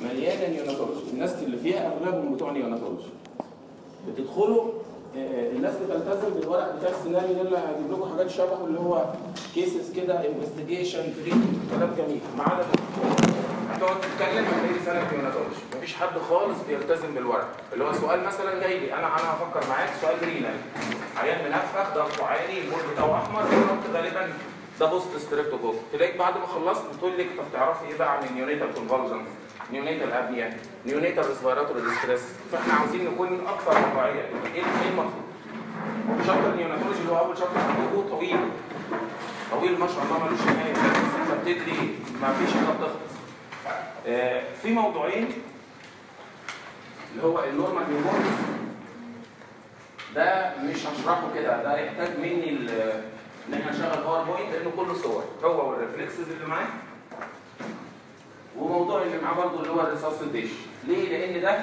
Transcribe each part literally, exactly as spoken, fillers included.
مليانه نيوناتولوجي، الناس اللي فيها اغلبهم بتوع نيوناتولوجي. بتدخلوا الناس بتلتزم بالورق بتاع السيناريو ده اللي هجيب لكم حاجات شبهه، اللي هو كيسز كده، انفستيجيشن، تريتمنت، كلام جميل. ما عدا هتقعد تتكلم هتلاقي سنه نيوناتولوجي، مفيش حد خالص بيلتزم بالورق. اللي هو سؤال مثلا جاي لي انا انا هفكر معاك سؤال رينال، عيان منفخ ضغطه عالي البول بتاعه احمر، قلت غالبا ده بوست ستريبتوكوك. تلاقيك بعد ما خلصت بتقول لي طب تعرفي ايه بقى عن النيونيتال كونفولجنز، نيونيتال ابنيا، نيونيتال ريسبيراتوري ديستريس. فاحنا عاوزين نكون اكثر واقعيه. ايه المطلوب؟ شابتر النيوناتولوجي اللي هو اول شابتر عندكم طويل طويل ما شاء الله ملوش نهايه، انت بتجري ما فيش حاجه بتخلص. آه في موضوعين اللي هو النورمال نيومونز ده مش هشرحه كده، ده يحتاج مني ان احنا نشغل باوربوينت لانه كله صور، هو والريفلكسز اللي معاه، وموضوع اللي معاه برضه اللي هو الريساسيتيشن. ليه؟ لان ده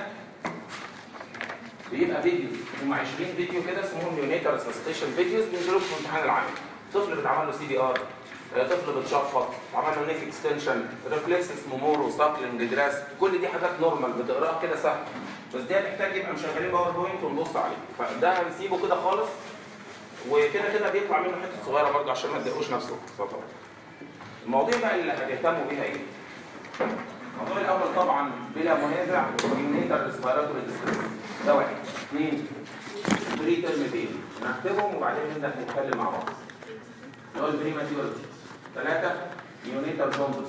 بيبقى فيديوز، هم عشرين فيديو كده اسمهم نيونيتال ريساسيتيشن فيديوز، بينزلوا في الامتحان العام. طفل بيتعمل له سي دي ار، طفل بتشفط، عمل له نيك اكستنشن، ريفلكس اسمه مورو، ساكلينج، جراس، كل دي حاجات نورمال بتقراها كده سهل، بس دي هتحتاج يبقى مشغلين باوربوينت ونبص عليه. فده هنسيبه كده خالص، وكده كده بيطلع منه حته صغيره برضه عشان ما تضايقوش نفسكم. المواضيع بقى اللي هتهتموا بيها ايه؟ الموضوع الاول طبعا بلا منازع النيونيتال ريسبيراتوري ديستريس، ده واحد. اثنين بري تيرم بين، نكتبهم وبعدين نبدا نتكلم مع بعض. اللي هو البري ماتيورتي. ثلاثه نيونيتال جوندس،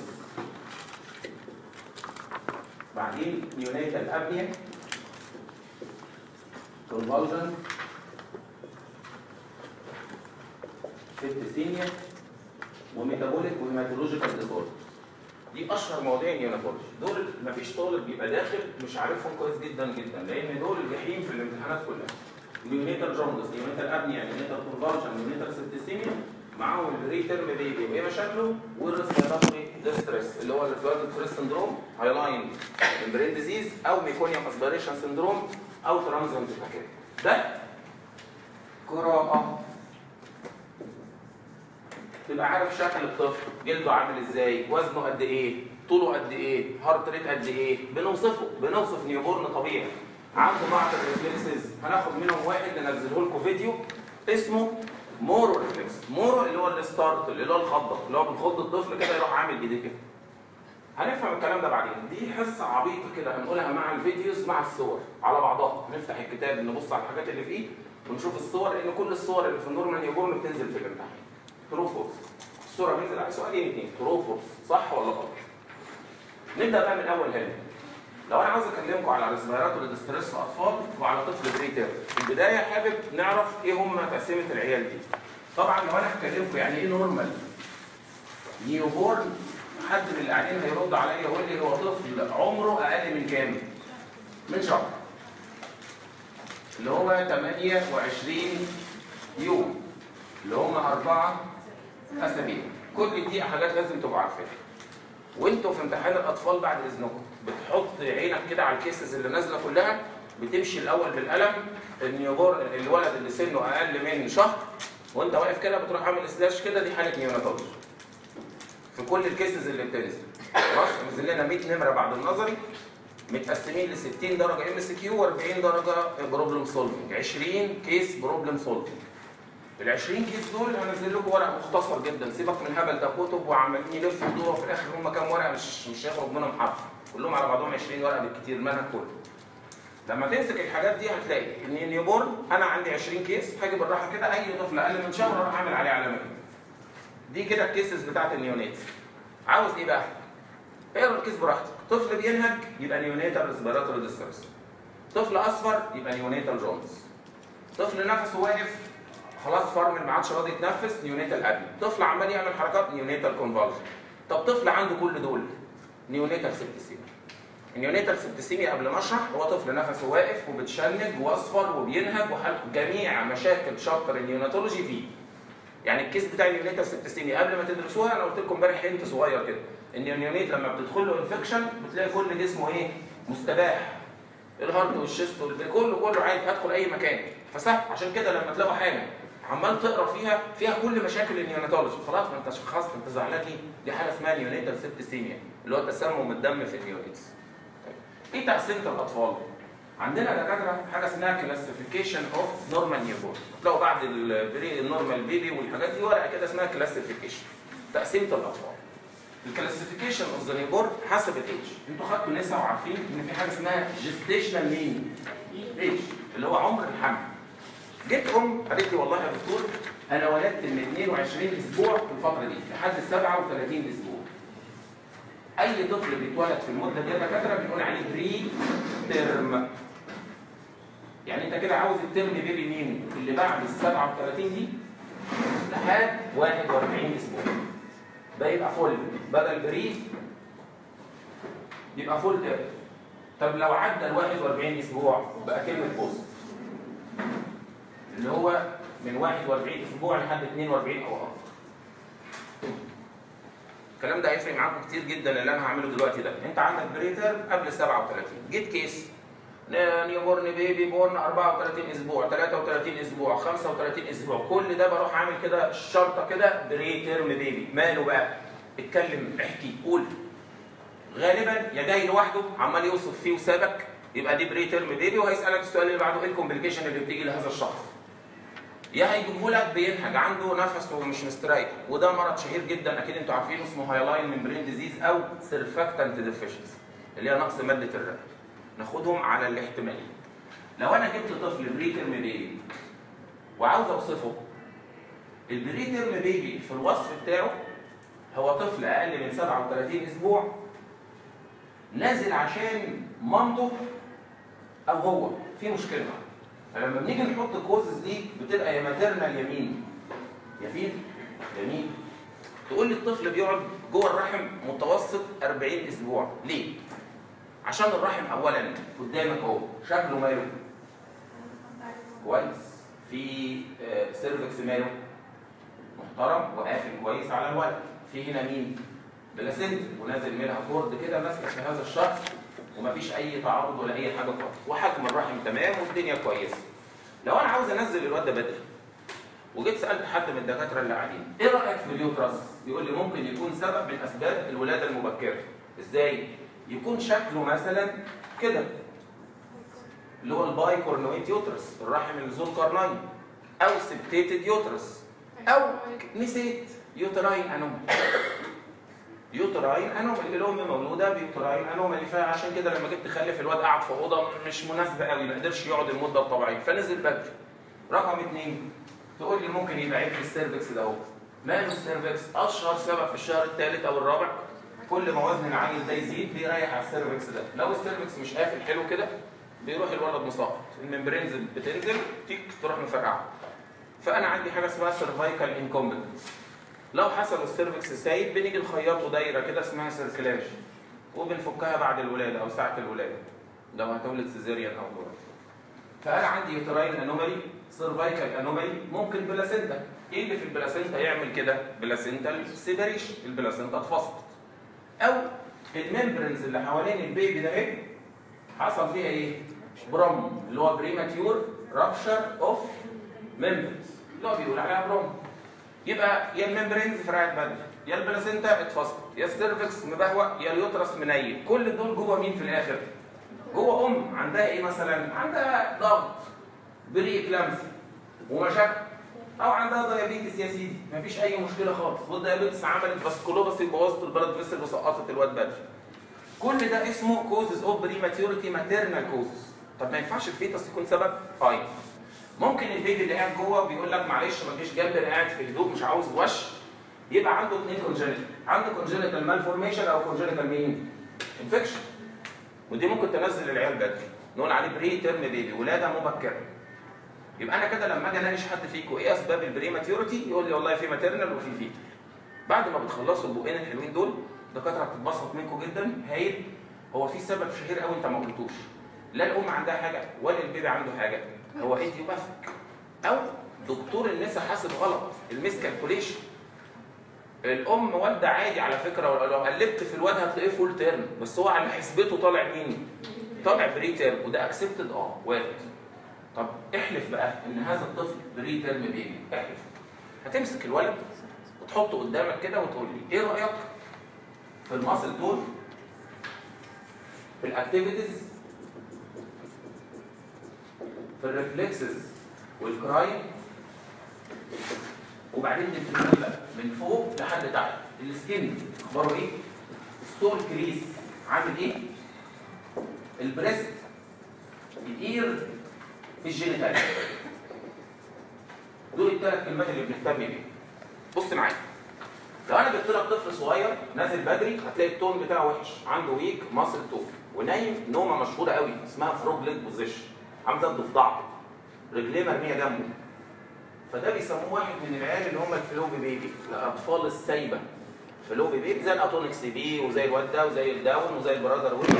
بعدين نيونيتال ابنيا، كونفولجن، سيبتسيميا، وميتابوليك وهيماتولوجيكال ديسوردر. دي اشهر مواضيع النيوناتولوجي، دول مفيش طالب بيبقى داخل مش عارفهم كويس جدا جدا، لان دول الجحيم في الامتحانات كلها. نيونيتال جوندس، نيونيتال ابنيا، نيونيتال كونفولجن، نيونيتال سيبتسيميا، معاهم البري تيرم بيبي وايه مشاكله، والريسبيراتوري ديستريس اللي هو الريسبيراتوري ديستريس سندروم، هايلاين برين ديزيز، او ميكونيوم اسبيريشن سندروم، او ترانزيانت تاكيكارديا. ده قراءه تبقى عارف شكل الطفل، جلده عامل ازاي، وزنه قد ايه، طوله قد ايه، هارت ريت قد ايه، بنوصفه، بنوصف نيوبورن طبيعي. عنده بعض الريفلكسز هناخد منهم واحد ننزله لكم فيديو اسمه مورو ريفلكس. مورو اللي هو الستارت، اللي هو الخضه، اللي هو بنخض الطفل كده يروح عامل ايديه كده. هنفهم الكلام ده بعدين، دي حصه عبيطه كده هنقولها مع الفيديوز مع الصور على بعضها، نفتح الكتاب نبص على الحاجات اللي فيه ونشوف الصور، لان كل الصور اللي في النورمال نيوبورن بتنزل في الامتحان. ترو فورس. الصوره بينزل عليها سؤالين اثنين، ترو فورس، صح ولا غلط؟ نبدا بقى من اول هنا. لو انا عاوز اكلمكم على ريسبيراتوري ديستريس في اطفال وعلى طفل بري تيرم، في البدايه حابب نعرف ايه هم تقسيمه العيال دي. طبعا لو انا هكلمكم يعني ايه نورمال نيوبورن، حد من اللي قاعدين هيرد عليا يقول لي هو طفل عمره اقل من كام؟ من شهر. اللي هو ثمانية وعشرين يوم، اللي هم أربعة أسابيع. كل دي حاجات لازم تبقوا عارفينها. وانتوا في امتحان الأطفال بعد إذنكم بتحط عينك كده على الكيسز اللي نازلة كلها، بتمشي الأول بالقلم، النيوبورن الولد اللي سنه أقل من شهر، وأنت واقف كده بتروح عامل سلاش كده، دي حالة نيوناتولوجي. في كل الكيسز اللي بتنزل. خلاص؟ نزل لنا مية نمرة بعد النظري، متقسمين ل ستين درجة ام اس كيو وأربعين درجة بروبلم سولفنج، عشرين كيس بروبلم سولفنج. ال عشرين كيس دول هنزل لكم ورق مختصر جدا، سيبك من الهبل ده، كتب وعمالين يلفوا الدور وفي الاخر هم كام ورقه مش مش هيخرج منهم حرف، كلهم على بعضهم عشرين ورقه بالكتير، المنهج كله. لما تمسك الحاجات دي هتلاقي ان النيوبورن انا عندي عشرين كيس، هاجي بالراحه كده اي طفل اقل من شهر اروح اعمل عليه علامه. دي كده الكيسز بتاعت النيونيتس. عاوز ايه بقى؟ اقرا الكيس براحتك. طفل بينهج يبقى نيونيتال ريسبيراتوري ديستريس. طفل اصفر يبقى نيونيتال جونز. طفل نفسه واقف خلاص فرمل ما عادش راضي يتنفس، نيونيتال ابني. طفل عمال يعمل حركات، نيونيتال كونفولجن. طب طفل عنده كل دول، نيونيتال سيبتسيميا. النيونيتال سيبتسيميا قبل ما اشرح هو طفل نفسه واقف وبتشنج واصفر وبينهج وحالته جميع مشاكل شابتر النيوناتولوجي فيه. يعني الكيس بتاع النيونيتال سيبتسيميا قبل ما تدرسوها انا قلت لكم امبارح هنت صغير كده، ان النيونيت لما بتدخل له انفكشن بتلاقي كل جسمه ايه؟ مستباح. الهارت والشيست كله كله عادي، ادخل اي مكان. فسهل، عشان كده لما تلاقوا حاجه عمال تقرا فيها فيها كل مشاكل النيوناتولوجي، خلاص ما انت شخصت، انت زعلان ليه؟ دي حاله اسمها نيونيتال سيبتسيميا اللي هو تسمم الدم في النيونيتس. ايه تقسيمه الاطفال؟ عندنا دكاتره حاجه اسمها كلاسيفيكيشن اوف نورمال نيوبورن، تلاقوا بعد البري النورمال بيبي والحاجات دي ورقه كده اسمها كلاسيفيكيشن، تقسيمه الاطفال. الكلاسيفيكيشن اوف ذا نيوبورن حسب الايدج، انتوا خدتوا نسا وعارفين ان في حاجه اسمها جيستيشنال مين؟ ايدج اللي هو عمر الحمل. جيت ام قالت لي والله يا دكتور انا ولدت من اثنين وعشرين اسبوع في الفتره دي لحد سبعة وثلاثين اسبوع. اي طفل بيتولد في المده دي دكاتره بنقول عليه بري ترم. يعني انت كده عاوز الترم بيبي مين؟ اللي بعد ال سبعة وثلاثين دي لحد واحد وأربعين اسبوع. ده يبقى فول، بدل بري يبقى فول ترم. طب لو عدى ال واحد وأربعين اسبوع بقى كلمه بوست، اللي هو من واحد وأربعين اسبوع لحد اثنين وأربعين او اكتر. الكلام ده هيفرق معاكم كتير جدا اللي انا هعمله دلوقتي ده. انت عندك بريتر قبل سبعة وثلاثين، جيت كيس نيوبورن بيبي بورن أربعة وثلاثين اسبوع، ثلاثة وثلاثين اسبوع، خمسة وثلاثين اسبوع، كل ده بروح عامل كده الشرطه كده بريترم بيبي. ماله بقى؟ اتكلم، احكي، قول. غالبا يا جاي لوحده عمال يوصف فيه وسابك يبقى دي بريترم بيبي، وهيسالك السؤال اللي بعده ايه الكومبليكيشن اللي بتيجي لهذا الشخص. يا هيجيبه لك بينهج، عنده نفس ومش مستريح، وده مرض شهير جدا اكيد انتوا عارفينه اسمه هايلاين ممبرين ديزيز او سيرفاكتنت ديفيشنسي اللي هي نقص ماده الرئه. ناخدهم على الاحتمالين. لو انا جبت طفل بريترم بيبي وعاوز اوصفه، البريترم بيبي في الوصف بتاعه هو طفل اقل من سبعة وثلاثين اسبوع نازل عشان مامته او هو في مشكله معاه. فلما بنيجي نحط الكوزز دي بتبقى يا ماتيرنال يمين يا فين يمين. تقول لي الطفل بيقعد جوه الرحم متوسط أربعين اسبوع، ليه؟ عشان الرحم اولا قدامك اهو شكله ماله كويس، في سيرفكس ماله محترم وقافل كويس على الولد، في هنا مين؟ بلاسنت ونازل منها كورد كده ماسكه في هذا الشخص ومفيش اي تعرض ولا اي حاجه خالص، وحجم الرحم تمام والدنيا كويسه. لو انا عاوز انزل الواد ده بدري وجيت سالت حد من الدكاتره اللي قاعدين ايه رايك في اليوترس؟ يقول لي ممكن يكون سبب من اسباب الولاده المبكره. ازاي؟ يكون شكله مثلا كده اللي هو الباي كورنويت يوترس، الرحم الذو القرنين، او سبتيتد يوترس، او نسيت يوتراين انومالي. يوتراين انومالي الام مولوده بيوتراين انومالي، فعشان كده لما جيت تخلف الواد قعد في اوضه مش مناسبه قوي، ما قدرش يقعد المده الطبيعيه فنزل بدري. رقم اثنين تقول لي ممكن يبقى عيب في السيرفكس ده اهو. ماله السيرفكس؟ اشهر سبب في الشهر الثالث او الرابع كل ما وزن العيل ده يزيد بيريح على السيرفكس ده. لو السيرفكس مش قافل حلو كده بيروح الولد مساقط، الممبرينز بتنزل تيك تروح مفرقعه. فانا عندي حاجه اسمها سيرفايكال انكومبتنس. لو حصل السيرفكس سايب بنيجي نخيطه دايره كده اسمها سيركلاج وبنفكها بعد الولاده او ساعه الولاده لو هتولد سيزيريان او دورة. فانا عندي يوتراين انومالي، سيرفايكال انومالي، ممكن بلاسنتا. ايه اللي في البلاسنتا يعمل كده؟ بلاسنتال سيبريشن، البلاسنتا اتفصلت. او الممبرنز اللي حوالين البيبي ده اهي حصل فيها ايه؟ برم اللي هو بريماتيور رابشر اوف ممبرنز اللي هو بيقول عليها برم. يبقى يا الممبرينز فرقعت بدري، يا البلاسنتا اتفصلت، يا السيرفكس مبهوأ، يا اليوترس منيل. كل دول جوه مين في الاخر؟ جوه ام عندها ايه مثلا؟ عندها ضغط، بري اكلامسي ومشاكل، او عندها دايابيتس يا سيدي، مفيش اي مشكله خالص، والدايابيتس عملت فاسكولوباسي بوظت البلد فيسل وسقطت الواد بدري. كل ده اسمه كوزز اوف بريماتيورتي ماتيرنال كوزز. طب ما ينفعش الفيتس يكون سبب؟ طيب ممكن البيبي اللي قاعد جوه بيقول لك معلش ما تجيش جنبي انا قاعد في هدوء مش عاوز وش، يبقى عنده اثنين كونجنتال، عنده كونجنتال مالفورميشن او كونجنتال مين؟ انفكشن. ودي ممكن تنزل العيال بدري، نقول عليه بري تيرم بيبي، ولاده مبكره. يبقى انا كده لما اجي اناقش حد فيكم ايه اسباب البريماتيورتي يقول لي والله في ماتيرنال وفي فيتا. بعد ما بتخلصوا البقين الحلوين دول الدكاتره بتتبسط منكم جدا. هايل. هو في سبب شهير قوي انت ما قلتوش، لا الام عندها حاجه ولا البيبي عنده حاجه، هو ايديوباثيك او دكتور النساء حاسب غلط، الميس كالكوليشن. الام والده عادي على فكره، لو قلبت في الواد هتلاقيه فول تيرم، بس هو على حسبته طالع مين؟ طالع بري تيرم، وده اكسبتد اه وارد. طب احلف بقى ان هذا الطفل بري تيرم بيبي، احلف. هتمسك الولد وتحطه قدامك كده وتقول لي ايه رايك في الماسل دول في الاكتيفيتيز في الريفلكسز والكراي، وبعدين نفهم بقى من فوق لحد تحت. السكين اخباره ايه؟ ستول كريس عامل ايه؟ البريست، الاير، الجينيتال. دول الثلاث كلمات اللي بنهتم بيهم. بص معايا، لو انا جبت لك طفل صغير نازل بدري هتلاقي التون بتاعه وحش، عنده ويك ماسل تون، ونايم نومه مشهوره قوي اسمها فروج ليج بوزيشن، عامل زي الضفدع، رجليه مرميه جنبه. فده بيسموه واحد من العيال اللي هم الفلوبي بيبي، الاطفال السايبه. فلوبي بيبي زي الاتونيك سي بي وزي الواد ده وزي الداون وزي البرادر ويك.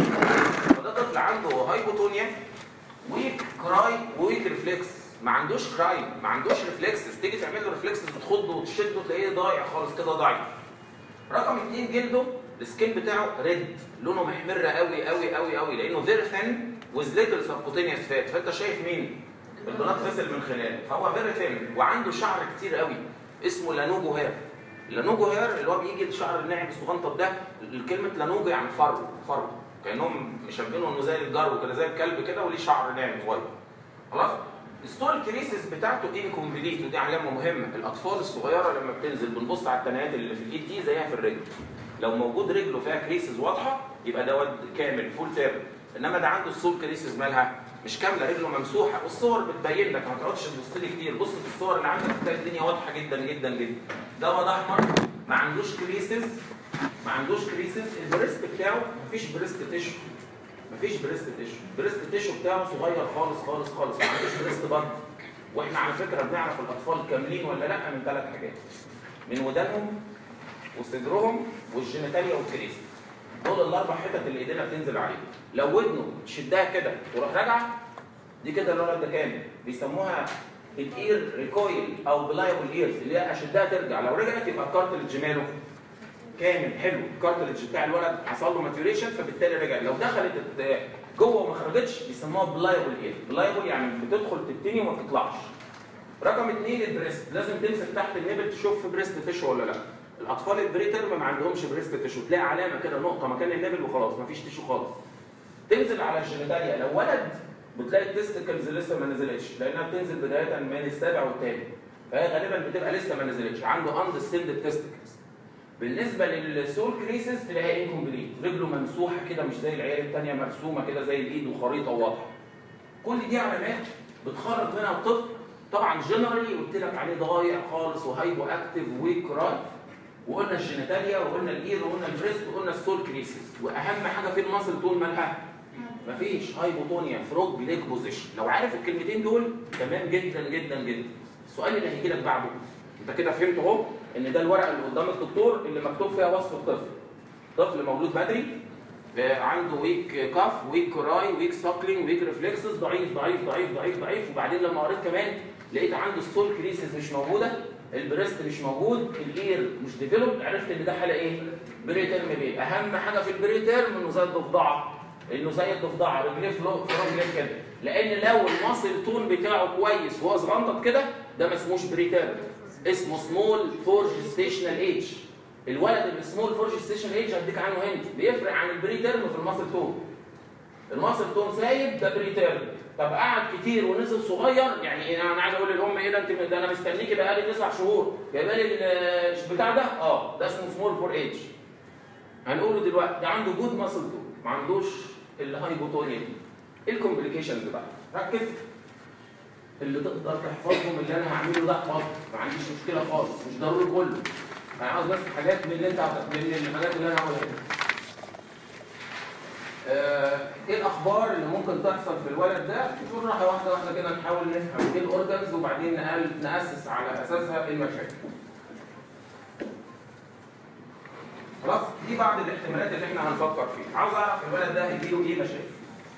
فده طفل عنده هايبوتونيا، ويك كراي وويك ريفلكس، ما عندوش كراي، ما عندوش ريفلكسز، تيجي تعمل له ريفلكسز وتخضه وتشده تلاقيه ضايع خالص كده ضايع. رقم اثنين، جلده السكين بتاعه ريد، لونه محمر قوي قوي قوي قوي، لانه فيري ثين ويز ليتل سبكوتينيوس فات، فانت شايف مين؟ البلاد فيسل من خلاله، فهو فيري ثين وعنده شعر كتير قوي اسمه لانوجو هير. لانوجو هير اللي هو بيجي الشعر الناعم الصغنطط ده، الكلمه لانوجو يعني فرو، فرو كانهم مشبهينه انه زي الجرو كده، زي الكلب كده وليه شعر ناعم صغير. خلاص؟ الستول كريسيس بتاعته انكمبليت، ودي علامه مهمه. الاطفال الصغيره لما بتنزل بنبص على التنايات اللي في الايد دي زيها في الرجل. لو موجود رجله فيها كريسيس واضحه يبقى ده واد كامل فول تيرم، انما ده عنده الستول كريسيس مالها مش كامله، رجله ممسوحه، والصور بتبين لك، ما تقعدش تبص لي كتير، بص في الصور اللي عندك هتلاقي الدنيا واضحه جدا جدا جدا. ده واد احمر ما عندوش كريسيس، ما عندوش كريسيس، البريست بتاعه مفيش بريست تيشو، مفيش بريست تيشو، البريست تيشو بتاعه صغير خالص خالص خالص، ما عندوش بريست بط. واحنا على فكره بنعرف الاطفال كاملين ولا لا من ثلاث حاجات، من ودانهم وصدرهم والجينيتاليا والكريسيس. دول الاربع حتت اللي ايدينا بتنزل عليهم. لو ودنه تشدها كده تروح راجعه، دي كده الولد ده كامل، بيسموها الاير ريكويل او بلايبل ايرز، اللي هي اشدها ترجع، لو رجعت يبقى الكارتلج ماله كامل حلو، الكارتلج بتاع الولد حصل له ماتيوريشن فبالتالي رجع. لو دخلت جوه وما خرجتش بيسموها بلايبل اير، بلايبل يعني بتدخل تبتني وما تطلعش. رقم اثنين، البريست، لازم تمسك تحت النبل تشوف في بريست تيشو ولا لا. الاطفال البري تيرم ما عندهمش بريست تيشو، تلاقي علامه كده نقطه مكان النبل وخلاص ما فيش تيشو خالص. تنزل على الجينيتاليا، لو ولد بتلاقي التستكلز لسه ما نزلتش، لانها بتنزل بدايه من السابع والثامن، فهي غالبا بتبقى لسه ما نزلتش، عنده اندستندد تستكلز. بالنسبه للسول كريسز تلاقيها انكمبليت، رجله ممسوحه كده مش زي العيال الثانيه مرسومه كده زي الايد وخريطه واضحه. كل دي علامات بتخرج منها الطفل. طبعا جنرالي قلت لك عليه ضايع خالص وهايبو اكتف ويك راي، وقلنا الجينيتاليا وقلنا الاير وقلنا البريست وقلنا السول كريسز، واهم حاجه في الماسل طول مالها مفيش هايبوتونيا فروج ليج بوزيشن. لو عارف الكلمتين دول تمام جدا جدا جدا. السؤال اللي هيجي لك بعده، انت كده فهمت اهو ان ده الورقه اللي قدام الدكتور اللي مكتوب فيها وصف الطفل. طفل مولود بدري عنده ويك كاف، ويك كراي، ويك ساكلينج، ويك ريفلكسز، ضعيف ضعيف ضعيف ضعيف ضعيف، وبعدين لما قريت كمان لقيت عنده السول كريسز مش موجوده، البريست مش موجود، الاير مش ديفلوب، عرفت ان ده حاله ايه؟ بري تيرم بيه. اهم حاجه في البري تيرم انه زي الضفدعه، انه زي الضفدعه رجليه فروج ليه كده، لان لو الماسل تون بتاعه كويس وهو صغنطط كده ده ما اسموش بري تيرم، اسمه سمول فور جيستيشنال ايج. الولد اللي سمول فور جيستيشنال ايج هديك عنه هنت، بيفرق عن البري تيرم في الماسل تون. الماسل تون سايب ده بري تيرم، طب قعد كتير ونزل صغير، يعني انا عايز اقول للام ايه ده انت ده انا مستنيكي بقالي تسع شهور جايبه لي البتاع ده، اه ده اسمه سمول فور ايج. هنقوله دلوقتي ده عنده جود ماسل تون ما عندوش الهايبوتونيا دي. ايه الكومبليكيشنز بقى؟ ركز اللي تقدر تحفظهم، اللي انا هعمله ده احفظه، ما عنديش مشكله خالص، مش ضروري كله. انا عاوز بس حاجات من اللي انت من الحاجات اللي انا هقولها. آه، ايه الاخبار اللي ممكن تحصل في الولد ده؟ نقول راحه واحده واحده كده نحاول نفهم ايه الاورجنز وبعدين ناسس على اساسها المشاكل. خلاص؟ دي بعض الاحتمالات اللي احنا هنفكر فيها. عاوز اعرف الولد ده هيجي له ايه مشاكل.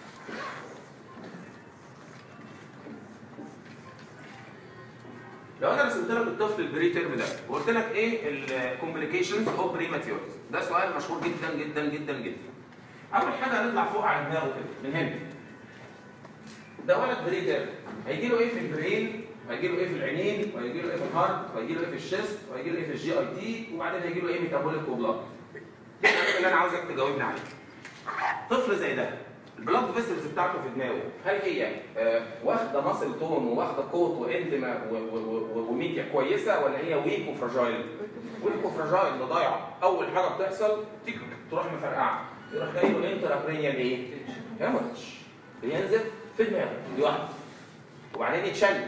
لو انا رسمت لك الطفل البري تيرم ده وقلت لك ايه الكومبليكيشنز اوف بري ماتيورز، ده سؤال مشهور جدا جدا جدا جدا. اول حاجه هنطلع فوق على دماغه كده من هنا. ده ولد بري تيرم، هيجي له ايه في البرين؟ وهيجي له ايه في العينين؟ وهيجي له ايه في الهارت؟ وهيجي له ايه في الشيست؟ وهيجي له ايه في الجي اي تي؟ وبعدين هيجي له ايه ميتابوليك وبلاد. دي الحاجات اللي انا عاوزك تجاوبني عليها. طفل زي ده البلاد فيسلز بتاعته في دماغه هل هي آه واخده ماسل تون وواخده كوت واندما وميديا كويسه، ولا هي ويك وفراجايل؟ ويك وفراجايل، ده ضايعه. اول حاجه بتحصل تيك تروح مفرقعه، يروح جاي له انترابرينيال ايه؟ هيموريدج، بينزل في دماغه دي واحده، وبعدين يتشل،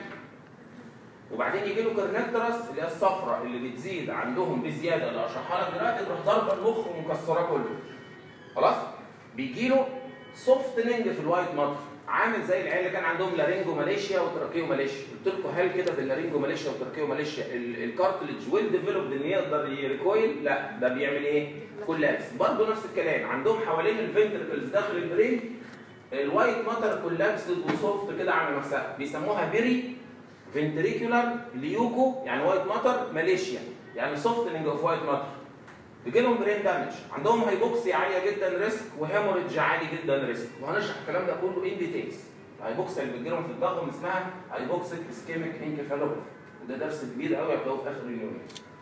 وبعدين يجي له كرنكترس اللي هي الصفراء اللي بتزيد عندهم بزياده اللي هشرحها لك دلوقتي، تروح ضاربه المخ ومكسراه كله. خلاص؟ بيجي له سوفتننج في الوايت ماتر، عامل زي العيال اللي كان عندهم لارينجو ماليشيا وتراكيو ماليشيا. قلت لكم هل كده في اللارينجو ماليشيا وتراكيو ماليشيا الكارتلج ويل ديفلوبد ان يقدر يريكويل؟ لا، ده بيعمل ايه؟ كولابس. برضه نفس الكلام، عندهم حوالين الفنتركلز داخل البرين الوايت ماتر كولابسد وسوفت كده عامل نفسها، بيسموها بيري فنتريكولار ليوكو، يعني وايت ماتر ماليشيا، يعني سوفتننج اوف وايت ماتر. بيجي لهم برين دامج، عندهم هايبوكسي عاليه جدا ريسك، وهيموريدج عالي جدا ريسك، وهنشرح الكلام ده كله ان ديتيلز. الهايبوكسي اللي بتجي لهم في دماغهم اسمها هايبوكسيك اسكيميك انكفالوباثي، وده درس كبير قوي هتلاقوه في اخر اليوم.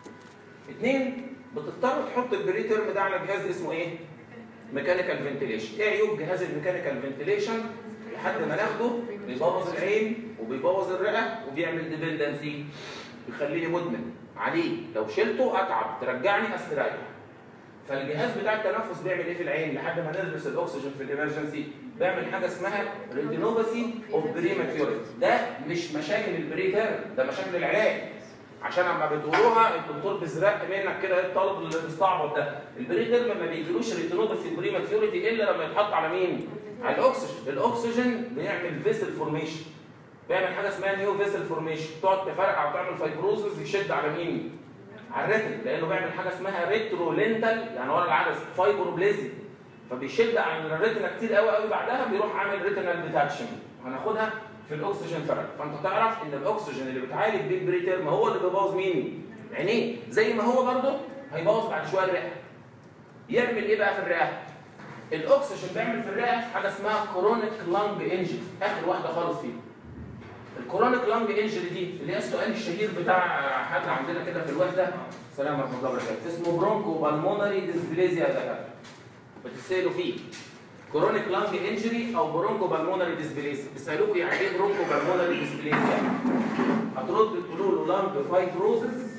اثنين، بتضطر تحط البري تيرم ده على جهاز اسمه ايه؟ ميكانيكال فنتيليشن. ايه عيوب جهاز الميكانيكال فنتيليشن؟ لحد ما ناخده بيبوظ العين وبيبوظ الرئه وبيعمل ديبندنسي، بيخليني مدمن عليه، لو شلته اتعب، ترجعني استريح. فالجهاز بتاع التنفس بيعمل ايه في العين لحد ما ندرس الاكسجين في الامرجنسي؟ بيعمل حاجه اسمها ريتينوباثي اوف بريماتيوريتي. ده مش مشاكل البري تيرم، ده مشاكل العلاج. عشان اما بتقولوها الدكتور بيزرق منك كده، ايه الطالب اللي بيستعبط ده؟ البري تيرم ما بيجيلوش ريتينوباثي بريماتيوريتي الا لما يتحط على مين؟ على الاكسجين. الاكسجين بيعمل فيسل فورميشن، بيعمل حاجه اسمها نيو فيسل فورميشن، تقعد تفرقع وتعمل فايبروزز، يشد على مين؟ على الريتن، لانه بيعمل حاجه اسمها ريترولينتال، يعني ورا العدسه فايبروبليزم، فبيشد على الريتنا كتير قوي قوي، بعدها بيروح عامل ريتينال ديتاتشن، هناخدها في الاكسجين فرق. فانت تعرف ان الاكسجين اللي بتعالج بيه البري تيرم هو اللي بيبوظ مين؟ عينيه، زي ما هو برضه هيبوظ بعد شويه الرئه. يعمل ايه بقى في الرئه؟ الاكسجين بيعمل في الرئه حاجه اسمها كرونيك لانج انجري، اخر واحده خالص فيها. الكرونيك لانج انجري دي اللي هي السؤال الشهير بتاع حد عندنا كده في الوحده، السلام ورحمه الله وبركاته، اسمه برونكو بالمونري ديسبليزيا، ده بتسالوا فيه كرونيك لانج انجري او برونكو بالمونري ديسبليزيا. بيسالوكوا يعني ايه برونكو بالمونري ديسبليزيا؟ هتردوا تقولوا له لانج فايبروزس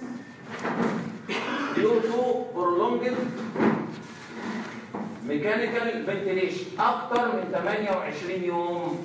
ديو تو برولونجد ميكانيكال فنتيليشن اكتر من ثمانية وعشرين يوم.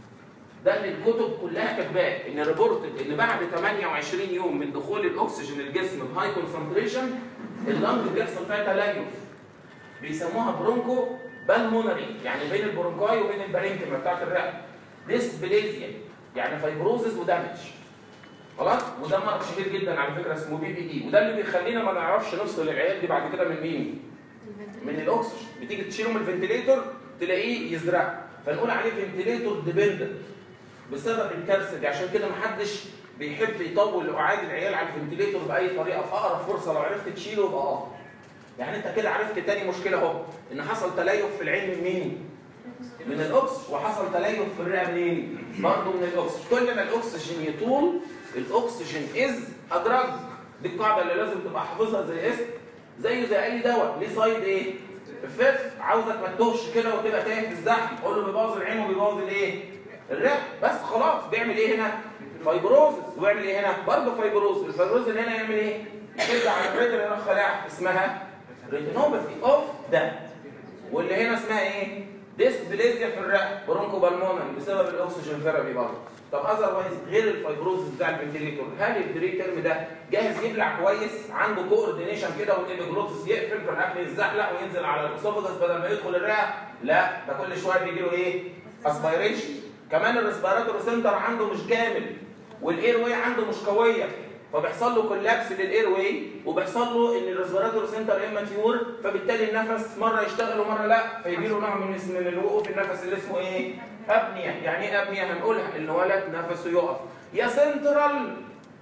ده اللي الكتب كلها كاتباه، ان ريبورتد ان بعد ثمانية وعشرين يوم من دخول الاكسجين الجسم بهاي كونسنتريشن اللنج بيحصل فيها تليف، بيسموها برونكو بالمونري، يعني بين البرونكاي وبين البارينكيما بتاعت الرئه. ديسبليزيا يعني فايبروزز ودامج. خلاص؟ وده مرض شهير جدا على فكره اسمه بي بي دي، وده اللي بيخلينا ما نعرفش نفصل العيال دي بعد كده من مين؟ من الاكسجين. بتيجي تشيله من الفنتليتور تلاقيه يزرق، فنقول عليه فنتليتور ديبندنت بسبب الكارثه دي. عشان كده محدش بيحب يطول قعاد العيال على الفنتليتور باي طريقه، في اقرب فرصه لو عرفت تشيله يبقى افضل. يعني انت كده عرفت تاني مشكله اهو، ان حصل تليف في العين من مين؟ من الاكسجين، وحصل تليف في الرئه منين؟ برضه من الاكسجين. كل ما الاكسجين يطول الاكسجين از ادراج، دي القاعده اللي لازم تبقى حافظها زي اسم، زيه زي اي دواء ليه سايد ايه؟ افكت. عاوزك ما تتوهش كده وتبقى تايه في الزحمه، قول له بيبوظ العين وبيبوظ الايه؟ الرئه، بس خلاص. بيعمل ايه هنا؟ فايبروزس. ويعمل ايه هنا؟ برضه فايبروز. الفايبروز هنا يعمل ايه؟ يشد على الريتنا هنا خلايا اسمها ريتينوباثي اوف ده. واللي هنا اسمها ايه؟ ديسبليزيا في الرئه، برونكو بالمونري، بسبب الاكسجين ثيرابي برضه. طب اذروايز غير الفايبروز بتاع الفنتليتور، هل البري تيرم ده جاهز يبلع كويس؟ عنده كوردينيشن كده والابيجلوتس يقفل فالاكل يتزحلق وينزل على الاسوفاجس بدل ما يدخل الرئه؟ لا، ده كل شويه بيجي له ايه؟ اسبيريشن. كمان الريسبيراتوري سنتر عنده مش كامل، والاير واي عنده مش قويه، فبيحصل له كولابس للاير واي، وبيحصل له ان الريسبيراتوري سنتر اماتيور، فبالتالي النفس مره يشتغل ومره لا، فيجي له نوع من من الوقوف النفس اللي اسمه ايه؟ ابنيه. يعني ايه ابنيه؟ هنقولها، الولد نفسه يقف، يا سنترال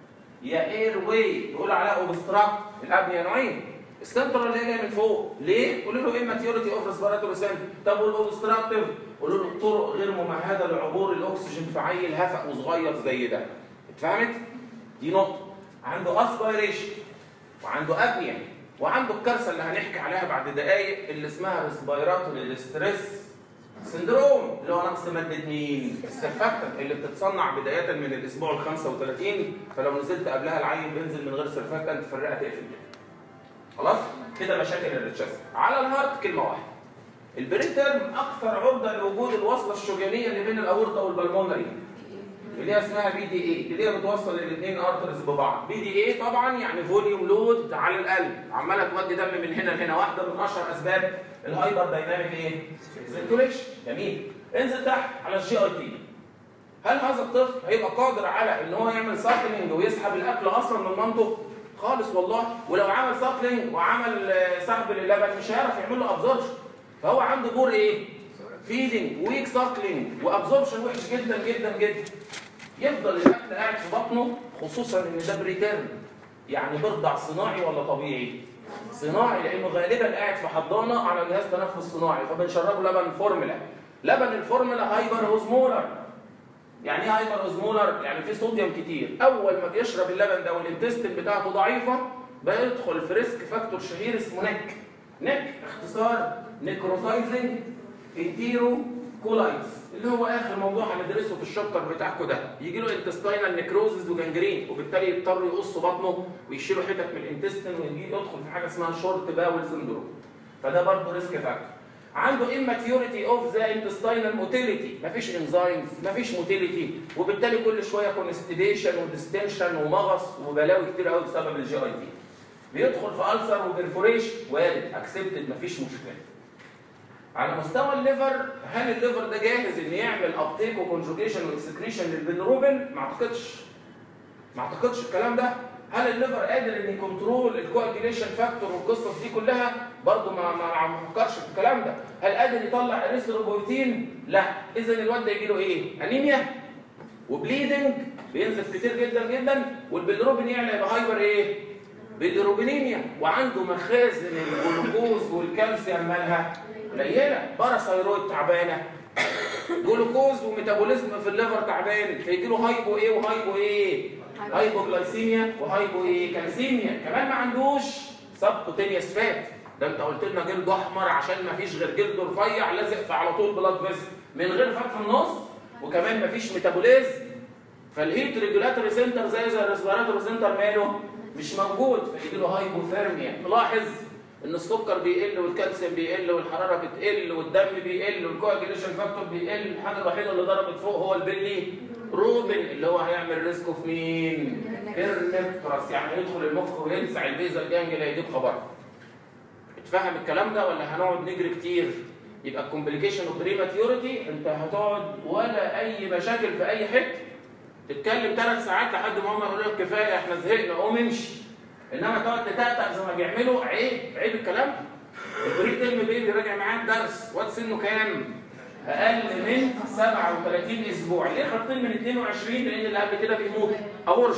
يا اير واي، يقول عليها اوبستراكت. الابنيه نوعين، السنترال اللي هي جايه من فوق، ليه؟ قولوا له اماتيوريتي اوف ريسبيراتوري سنتر. طب والاوبستراكتيف؟ قولوا له الطرق غير ممهده لعبور الاكسجين في عيل هفق وصغير زي ده. اتفهمت؟ دي نقطه. عنده اسبيريشن وعنده ابنيه وعنده الكارثه اللي هنحكي عليها بعد دقائق اللي اسمها ريسبيراتوري ستريس سندروم اللي هو نقص ماده مين؟ السرفاكتنت اللي بتتصنع بدايه من الاسبوع ال خمسة وثلاثين، فلو نزلت قبلها العين بينزل من غير سرفاكتنت فالرئه تقفل. خلاص؟ كده مشاكل الريتشست. على الهارت كلمه واحده. البريترم اكثر عرضه لوجود الوصله الشجانيه اللي بين الاورطه والبلمونري اللي هي اسمها بي دي اي، اللي هي بتوصل الاثنين ارترز ببعض. بي دي اي طبعا يعني فوليوم لود على القلب، عماله تودي دم من هنا لهنا، واحده من اشهر اسباب الهايبر دايناميك ايه؟ سيركوليشن. جميل. انزل تحت على الجي اي تي. هل هذا الطفل هيبقى قادر على ان هو يعمل ساكلينج ويسحب الاكل اصلا من مامته؟ خالص والله. ولو عمل ساكلينج وعمل سحب للبن مش هيعرف يعمل له ابزوربشن. فهو عنده بور ايه؟ فيدنج ويك ساكلينج وابزوربشن وحش جدا جدا جدا. يفضل الاكل قاعد في بطنه، خصوصا ان ده بريتيرم، يعني برضع صناعي ولا طبيعي؟ صناعي، لانه غالبا قاعد في حضانه على جهاز تنفس صناعي، فبنشربه لبن فورمولا. لبن الفورمولا هايبر اوزمولر. يعني ايه هايبر اوزمولر؟ يعني فيه صوديوم كتير. اول ما بيشرب اللبن ده والانتستين بتاعته ضعيفه بيدخل في ريسك فاكتور شهير اسمه نك. نك اختصار نيكروتايزنج انتيرو كولايتس، اللي هو اخر موضوع هندرسه في الشابتر بتاعكم ده. يجي له انتستاينال نيكروزز وجانجرين، وبالتالي يضطروا يقصوا بطنه ويشيلوا حتت من الانتستين ويجي يدخل في حاجه اسمها شورت باول سندروم. فده برضه ريسك فاكتور. عنده immaturity of the intestinal motility، مفيش انزيمز، مفيش موتيليتي، وبالتالي كل شويه كونستيبيشن وديستنشن ومغص وبلاوي كتير قوي بسبب الجي اي تي. بيدخل في ألسر وبرفوريشن، وارد اكسبتد مفيش مشكله. على مستوى الليفر، هل الليفر ده جاهز ان يعمل ابتيك وكونجوجيشن واكسكريشن للبيلروبين؟ ما اعتقدش. ما اعتقدش الكلام ده. هل الليفر قادر ان يكنترول الكواجيليشن فاكتور والقصص دي كلها؟ برضه ما ما فكرش في الكلام ده. هل قادر يطلع اريثروبويتين؟ لا. اذا الواد ده يجي له ايه؟ انيميا وبليدنج، بينزف كتير جدا جدا، والبيلروبين يعلى يبقى هايبر ايه؟ بيلروبينيميا، وعنده مخازن الجلوكوز والكالسيوم مالها قليله، باراثايرويد تعبانه، جلوكوز وميتابوليزم في الليفر تعبان، فيجي له هايبو ايه وهايبو ايه؟ هايبوغلايسيميا وهايبو ايه؟ كالسيميا. كمان ما عندوش سبكوتينيوس فات. ده انت قلت لنا جلده احمر عشان ما فيش غير جلده رفيع لازق في على طول بلاد فيسل من غير فات في النص، وكمان ما فيش ميتابوليزم. فالهيت ريجولاتوري سنتر زي زي الريسبيراتوري سنتر ماله؟ مش موجود، فيجي له هايبوثيرميا. نلاحظ ان السكر بيقل والكالسيوم بيقل والحراره بتقل والدم بيقل والكواجيليشن فاكتور بيقل. الحاجه الوحيده اللي ضربت فوق هو البيلي روبين اللي هو هيعمل ريسك اوف مين؟ كيرنكتراس، يعني يدخل المخ ويلسع البيزل جانجل هيجيب خبر. اتفهم الكلام ده ولا هنقعد نجري كتير؟ يبقى الكومبليكيشن اوف بريماتيورتي انت هتقعد ولا اي مشاكل في اي حته تتكلم ثلاث ساعات لحد ما هم يقولوا لك كفايه احنا زهقنا قوم امشي. انما تقعد تتأتأ زي ما بيعملوا، عيب عيب الكلام. البري تيرم بيبي راجع معاه الدرس، واد سنه كام؟ اقل من سبعة وثلاثين اسبوع. ليه حاطين من اثنين وعشرين؟ لان اللي قبل كده بيموت اورش.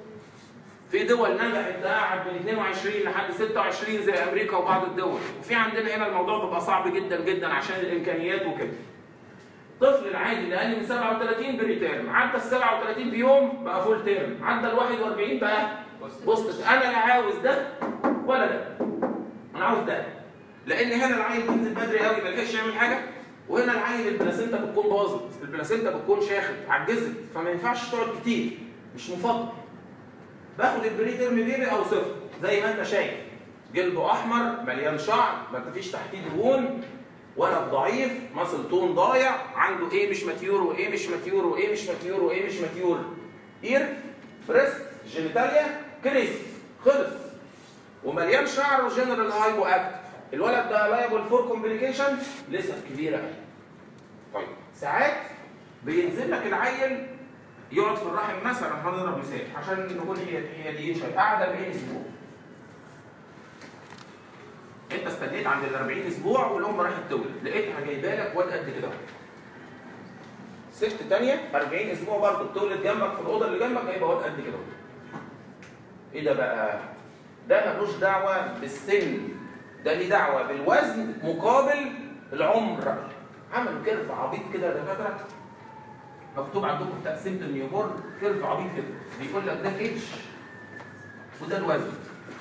في دول نجحت تقعد من اثنين وعشرين لحد ستة وعشرين زي امريكا وبعض الدول، وفي عندنا هنا الموضوع بيبقى صعب جدا جدا عشان الامكانيات وكده. الطفل العادي اللي اقل من سبعة وثلاثين بري تيرم، عدى ال سبعة وثلاثين بيوم بقى فول تيرم، عدى ال واحد وأربعين بقى بوست. انا لا عاوز ده ولا ده، انا عاوز ده، لان هنا العيل بينزل بدري قوي ما لحقش يعمل حاجه، وهنا العيل البلاسينتا بتكون باظت، البلاسينتا بتكون شاخت عجزت، فما ينفعش تقعد كتير، مش مفضل. باخد البري تيرم بيبي او صفر زي ما انت شايف، جلده احمر مليان شعر، ما فيش تحتيه دهون، ولد ضعيف، ماسل تون ضايع، عنده ايه مش ماتيور وايه مش ماتيور وايه مش ماتيور وايه مش ماتيور. اير، بريست، جينيتاليا، كريس، خلص. ومليان شعر وجنرال هايبو اكتف. الولد ده لايبل فور كومبليكيشن لسه كبيره اهي. طيب ساعات بينزل لك العيل يقعد في الرحم مثلا، هنضرب مثال عشان نكون حياديين شويه، قعد أربعين اسبوع. انت استنيت عند ال أربعين اسبوع والام راحت تولد، لقيتها جايبه لك واد قد كده. ست ثانيه أربعين اسبوع برضه بتولد جنبك في الاوضه اللي جنبك جايبه واد قد كده. ايه ده بقى؟ ده ملوش دعوه بالسن، ده ليه دعوه بالوزن مقابل العمر. عملوا كيرف عبيط كده يا دكاتره، مكتوب عندكم في تقسيمه النيوبورن كيرف عبيط كده، بيقول لك ده الاتش وده الوزن،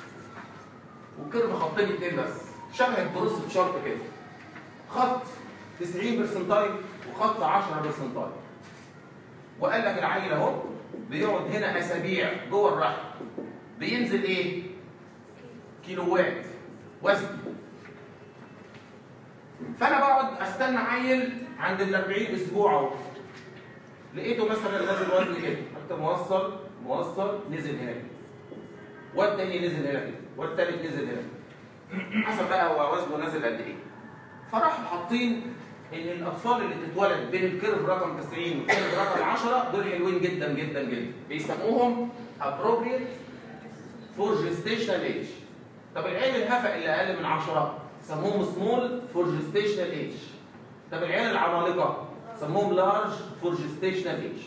والكيرف خطين اتنين بس، شبه البروس تشارت كده، خط تسعين برسنتايل وخط عشرة برسنتايل. وقال لك العيل اهو بيقعد هنا اسابيع جوه الرحم، بينزل ايه؟ كيلوات وزن. فانا بقعد استنى عيل عند ال أربعين اسبوع اهو، لقيته مثلا نازل وزن كده، انت موصل موصل نزل هنا كده، والتاني نزل هنا كده، والتالت نزل هنا كده، حسب بقى هو وزنه نازل قد ايه. فراحوا حاطين ان الاطفال اللي تتولد بين الكيرف رقم تسعين والكيرف رقم عشرة دول حلوين جدا جدا جدا، بيسموهم appropriate for gestational age. طب العيال الهفق اللي اقل من عشرة سموهم small for gestational age. طب العيال العمالقه سموهم large for gestational age.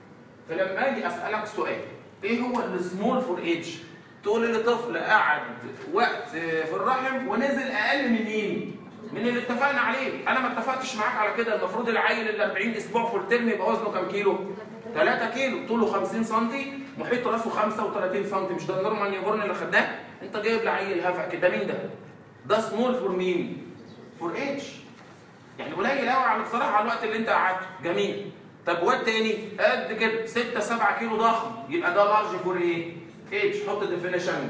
فلما اجي اسالك سؤال ايه هو السمول فور ايج؟ تقول لي طفل قعد وقت في الرحم ونزل اقل من مين؟ من اللي اتفقنا عليه. انا ما اتفقتش معاك على كده. المفروض العيل ال أربعين اسبوع فول ترم يبقى وزنه كام كيلو؟ ثلاثة كيلو، طوله خمسين سم، محيط راسه خمسة وثلاثين سم. مش ده النورمال نيوبورن اللي خدناه؟ انت جايب لي عيل هفق كده، مين ده؟ ده سمول فور مين؟ فور ايج. يعني قليل قوي على بصراحه على الوقت اللي انت قعدته. جميل. طب واد تاني قد كده ستة سبعة كيلو ضخم، يبقى ده لارج فور ايه؟ ايج. حط ديفينيشن.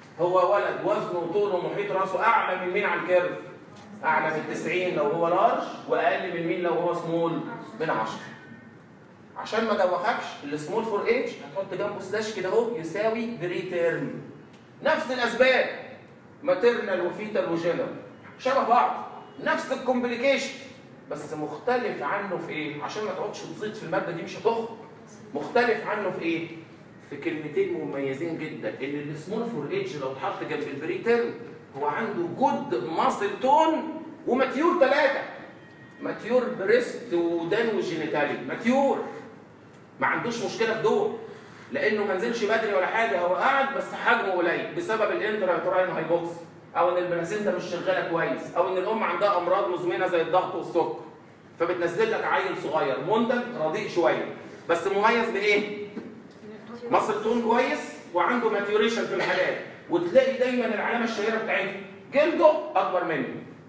هو ولد وزنه وطوله ومحيط راسه اعلى من مين على الكيرف؟ اعلى من تسعين لو هو لارج، واقل من مين لو هو سمول؟ من عشرة. عشان ما دوخكش السمول فور ايج هتحط جنبه سلاش كده اهو يساوي بري تيرم. نفس الاسباب، ماتيرنال وفيتال وجينرال، شبه بعض، نفس الكومبليكيشن، بس مختلف عنه في ايه؟ عشان ما تقعدش تزيد في الماده دي مش هتخرج. مختلف عنه في ايه؟ في كلمتين مميزين جدا، ان السمول فور ايج لو اتحط جنب البري تيرم هو عنده جود ماسل تون وماتيور ثلاثه. ماتيور بريست ودان وجينيتالي، ماتيور. ما عندوش مشكله في دول، لانه ما نزلش بدري ولا حاجه، هو قاعد بس حجمه قليل بسبب الانترا هايبوكس، او ان البلاسينتا مش شغاله كويس، او ان الام عندها امراض مزمنه زي الضغط والسكر، فبتنزل لك عيل صغير منتج رديء شويه بس مميز بايه؟ مصل تون كويس وعنده ماتيوريشن في الحالات. وتلاقي دايما العلامه الشهيره بتاعته جلده اكبر منه،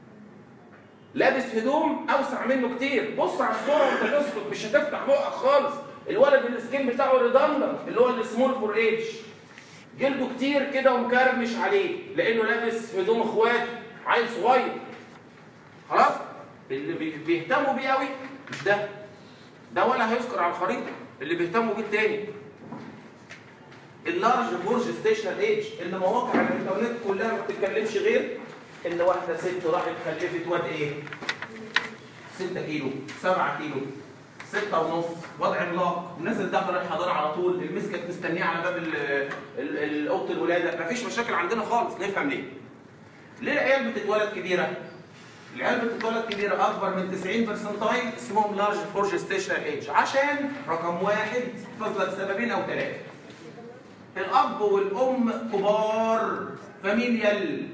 لابس هدوم اوسع منه كتير. بص على الصوره وانت تسكت، مش هتفتح بقك خالص. الولد السكين بتاعه ريدندنت اللي هو السمول فور ايج، جلده كتير كده ومكرمش عليه لانه لابس هدوم اخواته، عيل صغير. خلاص؟ اللي بيهتموا بيه قوي مش ده، ده ولا هيذكر على الخريطه. اللي بيهتموا بيه التاني اللارج فور جستيشنال ايج، اللي مواقع الانترنت كلها ما بتتكلمش غير ان واحده ست راحت خلفت واد ايه؟ ستة كيلو، سبعة كيلو، ستة ونص، وضع عملاق، نازل داخل الحضانه على طول، المس كانت مستنيه على باب اوضه الولاده، مفيش مشاكل عندنا خالص. نفهم ليه؟ ليه العيال بتتولد كبيره؟ العيال بتتولد كبيره اكبر من تسعين برسنتايل اسمهم لارج فور جستيشنال ايج، عشان رقم واحد فضلت سببين او ثلاثه. الاب والام كبار، فاميليال،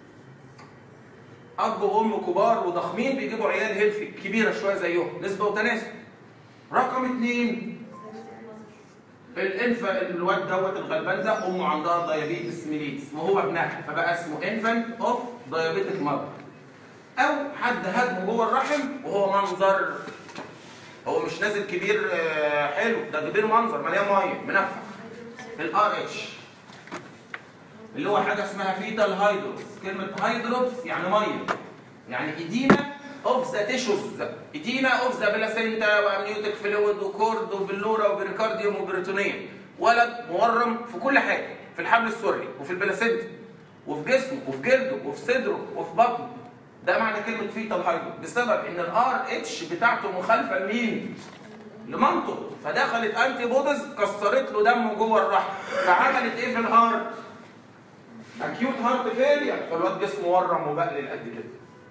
اب وام كبار وضخمين بيجيبوا عيال هيلثي كبيره شويه زيهم، نسبه وتناسب. رقم اثنين الانفا، الواد دوت الغلبان ده امه عندها دايابيتس ميليتس وهو ابنها، فبقى اسمه انفانت اوف دايابيتك ماذر. او حد هاجمه جوه الرحم وهو منظر، هو مش نازل كبير حلو، ده كبير منظر مليان ميه منفخ. الار اتش اللي هو حاجه اسمها فيتال هايدروبس، كلمه هايدروبس يعني ميه، يعني ايديما اوف ذا تيشوز، ايديما اوف ذا بلاسينتا وامنيوتيك فلويد وكورد وفيلورا وبريكارديوم وبريتونيوم. ولد مورم في كل حاجه، في الحبل السري وفي البلاسينتا وفي جسمه وفي جلده وفي صدره وفي بطنه. ده معنى كلمه فيتال هايدروبس، بسبب ان الار اتش بتاعته مخالفه لمين؟ لمامته، فدخلت انتي بوديز كسرت له دمه جوه الرحم، فعملت ايه في الهارت؟ اكيوت هارت فيلير، فالواد جسمه ورم وبقلل قد كده.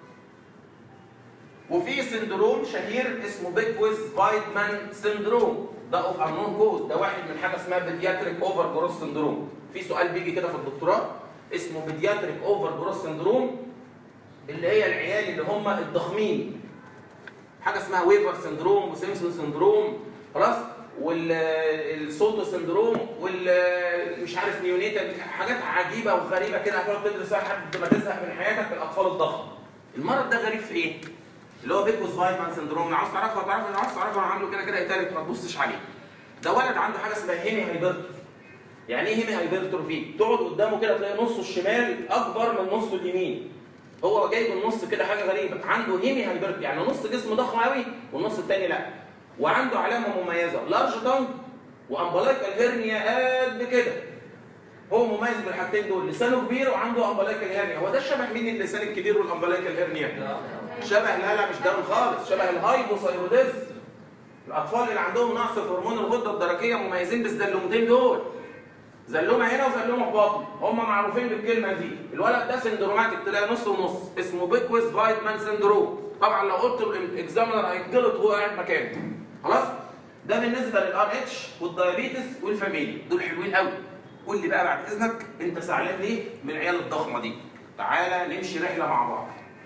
وفي سندروم شهير اسمه بيكويز فايدمان سندروم، ده اوف انون كوز، ده واحد من حاجه اسمها بيدياتريك اوفر جروث سندروم. في سؤال بيجي كده في الدكتوراه اسمه بيدياتريك اوفر جروث سندروم، اللي هي العيال اللي هم الضخمين. حاجه اسمها ويفر سندروم وسيمسون سندروم، خلاص؟ والسوتو سندروم والمش عارف نيونيتال، حاجات عجيبه وغريبه كده هتقعد تدرسها لحد ما تزهق من حياتك. الاطفال الضخم، المرض ده غريب في ايه؟ اللي هو بيكوس فايتمان سندروم. اللي عاوز تعرفها تعرفها، اللي عاوز تعرفها انا عامله كده كده ايتاليك ما تبصش عليه. ده ولد عنده حاجه اسمها هيمي هايبرتروفي. يعني ايه هيمي هايبرتروفي؟ تقعد قدامه كده تلاقي نصه الشمال اكبر من نصه اليمين. هو جاي بالنص كده حاجه غريبه، عنده هيمي هايبرتروفي يعني نص جسمه ضخم قوي والنص الثاني لا. وعنده علامه مميزه لارج تانج وامبلايكال هيرنيا قد كده. هو مميز بالحاجتين دول، لسانه كبير وعنده امبلايكال هيرنيا. هو ده شبه مين اللسان الكبير والامبلايكال هيرنيا؟ شبه لا لا مش داون خالص، شبه الهايبوثايروديزم. الاطفال اللي عندهم نقص في هرمون الغده الدرقيه مميزين بالزلومتين دول. زلومه هنا وزلومه في بطنه، هم معروفين بالكلمه دي. الولد ده سندروماتيك تلاقي نص ونص، اسمه بيكويس فايتمان سندروم. طبعا لو قلت له الاكزامنر هيتجلط وهو قاعد مكانه. خلاص؟ ده بالنسبه للار اتش والدايابيتس والفاميلي، دول حلوين قوي. قول لي بقى بعد اذنك انت زعلان ليه من العيال الضخمه دي؟ تعالى نمشي رحله مع بعض.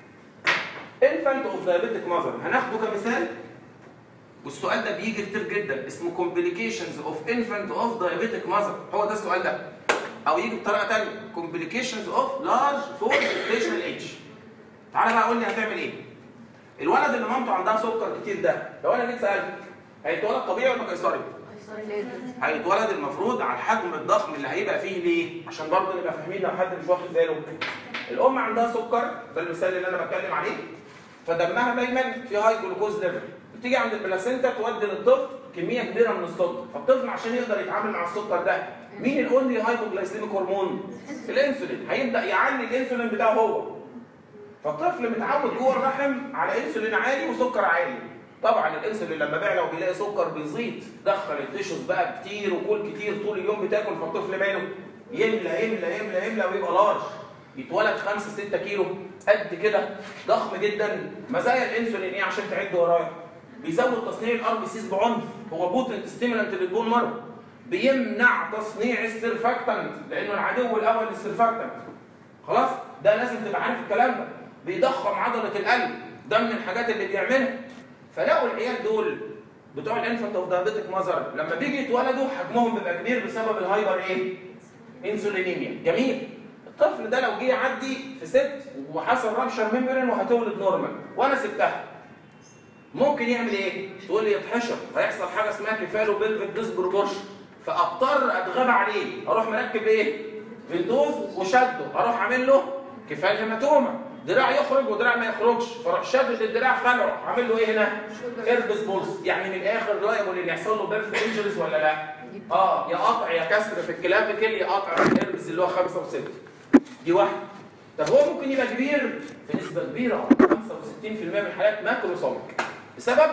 انفانت اوف دايابيتك ماذر هناخده كمثال، والسؤال ده بيجي كتير جدا، اسمه complications of infant of diabetic mother. هو ده السؤال ده. او يجي بطريقه ثانيه complications of large for gestational age. تعالى بقى قول لي هتعمل ايه؟ الولد اللي مامته عندها سكر كتير ده، لو انا جيت سالته هيتولد طبيعي ولا قيصري؟ هيتولد المفروض على الحجم الضخم اللي هيبقى فيه. ليه؟ عشان برضه نبقى فاهمين لو حد مش واخد باله. الام عندها سكر، ده المثال اللي انا بتكلم عليه، فدمها دايما في هاي جلوكوز ليفل. بتيجي عند البلاسينتا تودي للطفل كميه كبيره من السكر، فالطفل عشان يقدر يتعامل مع السكر ده، مين الاونلي هايبوجلايسيميك هرمون؟ الانسولين. هيبدا يعلي الانسولين بتاعه هو. فالطفل متعود جوه الرحم على انسولين عالي وسكر عالي. طبعا الانسولين لما بيعلى وبيلاقي سكر بيزيد، دخل التيشوز بقى كتير وكل كتير طول اليوم بتاكل، فالطفل ماله؟ يملى يملى يملى يملى ويبقى لارج. يتولد خمسة ستة كيلو قد كده، ضخم جدا. مزايا الانسولين ايه عشان تعد ورايا؟ بيزود تصنيع الار بي سيز بعنف، هو بوتنت ستيمولانت للبون مارو. بيمنع تصنيع السيرفاكتنت لانه العدو الاول للسيرفاكتنت. خلاص؟ ده لازم تبقى عارف الكلام ده. بيضخم عضله القلب، ده من الحاجات اللي بيعملها. فلاقوا العيال دول بتوع الانفانت اوف دايابيتك ماذر لما بيجي يتولدوا حجمهم بيبقى كبير بسبب الهايبر ايه؟ انسولينيميا. جميل. الطفل ده لو جه يعدي في ست وحصل رابشر ميمبرين وهتولد نورمال وانا سبتها، ممكن يعمل ايه؟ تقول لي يتحشر، هيحصل حاجه اسمها كيفالو بلفيك ديسبروبورشن، فاضطر اتغاب عليه، اروح مركب ايه؟ فيندوز وشده، اروح عامل له كفال هيماتوما، دراع يخرج ودراع ما يخرجش، فاروح شدد الدراع خلعه، عامل له ايه هنا؟ ايربس بولس. يعني من الاخر لايبل ان يحصل له بيرث انجريز ولا لا؟ اه، يا قطع يا كسر في الكلافيكل يا قطع في الايربس اللي هو خمسة وستة. دي واحده. طب هو ممكن يبقى كبير بنسبه كبيره، خمسة وستين بالمئة من الحالات ماكروسوميك بسبب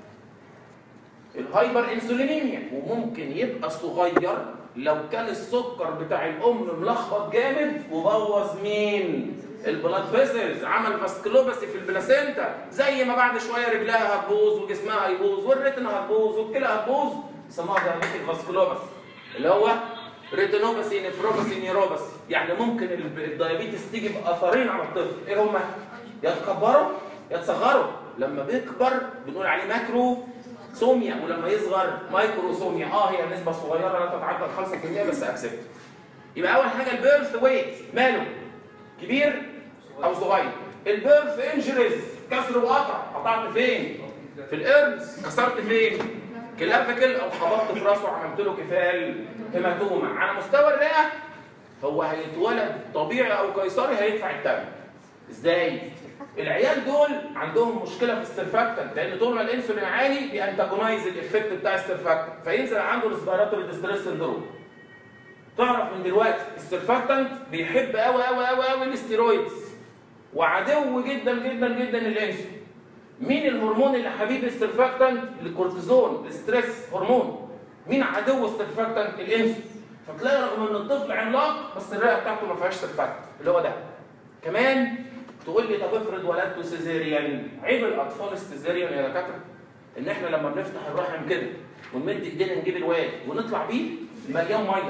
الهايبر انسولينيميا، وممكن يبقى صغير لو كان السكر بتاع الام ملخبط جامد وبوظ مين؟ البلاد فيسلز، عمل فاسكلوباسي في البلاسينتا، زي ما بعد شويه رجلها هتبوظ وجسمها هيبوظ والريتنا هتبوظ والكلى هتبوظ، يسموها دايابيتيك فاسكلوباسي اللي هو ريتينوباسي نفروباسي نيوروباسي. يعني ممكن الدايابيتس تيجي باثرين على الطفل، ايه هما؟ يا تكبروا يا تصغروا. لما بيكبر بنقول عليه ماكرو سوميا، ولما يصغر مايكرو سوميا. اه هي نسبه صغيره لا تتعدى ال خمسة بالمئة بس اكسبت. يبقى اول حاجه البيرث ويت ماله؟ كبير او صغير. البيرث انجريز، كسر وقطع، قطعت فين؟ في الارنس. كسرت فين؟ كلافيكل او خبطت في راسه وعملت له كفال هيماتوما. على مستوى الرئه هو هيتولد طبيعي او قيصري هيدفع الثمن. ازاي؟ العيال دول عندهم مشكله في السيرفاكتنت، لان طول ما الانسولين عالي بينتاجونايز الايفكت بتاع السيرفاكتنت، فينزل عنده الريسبيراتوري ديستريس سندروم. تعرف من دلوقتي السيرفاكتنت بيحب قوي قوي قوي قوي الاستيرويدز، وعدو جدا جدا جدا للانسولين. مين الهرمون اللي حبيب السيرفاكتنت؟ الكورتيزون، الستريس هرمون. مين عدو السيرفاكتنت؟ الانسولين. فتلاقي رغم ان الطفل عملاق بس الرئه بتاعته ما فيهاش سيرفاكتنت اللي هو ده. كمان تقول لي طب افرض ولدته سيزيريان. عيب الاطفال السيزيريان يا دكاتره ان احنا لما بنفتح الرحم كده ونمد ايدينا نجيب الواد ونطلع بيه مليان ميه.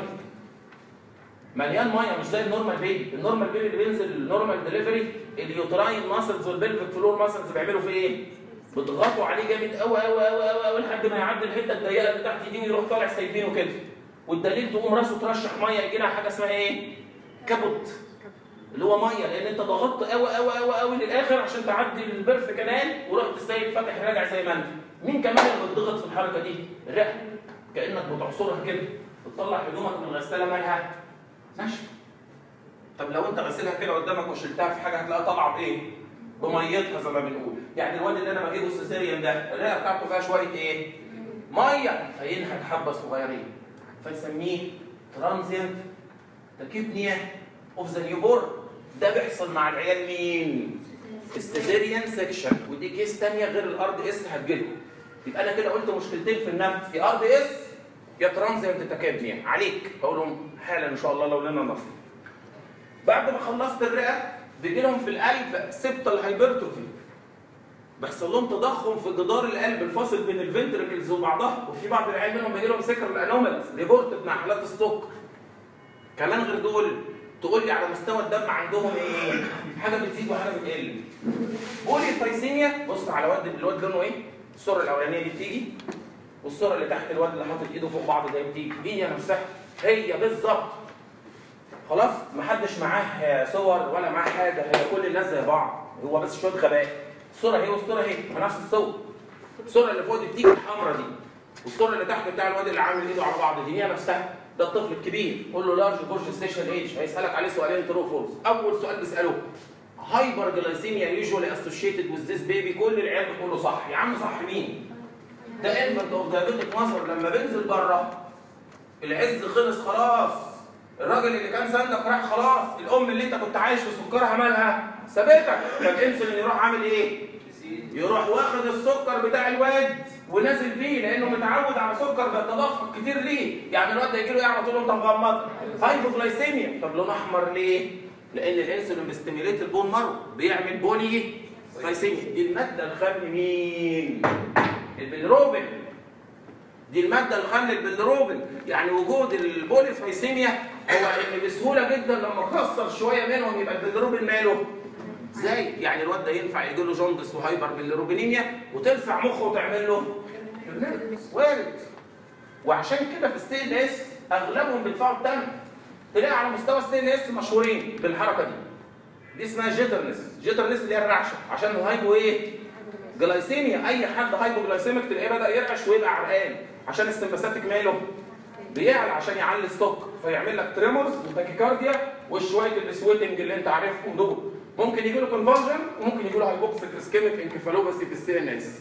مليان ميه مش زي النورمال بيبي. النورمال بيبي اللي بينزل النورمال ديليفري اليوتراين ماسلز والبلفيك فلور ماسلز بيعملوا فيه ايه؟ بيضغطوا عليه جامد قوي قوي قوي قوي قوي لحد ما يعدي الحته الضيقه اللي تحت دي ويروح طالع سايبينه كده. والدليل تقوم راسه ترشح ميه يجي لها حاجه اسمها ايه؟ كبوت. اللي هو ميه، لان انت ضغطت قوي قوي قوي قوي للاخر عشان تعدي البرف كانال ورحت سايب فاتح راجع زي ما انت. مين كمان اللي بتضغط في الحركه دي؟ الرئه، كانك بتعصرها كده بتطلع هدومك من الغساله مالها ناشفه. طب لو انت غسلها كده قدامك وشلتها في حاجه هتلاقيها طالعه بايه؟ بميتها زي ما بنقول. يعني الواد اللي انا بجيبه السيسيريان ده الرئه بتاعته فيها شويه ايه؟ ميه، فينهج حبه صغيرين فنسميه ترانزيانت تاكيبنيا اوف ذا نيوبورن. ده بيحصل مع العيال مين؟ السيزيريان سيكشن، ودي كيس ثانيه غير الار دي اس هتجيلهم. يبقى انا كده قلت مشكلتين في النفس، يا ار دي اس يا ترانزيانت تاكيبنيا. عليك هقولهم حالا ان شاء الله لو لنا نصيب. بعد ما خلصت الرئه بيجي لهم في القلب سيبتال هايبرتروفي، بيحصل لهم تضخم في جدار القلب الفاصل بين الفنتركلز وبعضها، وفي بعض العيال منهم بيجي لهم سكر انوماليز ريبورتد مع حالات السكر. كمان غير دول تقول لي على مستوى الدم عندهم ايه؟ حاجه بتزيد وحاجه بتقل. بولي فايسيميا، بص على واد الواد لونه ايه؟ الصوره الاولانيه دي بتيجي، والصوره اللي تحت الواد اللي حاطط ايده فوق بعض دي بتيجي، هي نفسها هي بالظبط. خلاص؟ محدش معاه صور ولا معاه حاجه، هي كل الناس زي بعض، هو بس شويه غباء. الصوره هي والصوره هي نفس الصور. الصوره اللي فوق دي بتيجي الحمراء دي، والصوره اللي تحت بتاع الواد اللي عامل ايده على بعض دي هي نفسها. ده الطفل الكبير، قول له لارج فورج ستيشن ايج، هيسالك عليه سؤالين ترو فولس. اول سؤال بيسالوه هايبر جلايسيميا يوجوالي اسوشيتد وذ ذيس بيبي، كل العيال بتقول له صح. يا عم صح مين؟ ده انفنت اوف دايابيتك ماذر لما بينزل بره العز خلص خلاص، الراجل اللي كان سندك راح خلاص، الام اللي انت كنت عايش في سكرها مالها؟ سابتك، فالانسولين يروح عامل ايه؟ يروح واخد السكر بتاع الواد ونازل بيه، لانه متعود على سكر بيتدفق كتير ليه؟ يعني الواد ده يجي له ايه على طول وانت مغمض؟ هايبوغلايسيميا. طب لونه احمر ليه؟ لان الانسولين بيستيميليت البون مارو، بيعمل بولي غلايسيميا. دي الماده الخام مين؟ البيلروبين. دي الماده الخام للبيلروبين، يعني وجود البولي غلايسيميا هو ان بسهوله جدا لما تكسر شويه منهم يبقى البيلروبين ماله؟ ازاي؟ يعني الواد ده ينفع يجي له جوندس وهايبر بالروبينيميا وتلسع مخه وتعمل له وارد. وعشان كده في السي ان اس اغلبهم بيدفعوا الدم. تلاقي على مستوى السي ان اس مشهورين بالحركه دي. دي اسمها جيترنس، جيترنس اللي هي الرعشه، عشان الهايبو ايه؟ جلايسيميا. اي حد هايبو جلايسيميك تلاقيه بدا يرعش ويبقى عرقان، عشان السمباثيك ماله؟ بيعلى عشان يعلي السكر، فيعمل لك تريمورز وتاكيكارديا وشويه السويتنج اللي انت عارفهم دول. ممكن يجي له كونفرجن وممكن يجي له هايبوكسيك اسكيميك انكفالوباثي في السي ان اس.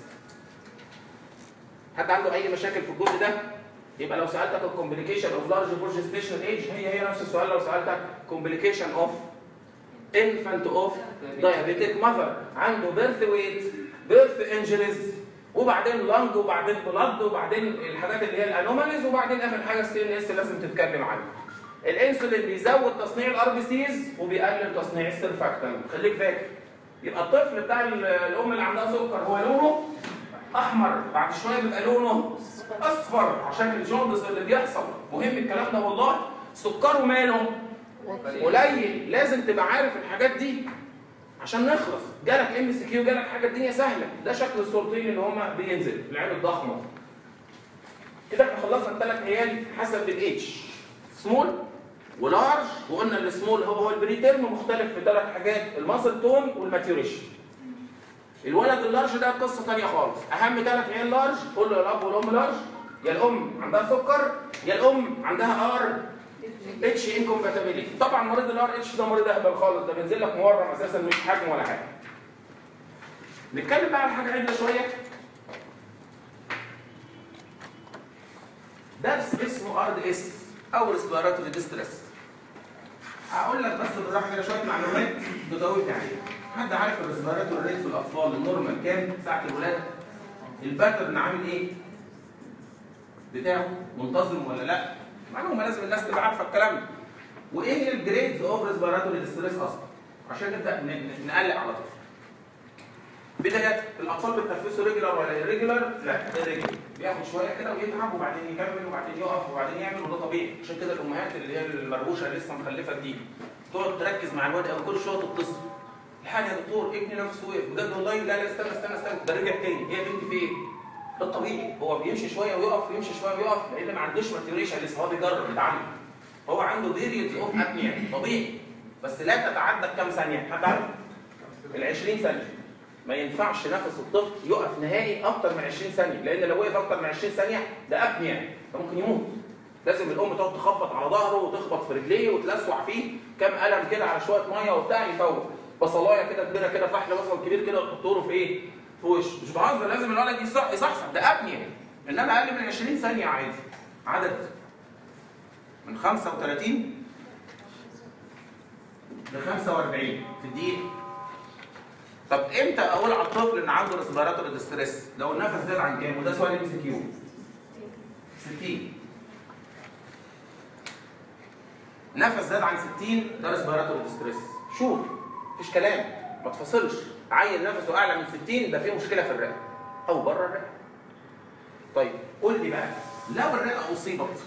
حد عنده اي مشاكل في الجزء ده؟ يبقى لو سالتك الكومبليكيشن اوف لارج فور جيستيشنال ايج هي هي نفس السؤال لو سالتك كومبليكيشن اوف انفانت اوف دايابيتيك ماذر، عنده بيرث ويت، بيرث انجريز، وبعدين لانج، وبعدين بلاد، وبعدين الحاجات اللي هي الانوماليز، وبعدين اخر حاجه السي ان اس لازم تتكلم عنها. الانسولين بيزود تصنيع الار بي سيز وبيقلل تصنيع السيرفاكتنت، خليك فاكر. يبقى الطفل بتاع الام اللي عندها سكر هو لونه احمر، بعد شويه بيبقى لونه اصفر عشان الجوندس اللي بيحصل. مهم الكلام ده والله. سكره ماله؟ قليل. لازم تبقى عارف الحاجات دي عشان نخلص. جالك ام سي كيو، جالك حاجه الدنيا سهله. ده شكل الصورتين اللي هما بينزل العين الضخمه. كده احنا خلصنا الثلاث عيال حسب الاتش، سمول ولارج، وقلنا السمول هو هو البريتيرم، مختلف في ثلاث حاجات، الماسل تون والماتيوريشن. الولد اللارج ده قصه ثانيه خالص. اهم ثلاث عيال لارج، قول له يا الاب والام لارج، يا الام عندها سكر يا الام عندها ار اتش انكومباتيبيليتي. طبعا مريض الار اتش ده مريض اهبل خالص، ده بينزل لك مورم اساسا مش حجم ولا حاجه. نتكلم بقى على حاجه عدله شويه. درس اسمه ار دي اس او ريسبيراتوري ديستريس. هقول لك بس بالراحه كده شويه معلومات تداومني عليها. حد عارف الريسبيراتوري ريت في الاطفال النورمال كام ساعه الولاده؟ الباترن عامل ايه؟ بتاعه منتظم ولا لا؟ معلومه لازم الناس تبقى عارفه الكلام ده. وايه هي الجريدز اوف ريسبيراتوري ديستريس اصلا؟ عشان نبدا نقلق على طول. بداية الأطفال بتنفسوا ريجولار ولا ريجولار؟ لا ريجولار، بياخد شوية كده ويتعب وبعدين يكمل وبعدين يقف وبعدين يعمل، وده طبيعي. عشان كده الأمهات اللي هي المربوشة اللي لسه مخلفة جديد تقعد تركز مع الواد أو كل شوية تتصل. الحاجة يا دكتور ابني نفسه وقف بجد والله. لا لا استنى استنى استنى ده رجع تاني. هي بنتي في إيه؟ ده الطبيعي، هو بيمشي شوية ويقف ويمشي شوية ويقف لأن ما عندوش ماتيوريشن لسه، هو بيجرب يتعلم. هو عنده بيريودز أوف أبنيا طبيعي. بس لا تتعدى كام ثانيه؟ حد عارف؟ ال عشرين ثانيه. ما ينفعش نفس الطفل يقف نهائي اكتر من عشرين ثانيه، لان لو وقف اكتر من عشرين ثانيه ده ابنيه، فممكن يموت. لازم الام تقعد تخبط على ظهره وتخبط في رجليه وتلسع فيه كام قلم كده على شويه ميه وبتاع يفوق. بصلايه كده كبيره كده، فحل بصل كبير كده وتحط له في ايه؟ في وشه. مش بهزر، لازم الولد يصحصح، ده ابنيه. انما اقل من عشرين ثانيه عادي. عدد من خمسة وثلاثين ل خمسة وأربعين في الدقيقه. طب امتى اقول على الطفل ان عنده ريسبيراتوري ديستريس؟ لو النفس زاد عن كام؟ وده سؤال ام سي كيو. ستين. نفس زاد عن ستين ده ريسبيراتوري ديستريس. شوف مفيش كلام، ما تفصلش. عيل نفسه اعلى من ستين ده فيه مشكله في الرئه او بره الرئه. طيب قول لي بقى، لو الرئه اصيبت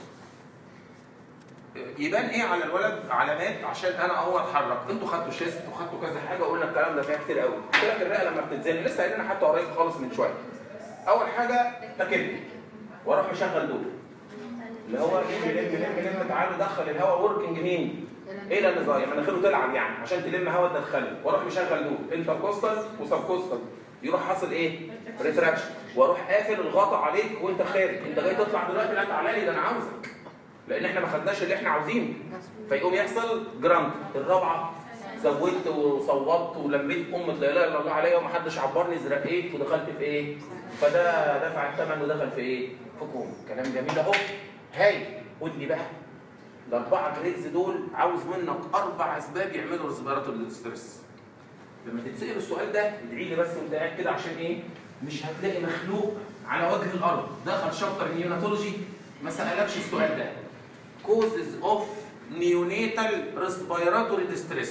يبان ايه على الولد علامات عشان انا اول اتحرك؟ انتوا خدتوا شيست وخدتوا كذا حاجه وقلنا الكلام ده فيها كتير قوي. قلت لك الرئه لما بتتزنق، لسه قايلين حتى قريب خالص من شويه. اول حاجه تكبني واروح مشغل دول اللي هو لم لم لم لم تعالوا دخل الهواء وركنج مين؟ ايه ده النظام؟ مناخيره تلعب يعني عشان تلم هواء تدخله، واروح مشغل دول انتركوستال وسبكوستال، يروح حاصل ايه؟ ريتراكشن، واروح قافل الغطا عليك وانت خارج. انت جاي تطلع دلوقتي، لا تعالى لي ده انا عاوزك، لان احنا ما خدناش اللي احنا عاوزينه. فيقوم يحصل جراند. الرابعه زودت وصوبت ولميت ام لا اله الا الله عليا ومحدش عبرني، زرقيت ودخلت في ايه؟ فده دفع الثمن ودخل في ايه؟ في كوم. كلام جميل اهو. هاي قول لي بقى، الاربعه جريدز دول عاوز منك اربع اسباب يعملوا ريسبيراتوري ديستريس. لما تتسال السؤال ده ادعي لي بس وانت قاعد كده، عشان ايه؟ مش هتلاقي مخلوق على وجه الارض دخل شابتر نيوناتولوجي ما سالكش السؤال ده. causes of neonatal respiratory distress.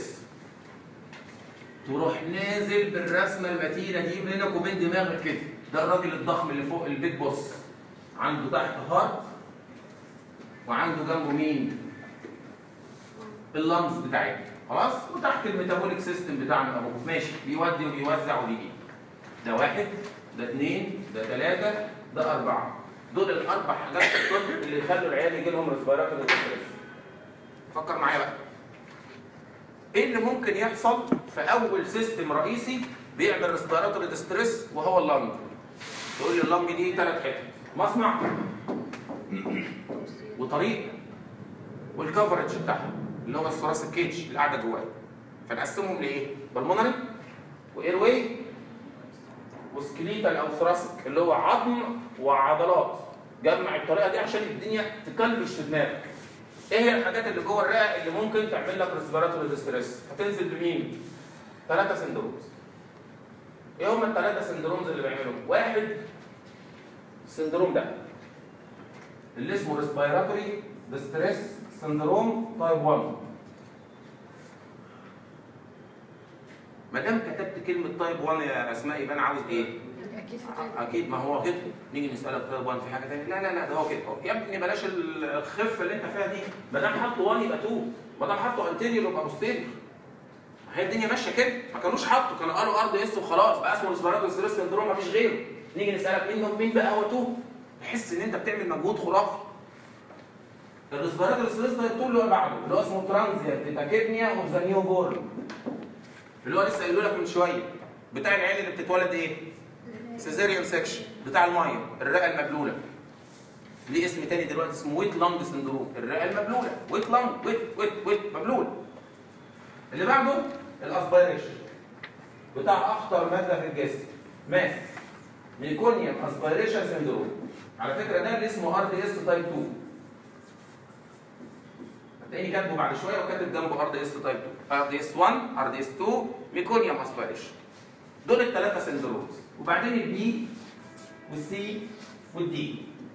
تروح نازل بالرسمه المتينه دي بينك وبين دماغك كده. ده الراجل الضخم اللي فوق البيج بوس، عنده تحت هارت وعنده جنبه مين؟ اللمز بتاعتنا، خلاص؟ وتحت الميتابوليك سيستم بتاعنا اهو، ماشي، بيودي وبيوزع وبيجيب. ده واحد، ده اثنين، ده ثلاثة، ده أربعة. دول الأربع حاجات في الطب اللي يخلوا العيال يجي لهم ريسبيراتوري ديستريس. فكر معايا بقى. إيه اللي ممكن يحصل في أول سيستم رئيسي بيعمل ريسبيراتوري ديستريس وهو اللنج؟ تقول لي اللنج دي ثلاث حتت، مصنع وطريق والكفرج بتاعها اللي هو الثراسيك كيج اللي قاعده جواه. فنقسمهم لايه؟ بالمونري واير واي وسكليتال او ثراسيك اللي هو عظم وعضلات. جمع الطريقه دي عشان الدنيا تكلبش في دماغك. ايه هي الحاجات اللي جوه الرئه اللي ممكن تعمل لك ريسبيراتوري ديستريس؟ هتنزل بمين؟ ثلاثه سندرومز. ايه هم الثلاثه سندرومز اللي بيعملوا؟ واحد السندروم ده اللي اسمه ريسبيراتوري ديستريس سندروم تايب واحد. ما دام كتبت كلمه تايب واحد يا اسماء يبقى انا عاوز ايه؟ اكيد اكيد ما هو كده. نيجي نسالك تايب واحد في حاجه ثانيه؟ لا لا لا ده هو كده. يا ابني بلاش الخفه اللي انت فيها دي. ما دام حطوا واحد يبقى اتنين، ما دام حطوا انتيريور يبقى بوستيريور. هي الدنيا ماشيه كده. ما كانوش حطوا، كانوا قالوا ارض اس وخلاص، بقى اسمه ريسبيراتوري ديستريس سندروم ما فيش غيره. نيجي نسالك مين مين بقى هو اتنين؟ تحس ان انت بتعمل مجهود خرافي. الريسبيراتوري ديستريس ده طول اللي هو بعده اللي هو اسمه ترانزيانت تاكيبنيا اوف ذا نيو بورن، اللي هو لسه قايله لك من شويه، بتاع العيال اللي بتتولد ايه؟ سيزيريان سكشن، بتاع الميه، الرئه المبلوله. ليه اسم تاني دلوقتي اسمه ويت لانج سندروم، الرئه المبلوله، ويت لانج، ويت ويت ويت مبلول. اللي بعده الاسبيريشن بتاع اخطر ماده في الجسم، ماس ميكونيوم اسبيريشن سندروم. على فكره ده اللي اسمه ار دي اس تايب اتنين. هتلاقيني كاتبه بعد شويه وكاتب جنبه ار دي اس تايب اتنين، ار دي اس واحد، ار دي اس اتنين، ميكونيوم اسبيريشن. دول الثلاثه سندرومز. وبعدين البي والسي والدي.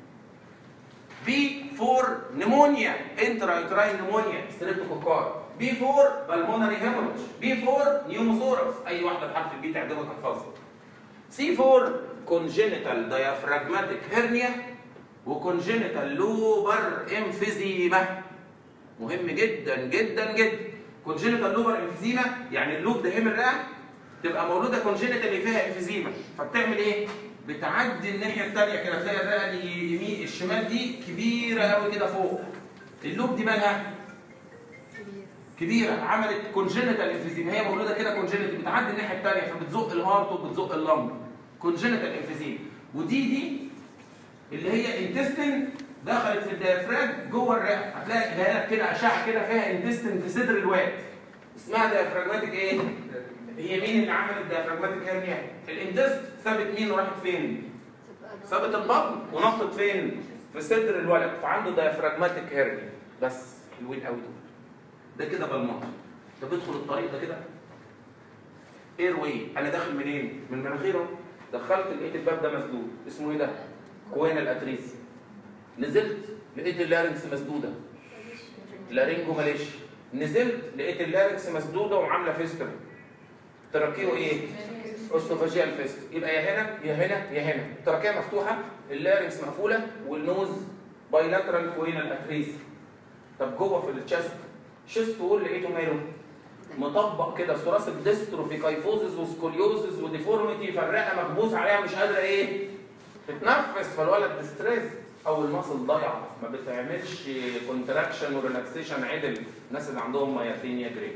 بي فور نيمونيا، انترا يوتراين نيمونيا، ستريبتوكوكار. بي فور بالمونري هيموريج. بي فور نيوموثوركس، اي واحده بحرف البي تعجبك احفظها. سي فور كونجينيتال دايافراجماتيك هيرنيا وكونجينيتال لوبر امفيزيما. مهم جدا جدا جدا. كونجينيتال لوبر امفيزيما يعني اللوب ده هيم الرئه تبقى مولوده كونجينيتال اللي فيها امفيزيما، فبتعمل ايه؟ بتعدي الناحيه الثانيه كده، تلاقي الرئه اليمين الشمال دي كبيره قوي كده فوق. اللوب دي مالها؟ كبيره عملت كونجنتال انفيزيم، هي مولوده كده كونجنتال بتعدي الناحيه الثانيه فبتزق الهارت وبتزق اللنج، كونجنتال انفيزيم. ودي دي اللي هي انتستين دخلت في الديافراج جوه الرئه، هتلاقي جايه لك كده اشعه كده فيها انتستين في صدر الواد اسمها ديافراجماتيك ايه؟ هي مين اللي عملت ديافراجماتيك هيرنيا؟ الانتست سابت مين وراحت فين؟ سابت البطن ونطت فين؟ في صدر الولد، فعنده ديافراجماتيك هيرنيا. بس حلوين قوي دول. ده كده بالمنطق. طب بدخل الطريق ده كده اير واي، انا داخل منين؟ من مناخيره. دخلت لقيت الباب ده مسدود، اسمه ايه ده؟ كوينا الاتريسي. نزلت لقيت اللارنكس مسدوده، لارينجو ماليش. نزلت لقيت اللارنكس مسدوده وعامله فيستر. تراكيه ايه؟ اوستوفاجيال فيستر. يبقى يا هنا يا هنا يا هنا، التراكيه مفتوحه، اللارنكس مقفوله، والنوز بايلاترال كوينا الاتريسي. طب جوه في التشست شيست وول لقيته ماله؟ مطبق كده، ثوراسيك ديستروفي، كايفوزز وسكوليوزز وديفورميتي، فالرئه مكبوس عليها مش قادره ايه؟ تتنفس، فالولد ديستريس او المصل ضايعه ما بتعملش كونتراكشن وريلاكسيشن عدل. الناس اللي عندهم ماياثينيا جريفز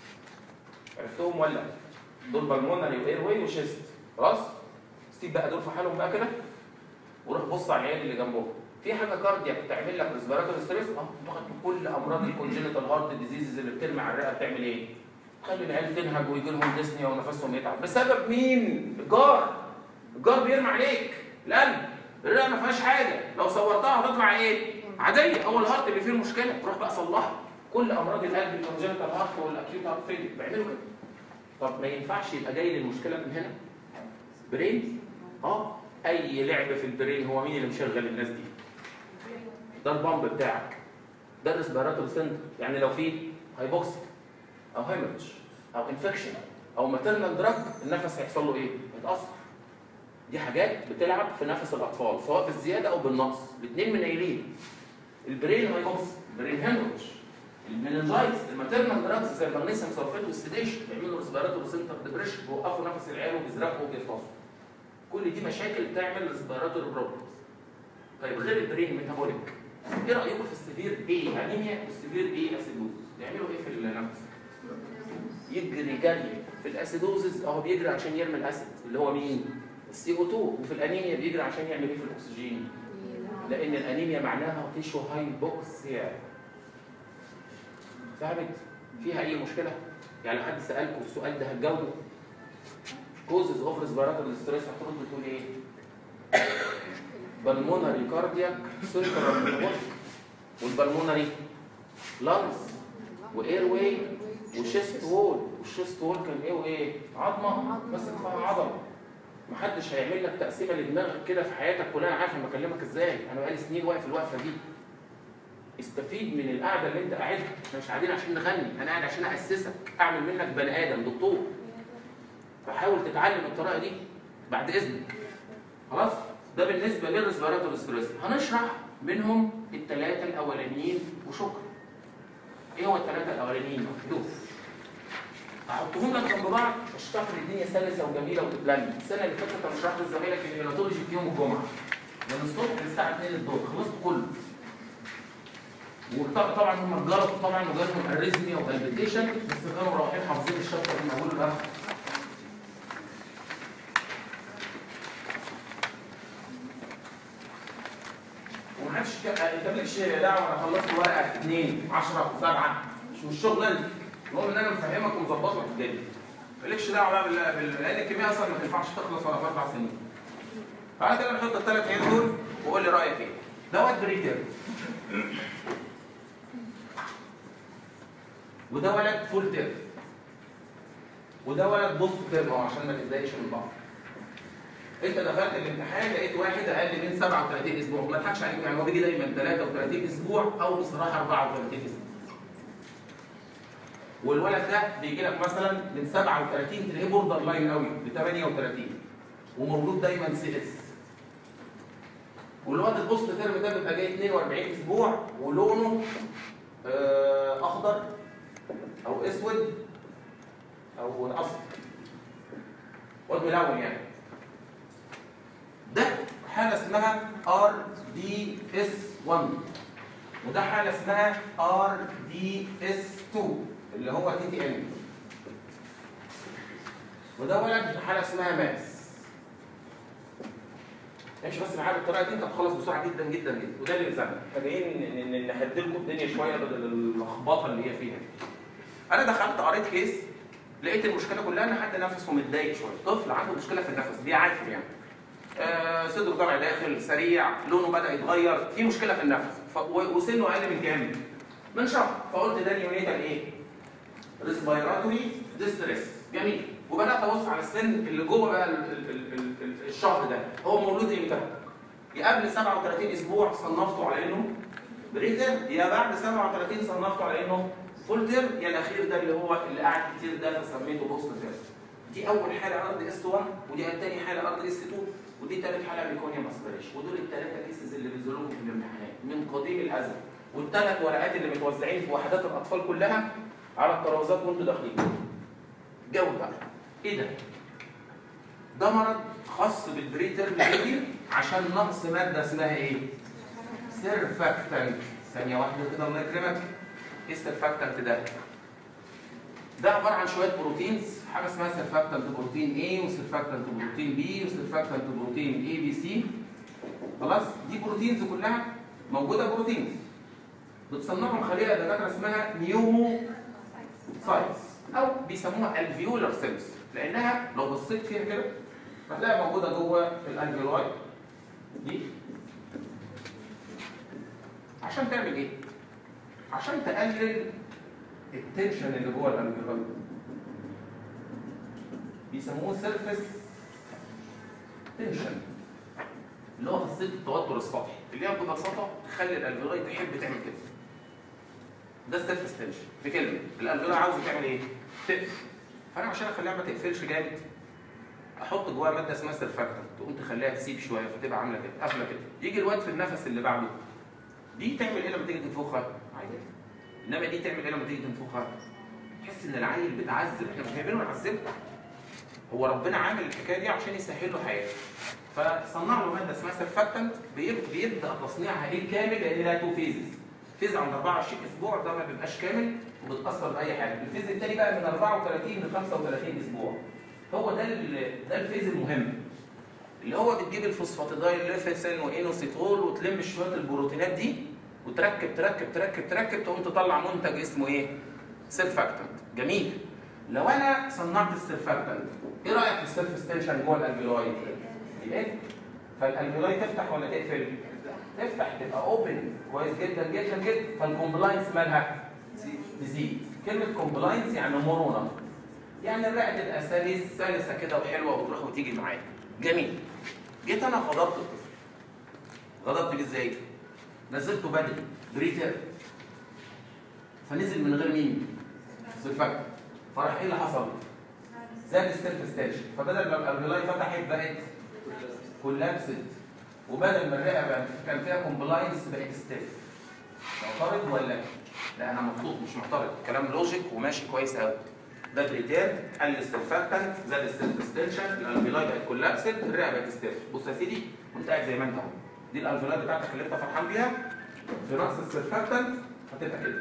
عرفتهم ولا؟ دول بالمونري واير واي وشيست. خلاص؟ سيب بقى دول في حالهم بقى كده وروح بص على العيال اللي جنبهم. في حاجه كاردياك بتعمل لك ريسبيراتوري ستريس، اه ضغط كل امراض الكونجنتال هارت ديزيزز اللي بترمي على الرئه بتعمل ايه؟ تخلي العيال تنهج ويجي لهم ديسنيا ونفسهم يتعب بسبب مين؟ الجار. الجار بيرمي عليك القلب. الرئه ما فيهاش حاجه، لو صورتها هتطلع ايه؟ عاديه. هو الهارت اللي فيه المشكله، روح بقى صلحها. كل امراض القلب الكونجنتال هارت والاكيوت هارت فيلير بيعملوا كده. طب ما ينفعش يبقى جاي للمشكله من هنا؟ برين؟ اه اي لعب في البرين هو مين اللي مشغل الناس دي؟ ده البامب بتاعك، ده الريسبيراتوري سنتر. يعني لو في هايبوكسيك او هيموريدج او انفكشن او ماتيرنال دراج النفس هيحصل له ايه؟ هيتاثر. دي حاجات بتلعب في نفس الاطفال سواء بالزياده او بالنقص، الاثنين منيلين. البرين هايبوكسيك، البرين هيموريدج، المننجايتس، الماتيرنال دراجز زي المغنيسيوم سلفيت والسيديشن بيعملوا ريسبيراتوري سنتر ديبريشن، بيوقفوا نفس العيال وبيزرقوا وبيفطسوا. كل دي مشاكل بتعمل ريسبيراتوري بروبلمز. طيب غير البرين ميتابوليك، ايه رايكم في السيفير ايه انيميا والسيفير ايه اسيدوز؟ بيعملوا ايه في النفس؟ يجري جري في الاسيدوزز اهو، بيجري عشان يرمي الاسيد اللي هو مين؟ السي او اتنين. وفي الانيميا بيجري عشان يعمل ايه في الاكسجين؟ لان الانيميا معناها تيشو هايبوكسيا. فهمت؟ فيها اي مشكله؟ يعني حد سالكم السؤال ده هتجاوبوا؟ كوزز اوف ريسبيراتوري ستريس هترد بتقول ايه؟ بالمونري كاردياك سيركلر ميتابوليك، والبالمونري لانس واير واي وشيست وول. والشيست وول كان ايه وايه؟ عظمه ماسك فيها عضله. محدش هيعمل لك تقسيمه لدماغك كده في حياتك كلها. انا عارف انا بكلمك ازاي، انا بقالي سنين واقف الوقفه دي. استفيد من القعده اللي انت قاعدها، احنا مش قاعدين عشان نغني، انا قاعد عشان اسسك، اعمل منك بني ادم دكتور. فحاول تتعلم الطريقه دي بعد اذنك. خلاص؟ ده بالنسبه للريسبيراتوري ستريس. هنشرح منهم الثلاثه الاولانيين وشكرا. ايه هو الثلاثه الاولانيين؟ محدود. هحطهم لك جنب بعض عشان تعرف ان الدنيا سلسه وجميله وتتلم. السنه اللي فاتت انا شرحت لزمايلك الهيماتولوجي في يوم الجمعه من الصبح للساعه اتنين الظهر، خلصت كله. وطبعا هم اتجربوا طبعا وجالهم اريزميا وبالبيتيشن، بس كانوا رايحين حافظين الشابتر من اوله لاخره. ومحدش انت مالكش دعوه انا خلصت ورقه اثنين عشرة سبعة، مش مش شغل انت. المهم ان انا مفهمك ومظبط لك الدنيا. مالكش دعوه بقى بال... لان الكيمياء اصلا ما تنفعش تخلص ولا في اربع سنين. تعالى كده نحط الثلاث عيال دول وقول لي رايك ايه. ده واد بريتير وده ولد فول تيرم وده ولد بوست تيرم اهو عشان ما تتضايقش من بعض. انت دخلت الامتحان لقيت واحد اقل من سبعة وثلاثين اسبوع، ما اضحكش عليك يعني هو بيجي دايما ثلاثة وثلاثين اسبوع او بصراحه أربعة وثلاثين اسبوع. والولد ده بيجي لك مثلا من سبعة وثلاثين تلاقيه بوردر لاين قوي ل ثمانية وثلاثين ومولود دايما سي اس. والواد البوست تيرم ده بيبقى جاي اثنين وأربعين اسبوع ولونه آه اخضر او اسود او اصفر، واد ملون يعني. ده حاله اسمها ار دي اس واحد وده حاله اسمها ار دي اس اتنين. اللي هو تي تي ان، وده ولد حاله اسمها ماس. امشي بس معايا بالطريقه دي انت هتخلص بسرعه جدا جدا جدا، وده اللي بيلزمك. فجايين نهدي لكم الدنيا شويه بدل اللخبطه اللي هي فيها دي. انا دخلت قريت كيس، لقيت المشكله كلها ان حد نفسه متضايق شويه، طفل عنده مشكله في النفس دي عارف يعني. آه صدره جمع داخل، سريع، لونه بدا يتغير، في مشكله في النفس، وسنه اقل من كام؟ من شهر. فقلت ده نيونيتال ايه؟ ريسبيراتوري ديستريس. جميل. وبدات ابص على السن اللي جوه بقى ال ال ال ال الشهر ده، هو مولود امتى؟ يا قبل سبعة وثلاثين اسبوع صنفته على انه بريتر، يا بعد سبعة وثلاثين صنفته على انه فول تيرم، يا الاخير ده اللي هو اللي قاعد كتير ده فسميته بوست تيرم. دي اول حاله ارض اس واحد، ودي ثاني حاله ارض اس اتنين، ودي ثالث حاله ميكونيا ماسبريش، ودول الثلاثه كيسز اللي بينزلوهم في الامتحانات من قديم الازل، والثلاث ورقات اللي متوزعين في وحدات الاطفال كلها على الترابيزات وانتوا داخلين. جاوب بقى. ايه ده؟ ده مرض خاص بالبريتيرم بيبي عشان نقص ماده اسمها ايه؟ سيرفاكتنت. ثانيه واحده كده الله يكرمك. ايه السيرفاكتنت ده؟ ده عباره عن شويه بروتينز، حاجه اسمها سيرفاكتنت بروتين A وسيرفاكتنت بروتين B وسيرفاكتنت بروتين A B C. خلاص؟ دي بروتينز كلها موجوده بروتينز. بتصنعهم خليه دكاتره اسمها نيومو سايتس او بيسموها الفيولار سيلز، لانها لو بصيت فيها كده هتلاقيها موجوده جوه الالفيولاي دي. عشان تعمل ايه؟ عشان تقلل التنشن اللي جوه الالفيولاي، بيسموه سيرفيس تنشن، اللي هو خاصيه التوتر السطحي، اللي هي ببساطه تخلي الالفيولاي تحب تعمل كده. ده السيرفيس تنشن. بكلمه الالفيولاي عاوزه تعمل ايه؟ تقفل. فانا عشان اخليها ما تقفلش جامد احط جواها ماده اسمها سيرفاكتنت، تقوم تخليها تسيب شويه فتبقى عامله كده قافله كده. يجي الوقت في النفس اللي بعده دي تعمل ايه لما تيجي تنفخها؟ عادي. انما دي تعمل ايه لما تيجي تنفخها؟ تحس ان العيل بيتعذب. احنا مش جايبينه نعذبه، هو ربنا عامل الحكايه دي عشان يسهل له حياته. فصنع له ماده اسمها سيرفاكتنت بيبدا تصنيعها ايه كامل، لان لها تو فيزز. فيز عند أربعة وعشرين اسبوع ده ما بيبقاش كامل وبتاثر باي حاجه. الفيز الثاني بقى من أربعة وثلاثين ل خمسة وثلاثين اسبوع. هو ده ده الفيز المهم، اللي هو بتجيب الفوسفاتيدايل ليفيسين وانوسيتول وتلم شويه البروتينات دي وتركب تركب تركب تركب تقوم تطلع منتج اسمه ايه؟ سيرفاكتنت. جميل. لو انا صنعت السيرفاكتنت، ايه رايك في السيرفيس تنشن جوه الالفيولاي؟ ايه؟ فالالفيولاي تفتح ولا تقفل؟ تفتح، تبقى اوبن كويس جدا جدا جدا. فالكومبلاينس مالها؟ تزيد. كلمه كومبلاينس يعني مرونه، يعني الرئه تبقى سلس سلسه كده وحلوه وتروح وتيجي معايا. جميل. جيت انا غضبت الطفل. غضبت بيه ازاي؟ نزلته بدري بريتر، فنزل من غير مين؟ سيرفاكتنت. فراح ايه اللي حصل؟ زاد السيرفيس تنشن، فبدل ما الالفيولاي فتحت بقت كولابست، وبدل ما الرئه كان فيها كومبلاينس بقت ستيف. معترض ولا؟ لا انا مبسوط مش معترض، كلام لوجيك وماشي كويس قوي. ده بريتير، قل السيرفاكتنت، زاد السيرفيس تنشن، الالفيولاي بقت كولابست، الرئه بقت ستيف. بص يا سيدي وانت قاعد زي ما انت اهو، دي الالفيولاي بتاعتك اللي انت فرحان بيها، في نقص السيرفاكتنت هتبقى كده.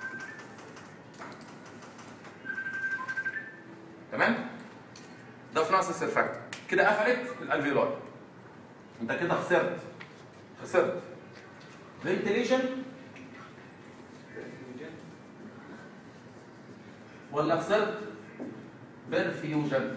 تمام؟ ده في نقص السيرفاكتنت، كده قفلت الالفيولاي. انت كده خسرت خسرت فنتيليشن ولا خسرت برفيوجن؟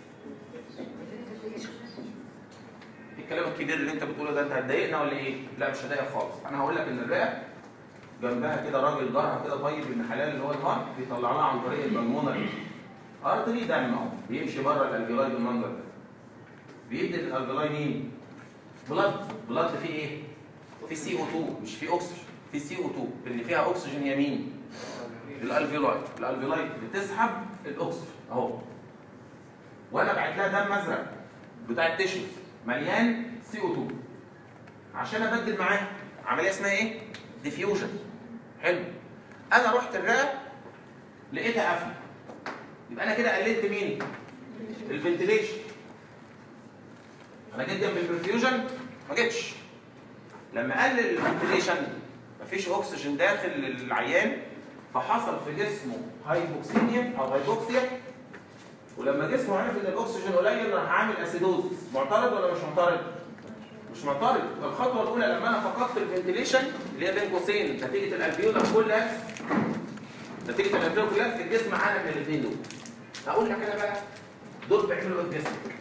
الكلام الكبير اللي انت بتقوله ده انت هتضايقنا ولا ايه؟ لا مش هضايقك خالص. انا هقول لك ان الرئه جنبها كده راجل جارها كده طيب ابن حلال اللي هو الهارت، بيطلع لها عن طريق البلمونري ارتري دم اهو بيمشي بره الالفيولاي بالمنظر ده. بيدي الالفيولاي مين؟ بلاد. بلاد فيه ايه؟ في سي او اتنين، مش في اكسجين، في سي او اتنين. اللي فيها اكسجين يمين الالفيولاي. الالفيولاي بتسحب الاكسجين اهو، وانا بعت لها دم ازرق بتاع التشوز مليان سي او اتنين عشان ابدل معاه. عمليه اسمها ايه؟ ديفيوجن. حلو. انا رحت الرئه لقيتها قافله، يبقى انا كده قللت مين؟ الفنتيليشن. انا جيت جنب البرفيوجن ما جيتش. لما قلل الفنتيليشن مفيش اكسجين داخل للعيان، فحصل في جسمه هايبوكسيميا او هايبوكسيا، ولما جسمه عرف ان الاكسجين قليل راح عامل اسيدوزس. معترض ولا مش معترض؟ مش معترض. الخطوه الاولى لما انا فقدت الفنتيليشن اللي هي بين قوسين نتيجه الالفيولار كولاكس، نتيجه الالفيولار كولاكس الجسم عانى من الاثنين دول. هقول لك انا بقى دول بيعملوا ايه في جسمك؟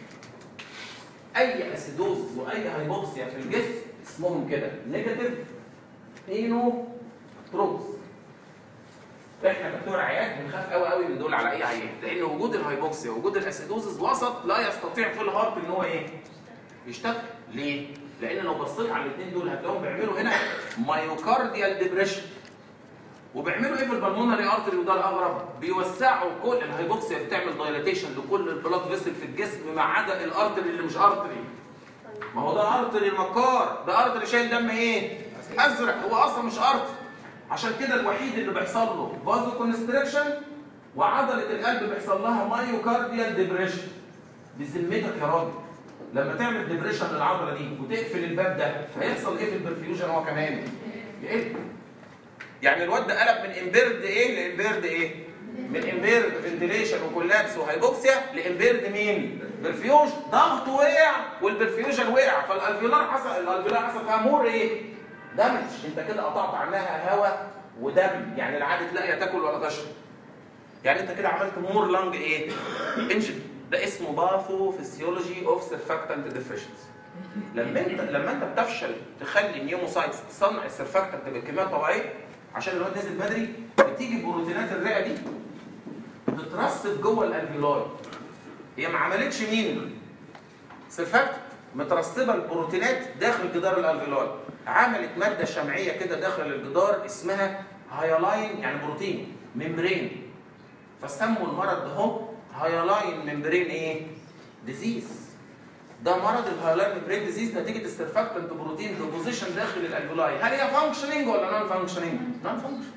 اي اسيدوزس واي هايبوكسيا في الجسم اسمهم كده نيجاتيف اينوتروبس. احنا كدكتور عيان بنخاف قوي قوي من دول على اي عيان، لان وجود الهايبوكسيا ووجود الاسيدوزس وسط لا يستطيع في الهارت ان هو ايه؟ يشتغل. ليه؟ لان لو بصيت على الاثنين دول هتلاقيهم بيعملوا هنا مايوكارديال ديبريشن. وبيعملوا ايه في البلمونري ارتري؟ وده الاغرب، بيوسعوا كل الهايبوكسيا بتعمل دايلاتيشن لكل البلاد فيسل في الجسم ما عدا الارتري اللي مش ارتري. ما هو ده ارتري المكار، ده ارتري شايل دم ايه؟ ازرق، هو اصلا مش ارتري. عشان كده الوحيد اللي بيحصل له فازو كونستريكشن وعضله القلب بيحصل لها مايوكارديال ديبريشن. بذمتك يا راجل لما تعمل ديبريشن للعضله دي وتقفل الباب ده هيحصل ايه في البرفيوجن هو كمان؟ يقل. يعني الواد ده قلب من امبيرد ايه لامبيرد ايه؟ من امبيرد فنتيليشن وكولابس وهايبوكسيا لامبيرد مين؟ برفيوجن. ضغطه وقع والبرفيوجن وقع، فالالفيولار حصل الالفيولار حصل فيها مور ايه؟ دمج. انت كده قطعت عنها هواء ودم، يعني لا عادت لاقيه تاكل ولا تشرب. يعني انت كده عملت مور لانج ايه؟ انجن. ده اسمه باثو فيسيولوجي اوف سيرفاكتنت ديفيشنسي. لما انت لما انت بتفشل تخلي النيوموسايتس تصنع السيرفاكتنت بكميات طبيعيه عشان الواد نزل بدري، بتيجي بروتينات الرئه دي بتترسب جوه الالفيولاي. هي ما عملتش مين؟ سيرفاكتنت، مترسبه البروتينات داخل جدار الالفيولاي. عملت ماده شمعيه كده داخل الجدار اسمها هايلاين، يعني بروتين ممبرين. فسموا المرض ده هو هايلاين ممبرين ايه؟ ديزيز. ده مرض الهايلاين ممبرين ديزيز نتيجه السيرفاكتنت بروتين ديبوزيشن داخل الالفيولاي. هل هي فانكشنينج ولا نون فانكشنينج؟ نون فانكشن.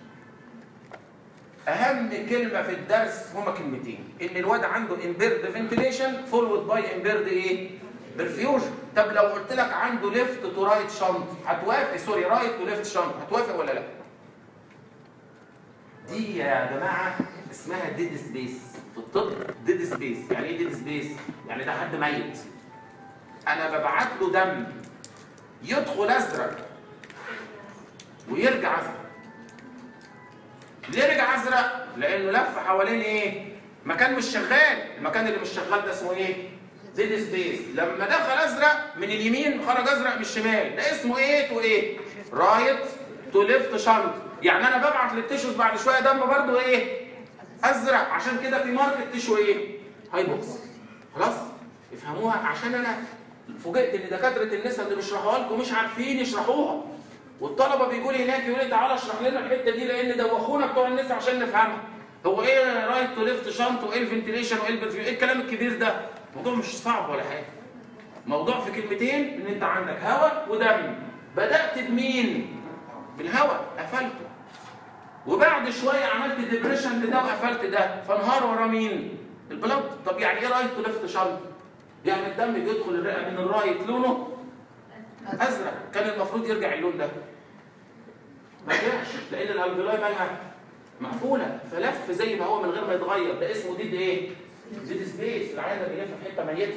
اهم كلمه في الدرس هما كلمتين، ان الواد عنده امبيرد فنتيليشن فولود باي امبيرد ايه؟ برفيوجن. طب لو قلت لك عنده ليفت تو رايت شنط هتوافق؟ سوري رايت تو ليفت شنط هتوافق ولا لا؟ دي يا جماعه اسمها ديد سبيس في الطب. ديد سبيس يعني ايه ديد سبيس؟ يعني ده حد ميت. انا ببعت له دم يدخل ازرق ويرجع ازرق. ليه رجع ازرق؟ لانه لف حوالين ايه؟ مكان مش شغال. المكان اللي مش شغال ده اسمه ايه؟ ديد سبيس. لما دخل ازرق من اليمين خرج ازرق من الشمال، ده اسمه ايه تو ايه؟ رايت تو ليفت شنط. يعني انا ببعت للتيشوز بعد شويه دم برضه ايه؟ ازرق. عشان كده في ماركت تيشو ايه؟ هايبوكس. خلاص؟ افهموها. عشان انا فوجئت ان دكاتره النساء اللي بيشرحوها لكم مش عارفين يشرحوها، والطلبه بيجوا لي هناك يقولوا لي تعالى اشرح لنا الحته دي لان دوخونا بتوع النساء عشان نفهمها. هو ايه رايت تو ليفت شنط وايه الفنتيليشن وايه البرفيو؟ ايه الكلام الكبير ده؟ الموضوع مش صعب ولا حاجه. موضوع في كلمتين، ان انت عندك هواء ودم. بدات بمين؟ بالهواء قفلته، وبعد شويه عملت ديبريشن لده وقفلت ده، فانهار ورا مين؟ البلد. طب يعني ايه رايت تو ليفت شنط؟ يعني الدم بيدخل الرئه من الرايت لونه ازرق، كان المفروض يرجع اللون ده. ما رجعش لان الالفيولاي مالها مقفوله، فلف زي ما هو من غير ما يتغير. ده اسمه ديد ايه؟ ديد سبيس. العيان ده بيلف في حته ميته.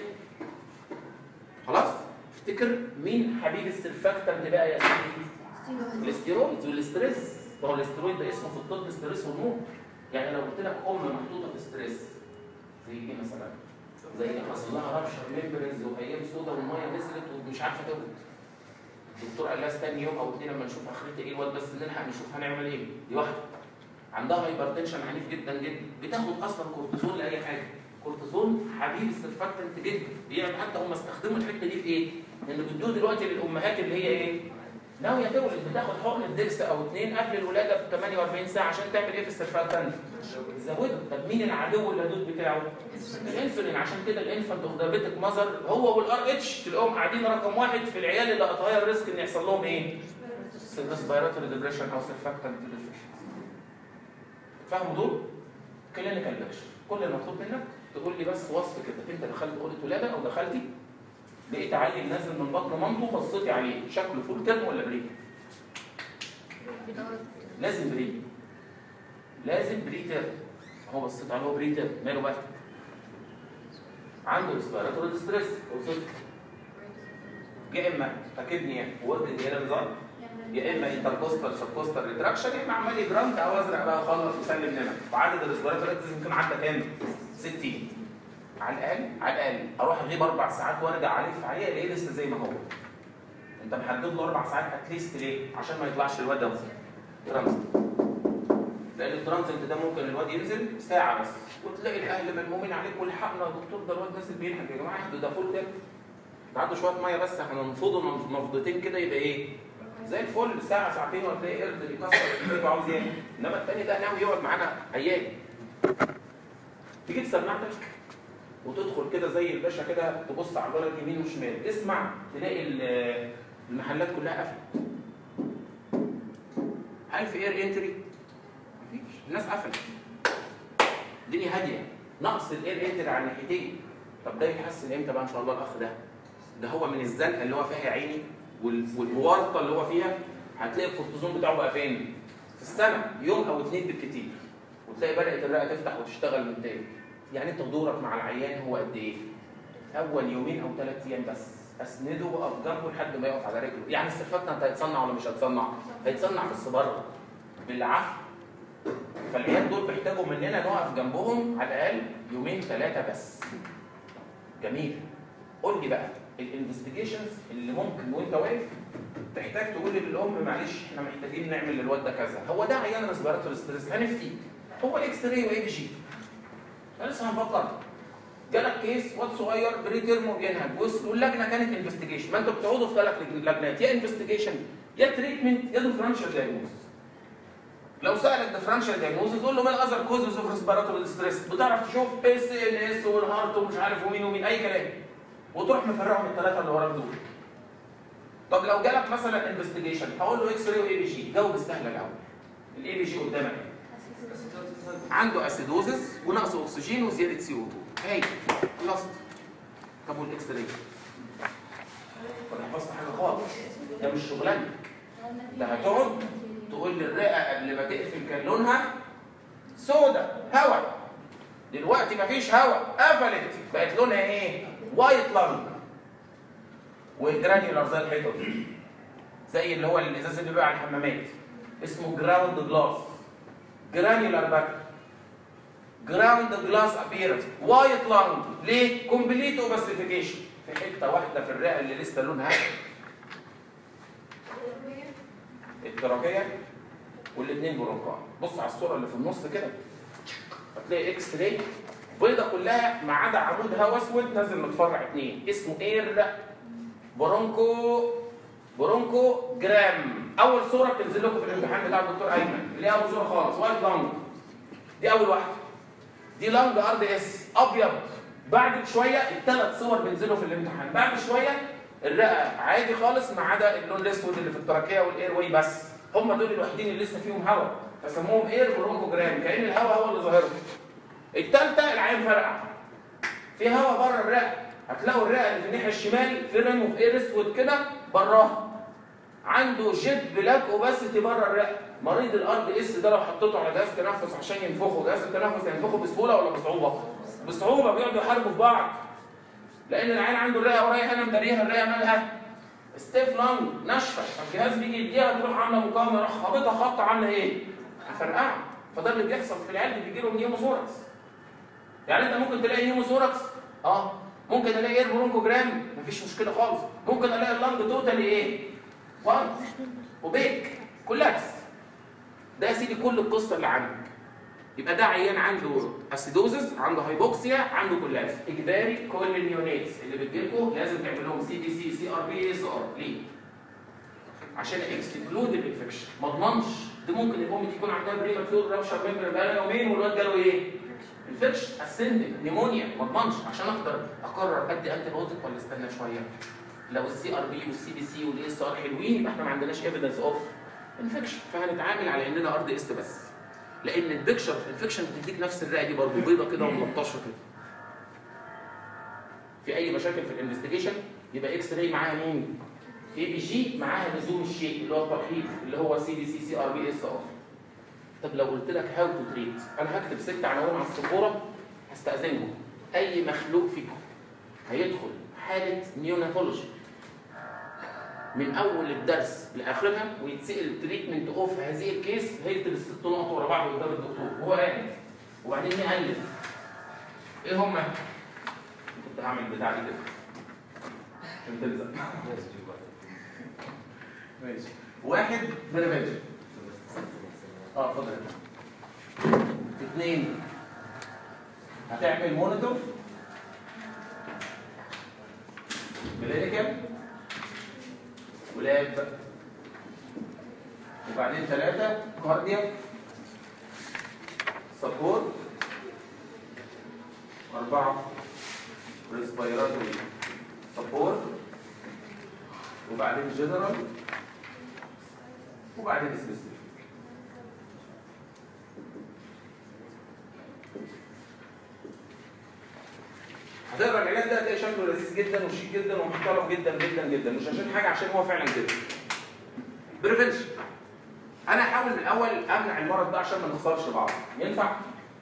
خلاص؟ افتكر مين حبيب السيرفاكتنت بقى يا سيدي؟ الاستيرويد والاستريس. ما هو الاستيرويد ده اسمه في الطب ستريس هرمون. يعني لو قلت لك ام محطوطه في ستريس زي ايه مثلا؟ زي حصل لها رابشر ميمبرز وايام سودا والميه نزلت ومش عارفه تولد. الدكتور قال لها استني يوم او اثنين لما نشوف اخرتها ايه الواد، بس نلحق نشوف هنعمل ايه. دي واحده عندها هايبرتنشن عنيف جدا جدا، بتاخد اصلا كورتيزون لاي حاجه. كورتيزون حبيب السيرفاكتنت جدا. يعني حتى هم استخدموا الحته دي في ايه؟ ان بيدوه دلوقتي للامهات اللي هي ايه؟ ناويه تولد، بتاخد حقن الدكس او اثنين قبل الولاده ب ثمانية وأربعين ساعه عشان تعمل ايه في السيرفاكتنت؟ تزوده. طب مين العدو اللدود بتاعه؟ الانسولين. عشان كده الانفانت اوف دايابيتك ماذر هو والار اتش تلاقيهم قاعدين رقم واحد في العيال اللي هتغير ريسك ان يحصل لهم ايه؟ ريسبيراتوري ديبريشن او سيرفاكتنت ديفيشنسي. فاهموا دول؟ كلينيكال بيكشر. كل المطلوب منك تقول لي بس وصف كده، انت دخلت اوضه ولاده او دخلتي لقيت عيل نازل من بطن مامته بصيتي عليه، شكله فول ترم ولا بريك؟ لازم بريك. لازم بريتر. هو بصيت عليه هو بريتر، ماله بقى؟ عنده ريسبيراتوري ستريس وصلت. يا اما فاكرني يعني ورد الهيرا نظام، يا اما انتركوستال سبكوستال ريتراكشن، يا اما عمال يجرانت او ازرق بقى خلص وسلم لنا. وعدد الريسبيراتوري يمكن عدى كام؟ ستين. على الاقل على الاقل اروح اغيب اربع ساعات وارجع الف عليه الاقيه لسه زي ما هو. انت محدد له اربع ساعات اتليست ليه؟ عشان ما يطلعش الواد ده ترانزيت. لان الترانزيت ده ممكن الواد ينزل ساعه بس وتلاقي الاهل ملمومين عليك والحقنا يا دكتور ده الواد نازل بينهج. يا جماعه اهدوا، ده فول ده عنده شويه ميه بس هننفضه نفضتين كده يبقى ايه؟ زي الفل. ساعه ساعتين وتلاقي قرد بيكسر ايده عاوز يعمل. انما الثاني ده ناوي يقعد معانا ايام. تجيب سماعتك وتدخل كده زي الباشا كده تبص على الولد يمين وشمال، تسمع تلاقي المحلات كلها قافله. هل في اير انتري؟ مفيش، الناس قفلت. الدنيا هاديه، نقص الاير انتري على الناحيتين. طب ده يتحسن امتى بقى ان شاء الله الاخ ده؟ ده هو من الزنقه اللي هو فيها يا عيني والورطه اللي هو فيها هتلاقي الكورتيزون بتاعه بقى فين؟ في السنه يوم او اثنين بالكتير. وتلاقي بدات الرئه تفتح وتشتغل من تاني. يعني انت دورك مع العيان هو قد ايه؟ اول يومين او ثلاث ايام بس، اسنده واقف جنبه لحد ما يقف على رجله. يعني استفدنا انت هيتصنع ولا مش هيتصنع؟ هيتصنع بس بره بالعافيه. فالعيال دول بيحتاجوا مننا نقف جنبهم على الاقل يومين ثلاثه بس. جميل. قول لي بقى الانفستيجيشنز اللي ممكن وانت واقف تحتاج تقول للام معلش احنا محتاجين نعمل للواد ده كذا. هو ده عيان ريسبيراتوري ستريس هنفتي. هو الاكس راي واي بي جي. لسه هنفكر. جالك كيس واد صغير بري تيرم وبينهج واللجنه كانت انفستيجيشن. ما انتوا بتقعدوا في ثلاث لجنات، يا انفستيجيشن يا تريتمنت يا ديفرنشال دايجنوستس. لو سالك ديفرنشال دايجنوستس تقول له ما الاذر كوزز اوف ريسبيراتوري ستريس. بتعرف تشوف اس ان اس والهارت ومش عارف ومين ومين اي كلام. وتروح مفرقهم الثلاثه اللي وراك دول. طب لو جالك مثلا انفستيجيشن هقول له اكس راي واي بي جي. جاوب السهله الاول. الاي بي جي قدامك عنده اسيدوزس ونقص اكسجين وزياده سي او اتنين. هاي خلصت. طب والاكس راي؟ ولا حفظت حاجه خالص؟ ده مش شغلانتك. ده هتقعد تقول للرئه قبل ما تقفل كان لونها سودا هواء. دلوقتي مفيش هواء، قفلت بقت لونها ايه؟ وايت لانج. والجرانيولار زي الحيطه دي. زي اللي هو الازاز اللي بيبقى على الحمامات. اسمه جراوند جلاس. جرانيولار باك. جراوند جلاس ابيرنس. وايت لانج. ليه؟ كومبليت اوباسيفيكيشن. في حته واحده في الرئه اللي لسه لونها التراكيه والاثنين برونكاي. بص على الصوره اللي في النص كده هتلاقي اكس راي بيضه كلها ما عدا عمود هواء اسود نازل متفرع اثنين اسمه اير برونكو برونكو جرام. اول صوره بتنزل لكم في الامتحان بتاع الدكتور ايمن اللي هي اول صوره خالص وايت لانج. دي اول واحده. دي لانج ار دي اس ابيض. بعد شويه الثلاث صور بينزلوا في الامتحان. بعد شويه الرئه عادي خالص ما عدا اللون الاسود اللي في التراكيه والاير واي بس. هم دول الوحيدين اللي لسه فيهم هواء فسموهم اير برونكوجرام كأن الهواء هو اللي ظاهرهم. الثالثه العين فرقع. في هواء بره الرئه. هتلاقوا الرئه اللي في الناحيه الشمال في ريم اوف اير اسود كده براها. عنده جيت بلاك اوباسيتي بره الرئه. مريض الار دي اس ده لو حطيته على جهاز تنفس عشان ينفخه، جهاز التنفس هينفخه بسهوله ولا بصعوبه؟ بصعوبه. بيقعدوا يحاربوا في بعض. لان العين عنده الرئه ورايا هنا مداريها الرئه مالها؟ ستيف لانج ناشفه. فالجهاز بيجي يديها تروح عامله مقاومه يروح خابطها خبطه عامله ايه؟ فرقعه. فده اللي بيحصل في العيال اللي بيجي لهم نيوموثوركس. يعني انت ممكن تلاقي نيوموثوركس اه ممكن الاقي اير برونكوجرام مفيش مشكله خالص. ممكن الاقي اللانج توتالي ايه؟ وان وبيك كولاكس. ده يا سيدي كل القصه اللي عندك. يبقى ده عيان عنده اسيدوزس، عنده هايبوكسيا، عنده كولاكس. اجباري كل النيونيتس اللي بتجيلكم لازم تعمل لهم سي بي سي سي ار بي اس ار. ليه؟ عشان اكسكلود الانفكشن. ما اضمنش دي ممكن الام دي يكون عندها بريماتيور رابشر ممبر بقى يومين والواد جاله ايه؟ انفكشن اسندنج نيمونيا. ما اضمنش عشان اقدر اقرر ادي انتي بايوتيك ولا استنى شويه. لو السي ار بي والسي بي سي والاي اس ار حلوين يبقى احنا ما عندناش ايفيدنس اوف انفكشن. فهنتعامل على اننا ار دي اس بس. لان البيكشر في الانفكشن بتديك نفس الرئه دي برضه بيضه كده وملطشه كده. في اي مشاكل في الانفستيجيشن يبقى اكس راي معاها مين؟ اي بي جي معاها لزوم الشيء اللي هو الترحيب اللي هو سي دي سي سي ار بي اس ار. طب لو قلت لك هاو تو تريت، انا هكتب ست عناوين على السبوره هستأذنكم. اي مخلوق فيكم هيدخل حاله نيوناتولوجي من اول الدرس لاخرها ويتسال تريتمنت اوف هذه الكيس، هيكتب الست نقط ورا بعض قدام الدكتور وهو قاعد، وبعدين يقلب ايه هما؟ كنت هعمل البتاع دي كده عشان تلزق. ماشي. واحد بريفنشن. اه اتفضل. اثنين هتعمل مونيتور كلينيكال ولاب، وبعدين ثلاثة كاردياك سبورت، أربعة ريسبيراتوري سبورت، وبعدين جنرال، وبعدين سبيسيفيك. هتقرا العلاج ده هتلاقي شكله لذيذ جدا وشيك جدا ومحترم جدا جدا جدا، مش عشان حاجه، عشان هو فعلا كده. بريفنشن. انا هحاول من الاول امنع المرض ده عشان ما نخسرش بعض، ينفع؟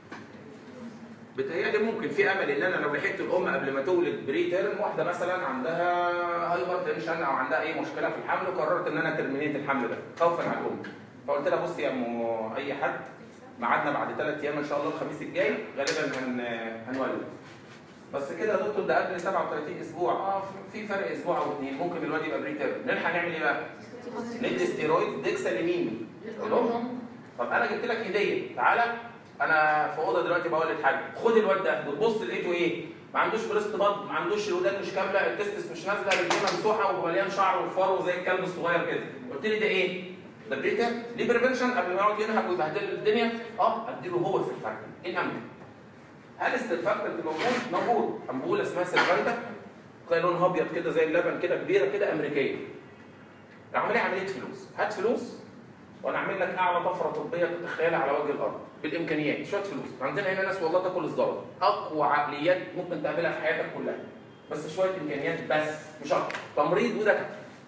بتهيألي ممكن في امل ان انا لو لحقت الام قبل ما تولد بري تيرم، واحده مثلا عندها هايبر تنشن او عندها اي مشكله في الحمل وقررت ان انا ترمينيت الحمل ده خوفا على الام، فقلت لها بصي يا ام اي حد، ميعادنا بعد ثلاث ايام ان شاء الله الخميس الجاي غالبا هن هنولد. بس كده يا دكتور ده قبل سبعة وثلاثين اسبوع، اه في فرق اسبوع او اثنين، ممكن الواد يبقى بري تيرم، نلحق نعمل ايه بقى؟ ندي ستيرويد ديكساليمين. لهم طب انا جبت لك هديه، تعالى انا في اوضه دلوقتي بولد حاجه، خد الواد ده، بتبص لقيته ايه؟ ما عندوش بريست بط، ما عندوش الودان مش كامله، التستس مش نازله، رجليه ممسوحه ومليان شعر وفرو زي الكلب الصغير كده، قلت لي ده ايه؟ ده بريتا؟ ليه بريفنشن قبل ما يقعد ينهج ويبهدل الدنيا؟ اه اديله هو سيرفاكتنت، ايه الامن؟ هل السيرفاكتنت موجود؟ موجود، امبوله اسمها سيرفانتا، تلاقي لونها ابيض كده زي اللبن كده، كبيره كده امريكيه. العمليه عمليه فلوس، هات فلوس وانا اعمل لك اعلى طفره طبيه تتخيلها على وجه الارض بالامكانيات، شويه فلوس، عندنا هنا ناس والله تاكل الزلط، اقوى عقليات ممكن تقابلها في حياتك كلها، بس شويه امكانيات بس مش اكتر، تمريض ودكاتره.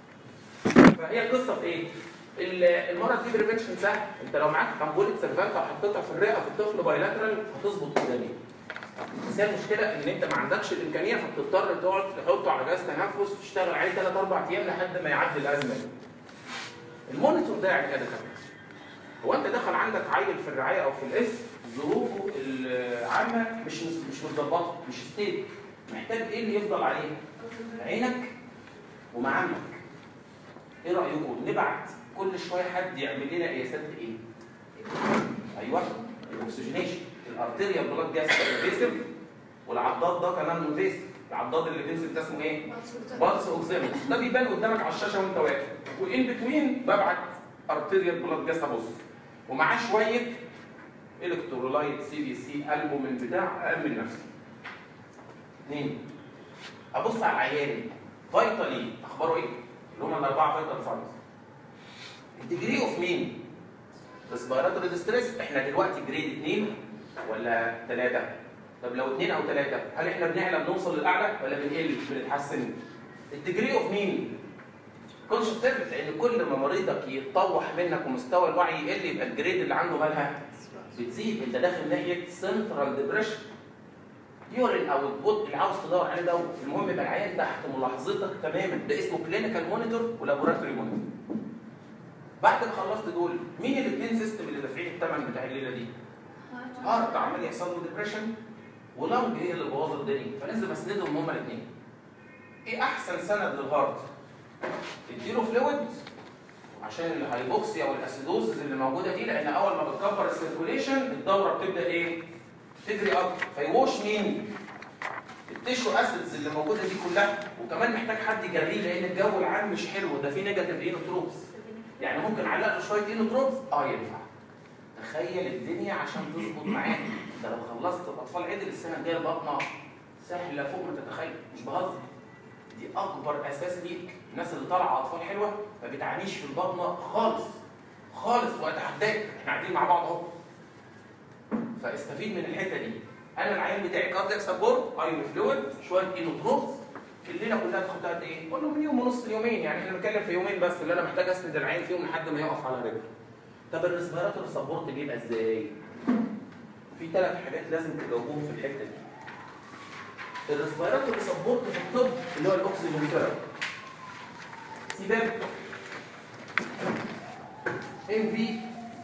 فهي القصه في ايه؟ المرض دي بريفنشن سهل، انت لو معاك امبوله سيرفانتا وحطيتها في الرئه في الطفل بايلاترال هتظبط قدامي. بس هي المشكله ان انت ما عندكش الامكانيه، فبتضطر تقعد تحطه على جهاز تنفس وتشتغل عليه ثلاث اربع ايام لحد ما يعدي الازمه دي. المونيتور ده يعني ايه ده كمان؟ هو انت دخل عندك عيل في الرعايه او في الاس ظروفه العامه مش مش متظبطه، مش ستيبل، محتاج ايه اللي يفضل عليه؟ عينك ومعاملك. ايه رايكم نبعت كل شويه حد يعمل لنا قياسات ايه؟ ايوه الاكسجينيشن، الارتيريال بلاد جاس انفيسيف، والعضاد ده كمان انفيسيف، العضاد اللي بينزل ده اسمه ايه؟ بالس اوكسيمتر، ده بيبان قدامك على الشاشه وانت واقف، وان بتوين ببعت ارتيريال بلاد جاس ابص، ومعاه شويه الكترولايت سي بي سي البومين بتاع امن نفسي. اثنين ابص على العيان فايتالي اخباره ايه؟ اللي هم الاربعه فايتال ساينز. الديجري اوف مين؟ ريسبيراتوري ديستريس، احنا دلوقتي جريد اثنين ولا ثلاثه؟ طب لو اثنين او ثلاثه، هل احنا بنعلى بنوصل للاعلى ولا بنقل بنتحسن؟ الديجري اوف مين؟ كونشس سيرفيس، لان كل ما مريضك يتطوح منك ومستوى الوعي يقل يبقى الجريد اللي عنده مالها بتزيد، انت داخل ناحيه سنترال ديبريشن. يورين او البوت اللي عاوز تدور عليه ده، المهم يبقى العيان تحت ملاحظتك تماما، ده اسمه كلينيكال مونيتور ولابوراتوري مونيتور. بعد ما خلصت دول، مين الاثنين سيستم اللي دافعين الثمن بتاع الليله دي؟ هارت عمال يحصل له ديبريشن، ولانج هي اللي بوظت الدنيا، فلازم اسندهم هما الاثنين. ايه احسن سند للهارت؟ اديله فلويد عشان الهايبوكسيا والاسيدوزز اللي موجوده دي، لان اول ما بتكبر السيركوليشن الدوره بتبدا ايه؟ تجري اكتر، فيوش مين؟ التيشو اسيدز اللي موجوده دي كلها، وكمان محتاج حد يجريه لان الجو العام مش حلو، ده فيه نيجاتيف اينوتروبس، يعني ممكن اعلق له شويه اينوتروبس اه ينفع. تخيل الدنيا عشان تظبط معاك، ده لو خلصت الاطفال عدل السنه الجايه البطنه سهله فوق ما تتخيل، مش بهزر. دي اكبر اساس ليك، الناس اللي طالعه اطفال حلوه ما بتعانيش في البطنه خالص خالص، واتحداك احنا قاعدين مع بعض اهو. فاستفيد من الحته دي. انا العيان بتاعي كاردياك سبورت، ايون فلويد، شويه اينوتروبس، الليله كلها تاخد قد ايه؟ قول له من يوم ونص ليومين، يعني احنا بنتكلم في يومين بس اللي انا محتاج اسند العيان فيهم لحد ما يقف على رجله. طب الريسبيراتوري سبورت بيبقى ازاي؟ في ثلاث حاجات لازم تجاوبوهم في الحته دي. الريسبيراتوري سبورت في الطب اللي هو الاكسجين ثيرابي. سيباب ام في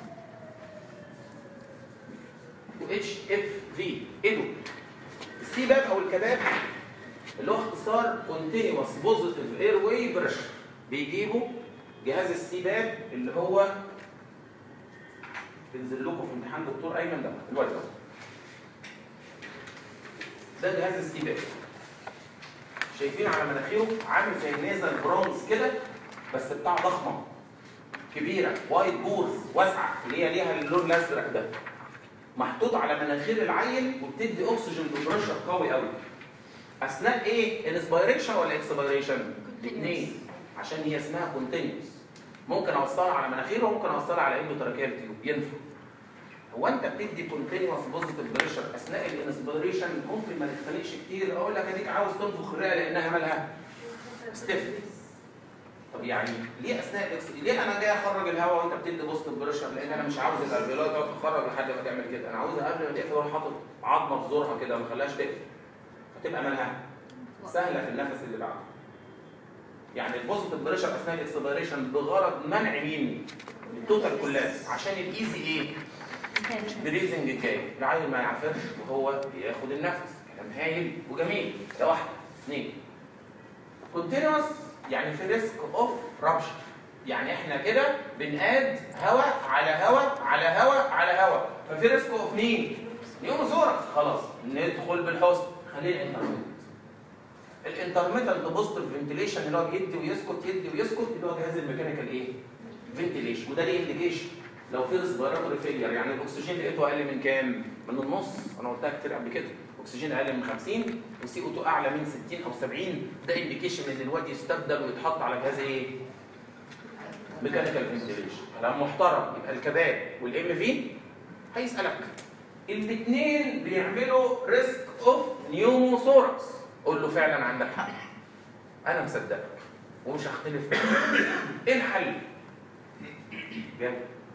و اتش اف في. ايه دول؟ السيباب او الكباب اللي هو اختصار كونتينوس بوزيتيف اير واي بريشر. بيجيبوا جهاز السيباب اللي هو بينزل لكم في امتحان دكتور ايمن ده الواد ده. ده جهاز السيباب. شايفين على مناخيره عامل زي النيزل برونز كده بس بتاع ضخمه كبيره وايد بورز واسعه اللي هي ليها اللون الازرق ده. محطوط على مناخير العيل وبتدي اكسجين ببريشر قوي قوي. اثناء ايه؟ انسبيريشن ولا اكسبيريشن؟ الاثنين عشان هي اسمها كونتينيوس. ممكن اوصلها على مناخيره وممكن اوصلها على اندوتراكيال تيوب ينفع. هو انت بتدي كونتينوس بوزيتيف بريشر اثناء الانسبيريشن ممكن ما تتخليش كتير. اقول لك اديك عاوز تنفخ الرئه لانها مالها ستيف. طب يعني ليه اثناء الإكس... ليه انا جاي اخرج الهواء وانت بتدي بوزيتيف بريشر؟ لان انا مش عاوز الالفيولات تقعد تخرج لحد ما تعمل كده. انا عاوزها قبل ما تقفل وانا حاطط عظمه في زورها كده ما اخليهاش تقفل. فتبقى مالها سهله في النفس اللي بعده. يعني البوزيتيف بريشر اثناء الاكسبيريشن بغرض منع مين؟ التوتال كولاس عشان الايزي ايه؟ بريزنج كاي. العيل ما يعفرش وهو بياخد النفس. كلام هايل وجميل. ده واحده. اثنين كونتينوس يعني في ريسك اوف رابشر. يعني احنا كده بنقاد هواء على هواء على هواء على هواء. ففي ريسك اوف مين؟ نيوموثوركس. خلاص ندخل بالحسن. خلينا انترميتنت. الانترميتنت بوزيتيف فنتيليشن اللي هو يدي ويسكت يدي ويسكت اللي هو جهاز الميكانيكال ايه؟ فنتيليشن. وده ليه انديكيشن؟ لو في ريسبيراتوري فيلير يعني الاكسجين لقيته اقل من كام؟ من النص. انا قلتها كتير قبل كده. اكسجين اقل من خمسين وسي او اتنين اعلى من ستين او سبعين. ده انديكيشن ان الواد يستبدل ويتحط على جهاز ايه؟ ميكانيكال فنتيليشن. كلام محترم. يبقى الكباب والام في هيسالك الاثنين بيعملوا ريسك اوف نيوموثوركس. قول له فعلا عندك حق. انا مصدقك ومش هختلف معاك. ايه الحل؟ جاي.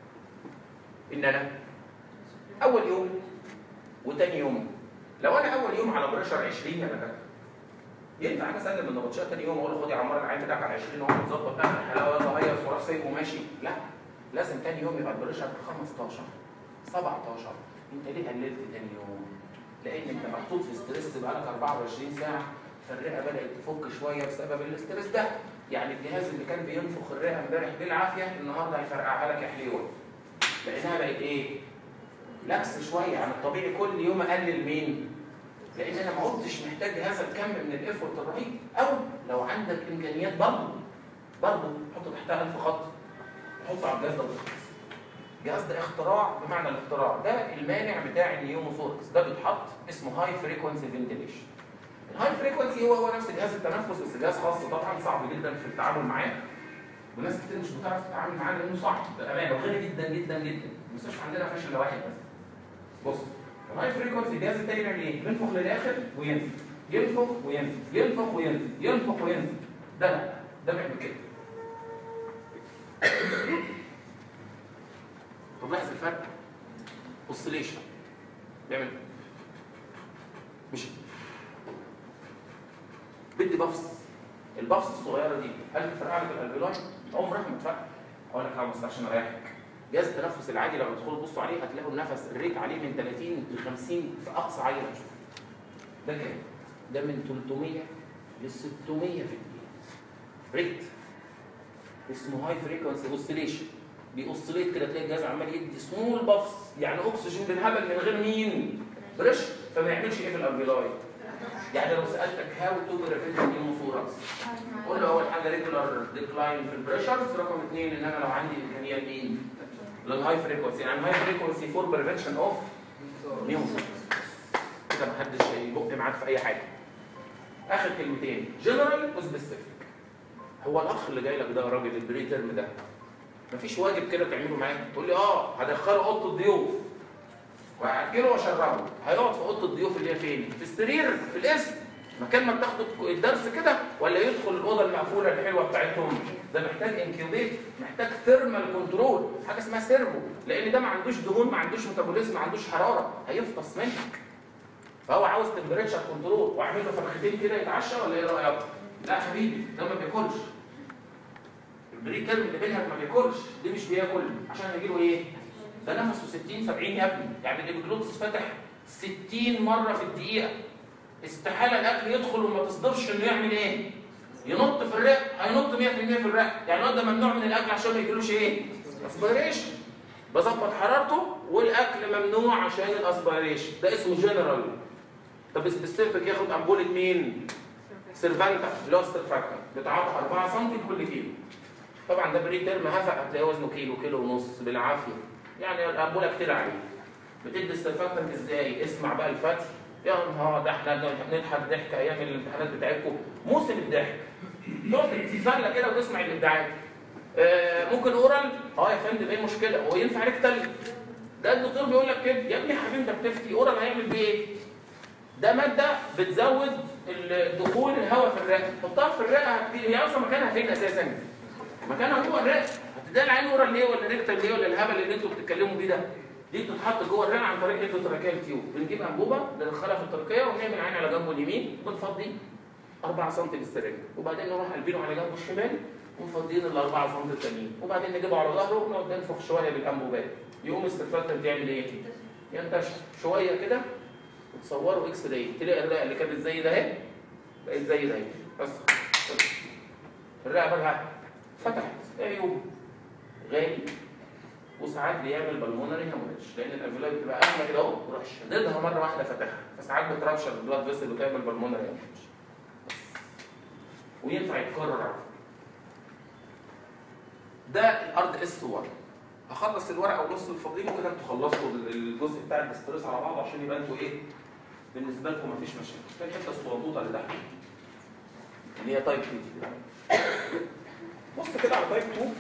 ان انا اول يوم وتاني يوم لو انا اول يوم على بريشر عشرين يا دكاتره ينفع انا اسلم النبطشات تاني يوم اقول له خد يا عمار العين بتاعك على عشرين وهو متظبط انا حلاوه يلا هيص وراح سايبه وماشي؟ لا، لازم تاني يوم يبقى البريشر خمستاشر سبعتاشر. انت ليه قللت تاني يوم؟ لان انت محطوط في ستريس بقالك اربعة وعشرين ساعه فالرئه بدات تفك شويه بسبب الاستريس ده. يعني الجهاز اللي كان بينفخ الرئه امبارح بالعافيه النهارده هيفرقعها لك يا حليوه. لانها بقت ايه؟ لبس شويه عن الطبيعي. كل يوم اقلل مين؟ لان انا ما عدتش محتاج هذا الكم من الافورت الرهيب. او لو عندك امكانيات برضه برضه حط تحتها ألف خط حطه على الجهاز ده وخلاص. الجهاز ده اختراع بمعنى الاختراع. ده المانع بتاع النيوموثوركس. ده بيتحط اسمه هاي فريكونسي فنتيليشن. الهاي فريكونسي هو هو نفس جهاز التنفس بس جهاز خاص طبعا صعب جدا في التعامل معاه. وناس كتير مش بتعرف تتعامل معاه لانه صعب بامانه وغالي جدا جدا جدا. المستشفى عندنا فاشل الا واحد بس. بص الهاي فريكونسي الجهاز التاني بيعمل ايه؟ بينفخ للاخر وينزل ينفخ وينزل ينفخ وينزل ينفخ وينزل. ده لا ده بيعمل كده. طب لاحظ الفرق؟ اوسيليشن بيعمل مش بدي بفص. البفص الصغيره دي هل تفرقع لك الالفيولاي؟ عمرها ما تفرقع. اقول لك حاجه بس عشان اريحك. جهاز التنفس العادي لما تدخلوا تبصوا عليه هتلاقوا النفس الريت عليه من ثلاثين ل خمسين في اقصى عين هتشوفه. ده كام؟ ده من ثلاثمية ل ستمية في الدقيقه. ريت اسمه هاي فريكونسي اوسيليشن. بيوصليت كده تلاقي الجهاز عمال يدي سمول بفص يعني اكسجين بالهبل من غير مين؟ بريشر. فما يعملش ايه في الالفيولاي؟ يعني لو سالتك هاو تو بريفنت نيوموثوركس قول له اول حاجه ريجولار ديكلاين في البريشرز. رقم اثنين ان انا لو عندي امكانيه لمين؟ للهاي فريكونسي. يعني هاي فريكونسي فور بريفنشن اوف نيوموثوركس. كده محدش هيبق معاك في اي حاجه. اخر كلمتين جنرال وسبيسيفيك. هو الاخ اللي جاي لك ده راجل البري تيرم ده مفيش واجب كده تعمله معاه. تقول لي اه هدخله اوضه الضيوف وهاكله واشربه. هيقعد في اوضه الضيوف اللي هي فين؟ في السرير في القسم مكان ما بتاخدوا الدرس كده ولا يدخل الاوضه المقفوله الحلوه بتاعتهم؟ ده محتاج انكيوبيت، محتاج ثيرمال كنترول، حاجه اسمها سيرفو، لان ده ما عندوش دهون، ما عندوش ميتابوليزم، ما عندوش حراره، هيفطس منك. فهو عاوز تمبريتشر كنترول، واعمل له فرختين كده يتعشى ولا ايه رايك؟ لا حبيبي، ده ما بياكلش. البري تيرم اللي بينها ما بياكلش، ليه مش بياكل؟ عشان هيجي له ايه؟ ده نفسه ستين سبعين يا ابني، يعني الابيجلوتس فتح ستين مره في الدقيقه. استحاله الاكل يدخل وما تصدفش انه يعمل ايه؟ ينط في الرئه، هينط مية في المية في الرئه، يعني الواد ده ممنوع من الاكل عشان ما يجيلوش ايه؟ اسبيريشن. بظبط حرارته والاكل ممنوع عشان الاسبيريشن، ده اسمه جنرال. طب سبيسيفيك ياخد امبوله مين؟ سيرفانتا اللي هو السيرفاكتنت، بتعاطى أربعة سم كل كيلو. طبعا ده بري تيرم هفق، هتلاقيه وزنه كيلو كيلو ونص بالعافيه، يعني الامبوله كتير عليه. بتدي السيرفاكتنت ازاي؟ اسمع بقى الفتح، يا نهار ده احنا بنضحك ضحك ايام الامتحانات بتاعتكم، موسم الضحك. تقعد تتسلى كده وتسمع الابداعات. آه ممكن اورال؟ اه يا فندم ايه المشكله؟ هو ينفع عليك تلج؟ ده الدكتور بيقول لك كده، يا ابني حبيبي انت بتفتي، اورال هيعمل بيه ايه؟ ده ماده بتزود دخول الهواء في الرئه، حطها في الرئه، هي اصلا مكانها فين اساسا؟ مكانها جوه الرئه. هتديها العين اورال ليه ولا ريكتال ليه ولا الهبل اللي انتوا بتتكلموا بيه ده؟ دي بتتحط جوه الرئه عن طريق التراكيال تيوب، بنجيب انبوبه ندخلها في التركيه ونعمل عين على جنبه اليمين، بنفضي أربعة سم بالسرنجه، وبعدين نروح قلبينه على جنبه الشمال ومفضيين ال أربعة سم التانيين، وبعدين نجيبه على ظهره ونقعد ننفخ شويه بالانبوبات. يقوم السيرفاكتنت يعمل ايه؟ ينتشر شويه كده وتصوروا اكس راي، تلاقي الرئه اللي كانت زي ده اهي بقت زي ده اهي، بس الرئه بقى فتحت. عيوب غالي، وساعات بيعمل بالمونري هيموريدج، لان الالفيولاي بتبقى قايمه كده اهو تروح شددها مره واحده فاتحها، فساعات بتربشر البلاد فيسل وتعمل بالمونري هيموريدج. وينفع يتكرر على فكره. ده الارض اس واحد. هخلص الورقه ونص الفاضيين وكده انتوا خلصتوا الجزء بتاع الاسترس على بعضه، عشان يبقى انتوا ايه؟ بالنسبه لكم مفيش مشاكل. في الحته الصغنطوطه اللي تحت اللي هي تايب اتنين. بص كده على تايب اتنين.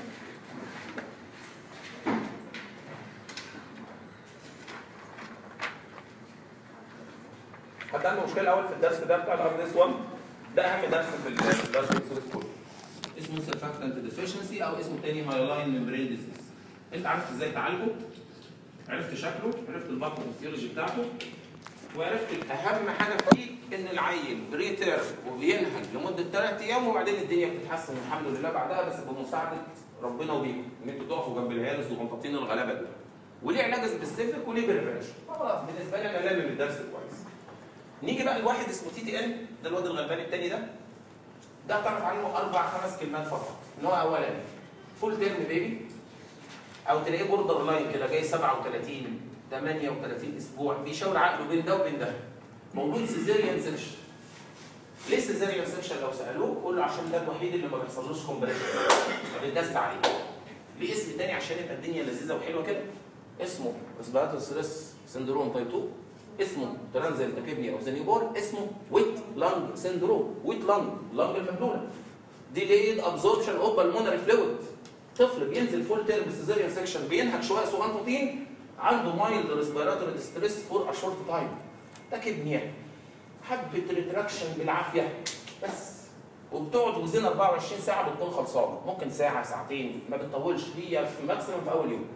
حد عنده مشكله الاول في الدرس ده بتاع الار اس واحد؟ ده اهم درس في الدرس كله. اسمه سيرفاكتنت ديفيشنسي او اسمه تاني هايلاين ميمبرين ديزيز. انت عرفت ازاي تعالجه؟ عرفت شكله، عرفت الباثوفيسيولوجي بتاعته، وعرفت اهم حاجه فيه ان العيل بري تيرم وبينهج لمده ثلاث ايام، وبعدين الدنيا بتتحسن الحمد لله بعدها، بس بمساعده ربنا وبيكم ان انتوا تقفوا جنب العيال الصغنطاطين الغلابه دول. وليه علاج سبيسيفيك وليه بريفنشن. خلاص بالنسبه لي انا لامم الدرس كويس. نيجي بقى لواحد اسمه تي تي ان، ده الواد الغلباني الثاني ده. ده هتعرف عنه اربع خمس كلمات فقط. ان هو اولا فول تيرم بيبي، او تلاقيه بوردر لاين كده جاي سبعة وثلاثين ثمانية وثلاثين اسبوع، بيشاور عقله بين ده وبين ده. مولود سيزيريان سيكشن. ليه سيزيريان سيكشن؟ لو سالوه قول له عشان ده الوحيد اللي ما بيحصلوش كومبريشن، ما بيتداس عليه. ليه اسم تاني عشان يبقى الدنيا لذيذه وحلوه كده؟ اسمه اسباتو ستريس سندروم تايب اتنين، اسمه ترانزيت تاكيبنيا اوف ذا نيوبورن، اسمه ويت لانج سندروم، ويت لانج، لانج المبلوله. ديليد ابزوربشن اوف بالمونري فلويد. طفل بينزل فول تيرم سيزيريان سيكشن، بينهك شويه صغنطوطين، عنده مايلد ريسبيراتوري ديستريس فور ا شورت تايم. تاكيبنيا، حبه ريتراكشن بالعافيه بس، وبتقعد وزن أربعة وعشرين ساعه بتكون خلصانه، ممكن ساعه ساعتين ما بتطولش، هي في ماكسيمم في اول يوم.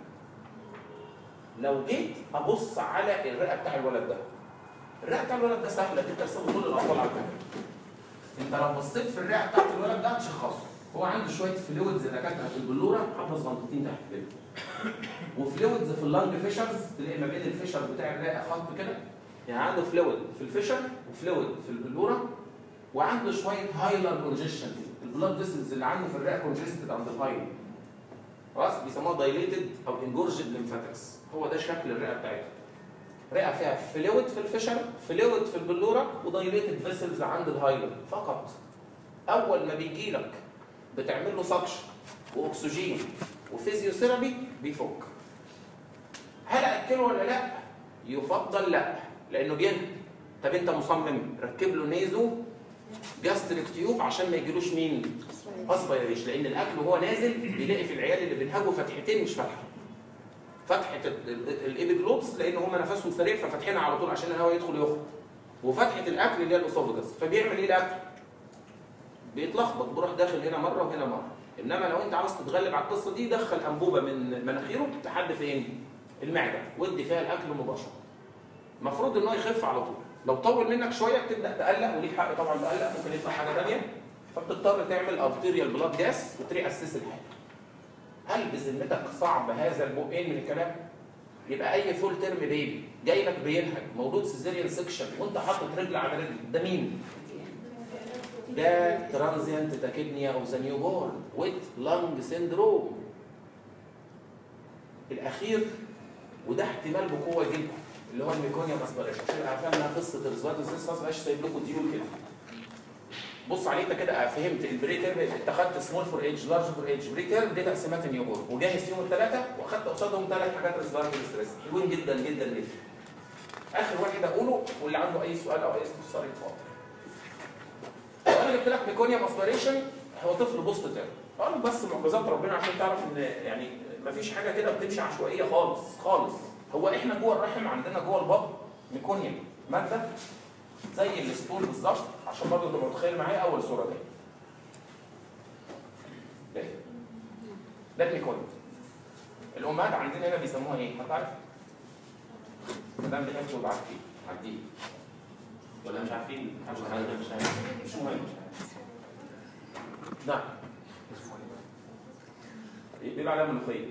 لو جيت ابص على الرئه بتاع الولد ده، الرئه بتاع الولد ده سهله، دي ترسم كل الاطفال على فكره. انت لو بصيت في الرئه بتاعت الولد ده هتشخصه، هو عنده شويه فلويدز ركبتها في البلوره حبه صغنطتين تحت كده، وفلويدز في اللانج فيشرز، تلاقي ما بين الفيشر بتاع الرئه خط كده، يعني عنده فلويد في الفيشر وفلويد في البلوره، وعنده شويه هايلر كونجيشن، البلاد فيسلز اللي عنده في الرئه كونجستد عند الهايلر. خلاص بيسموها دايليتد او انجورجد ليمفاتكس. هو ده شكل الرئه بتاعتها. رئه فيها فلويد في الفيشر، فلويد في البلوره، ودايليتد فيسلز عند الهايلر فقط. اول ما بيجي لك بتعمل له سكشن واكسجين وفيزيوثيرابي بيفك. هل اكله ولا لا؟ يفضل لا، لانه بينهج. طب انت مصمم ركب له نيزو جاستريك تيوب عشان ما يجيلوش مين؟ اسبيريشن، لان الاكل وهو نازل بيلاقي في العيال اللي بينهجوا فتحتين مش فتحه. فتحه الابيجلوتس لان هم نفسهم سريع ففاتحينها على طول عشان الهواء يدخل يخرج. وفتحه الاكل اللي هي الاسوفجس، فبيعمل ايه الاكل؟ بيتلخبط، بيروح داخل هنا مره وهنا مره. انما لو انت عاوز تتغلب على القصه دي، دخل انبوبه من مناخيره لحد فين؟ المعده، وادي فيها الاكل مباشره. المفروض ان هو يخف على طول. لو طول منك شويه بتبدا تقلق، وليك حق طبعا تقلق، ممكن يطلع حاجه ثانيه، فبتضطر تعمل ارتيريال بلاد جاس وتري اسيس الحاجه. هل بذمتك صعب هذا البقين من الكلام؟ يبقى اي فول ترم بيبي جاي لك بينهج مولود سيزيريان سكشن وانت حاطط رجل على رجل، ده مين؟ ده ترانزيانت تاكيدنيا اوف ذا نيو بورن ويت لانج سيندروم الاخير، وده احتمال بقوه جدا اللي هو الميكونيوم اسبريشن. عشان عارفين قصه الريزوات الزيس خلاص مبقاش سايب لكم ديول كده. بص عليه انت كده فهمت البري تيرم، اتخذت سمول فور ايج لارج فور ايج بري تيرم، دي تقسيمات النيو بورن وجاهز فيهم الثلاثه، واخدت قصادهم ثلاث حاجات ريسبيراتوري ستريس حلوين جدا جدا جدا. اخر واحد اقوله، واللي عنده اي سؤال او اي استفسار يتفضل. انا جبت لك ميكونيوم اسبريشن، هو طفل بوست تيرم. اقول لك بس معجزات ربنا عشان تعرف ان يعني مفيش حاجه كده بتمشي عشوائيه خالص خالص. هو احنا جوه الرحم عندنا جوه البطن ميكونيوم ماده زي الاسطول بالظبط، عشان برضه تبقى متخيل معايا اول صوره دي. ده ده الميكونيوم. الامهات عندنا هنا بيسموها ايه؟ هتعرف؟ مدام بتمشي وتعدي عديه ولا مش عارفين؟ مش عارفين مش عارفين مش مهم. نعم بيقولوا عليها ملوخيه.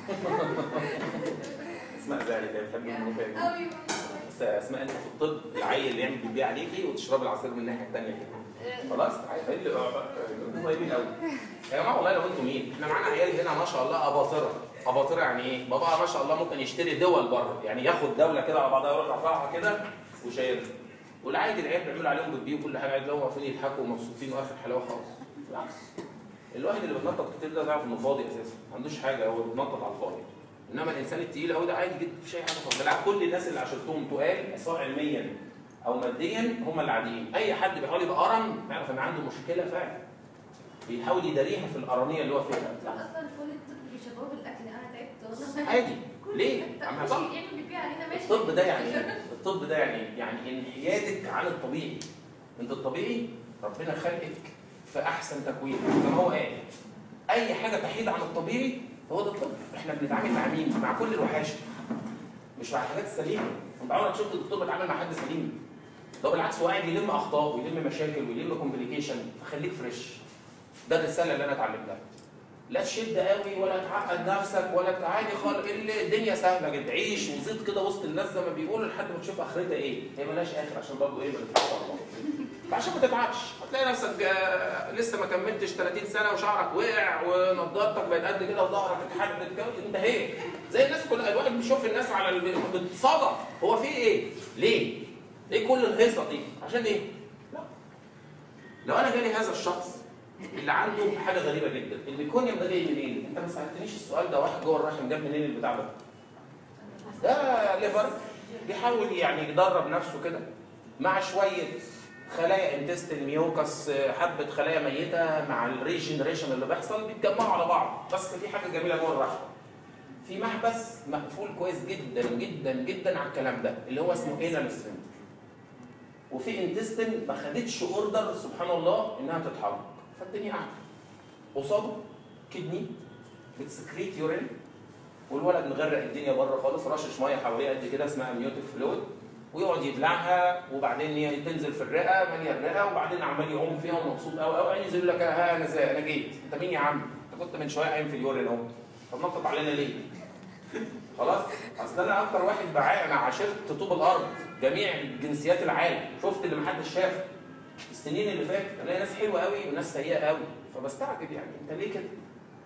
اسماء زعلت، هي بتحب الملوخيه قوي. بس اسماء انت في الطب العيل اللي يعمل بيبيع عليكي وتشرب العصير من الناحيه الثانيه كده. خلاص ايه اللي انتوا طيبين قوي. يا جماعه والله لو انتم مين؟ احنا معانا عيال هنا ما شاء الله اباطره. اباطره يعني ايه؟ باباها ما شاء الله ممكن يشتري دول بره، يعني ياخد دوله كده على بعضها يروح رافعها كده وشايلها. والعادي العيال بيعملوا عليهم بيبي وكل حاجه، عادي لو واقفين يضحكوا ومبسوطين واخر حلاوه خالص. بالعكس. الواحد اللي بيتنطط كتير ده تعرف انه فاضي اساسا، ما عندوش حاجه، هو بيتنطط على الفاضي. انما الانسان التقيل قوي ده عادي جدا، مفيش اي حاجه خالص. بالعكس كل الناس اللي عاشرتهم تقال سواء علميا او ماديا هم العاديين. اي حد بيحاول يبقى قرن يعرف ان عنده مشكله فعلا. بيحاول يداريها في القرنيه اللي هو فيها. اصلا كل الطب بيشبهوا بالاكل، انا تعبت والله. عادي. ليه؟ عم صح؟ بيبيع علينا ماشي. الطب ده يعني ايه؟ الطب ده يعني يعني انحيازك عن الطبيعي. انت الطبيعي ربنا خلقك في احسن تكوين زي ما هو قال. اي حاجه تحيد عن الطبيعي هو ده الطب. احنا بنتعامل مع مين؟ مع كل الوحاشه. مش مع الحاجات السليمه. انت عمرك شفت الدكتور بيتعامل مع حد سليم؟ ده بالعكس هو قاعد يلم اخطاء ويلم مشاكل ويلم كومبليكيشن، فخليك فريش. ده الرساله اللي انا اتعلمتها. لا تشد قوي ولا تعقد نفسك ولا عادي خالص، الدنيا سهله جدا. عيش وزيد كده وسط الناس زي ما بيقولوا لحد ما تشوف اخرتها ايه. هي مالهاش اخر عشان برضه ايه بنتحط على بعض. فعشان ما تتعبش هتلاقي نفسك لسه ما كملتش ثلاثين سنه وشعرك وقع ونضارتك بقت قد كده وظهرك اتحدد كده، انتهيت. زي الناس كلها. الواحد بيشوف الناس على بتصدع، هو في ايه؟ ليه؟ ايه كل الهيصه دي؟ عشان ايه؟ لا. لو انا جالي هذا الشخص اللي عنده حاجه غريبه جدا، الميكونيوم ده جاي منين؟ انت ما سالتنيش السؤال ده. واحد جوه الرحم جاب منين البتاع ده؟ ده ليفر بيحاول يعني يدرب نفسه كده مع شويه خلايا انتستين ميوكس، حبه خلايا ميته مع الريجنريشن اللي بيحصل بيتجمعوا على بعض. بس في حاجه جميله جوه الرحم، في محبس مقفول كويس جدا جدا جدا على الكلام ده اللي هو اسمه انال سفنكتر. وفي انتستين ما خدتش اوردر سبحان الله انها تتحرك، فالدنيا قاعده. قصاده كدني بتسكريت يورين، والولد مغرق الدنيا بره خالص، رشش ميه حواليه قد كده اسمها امنيوتيك فلويد، ويقعد يبلعها وبعدين هي تنزل في الرئه ماليه الرئه، وبعدين عمال يعوم فيها ومبسوط قوي قوي. ينزل يقول لك ها انا زي انا جيت. انت مين يا عم؟ انت كنت من شويه قايم في اليورين اهو، طب نطط علينا ليه؟ خلاص؟ اصل انا اكتر واحد بعاني، انا عاشرت طوب الارض جميع جنسيات العالم، شفت اللي محدش شافه. السنين اللي فاتت الاقي ناس حلوه قوي وناس سيئه قوي، فبستعجب يعني انت ليه كده؟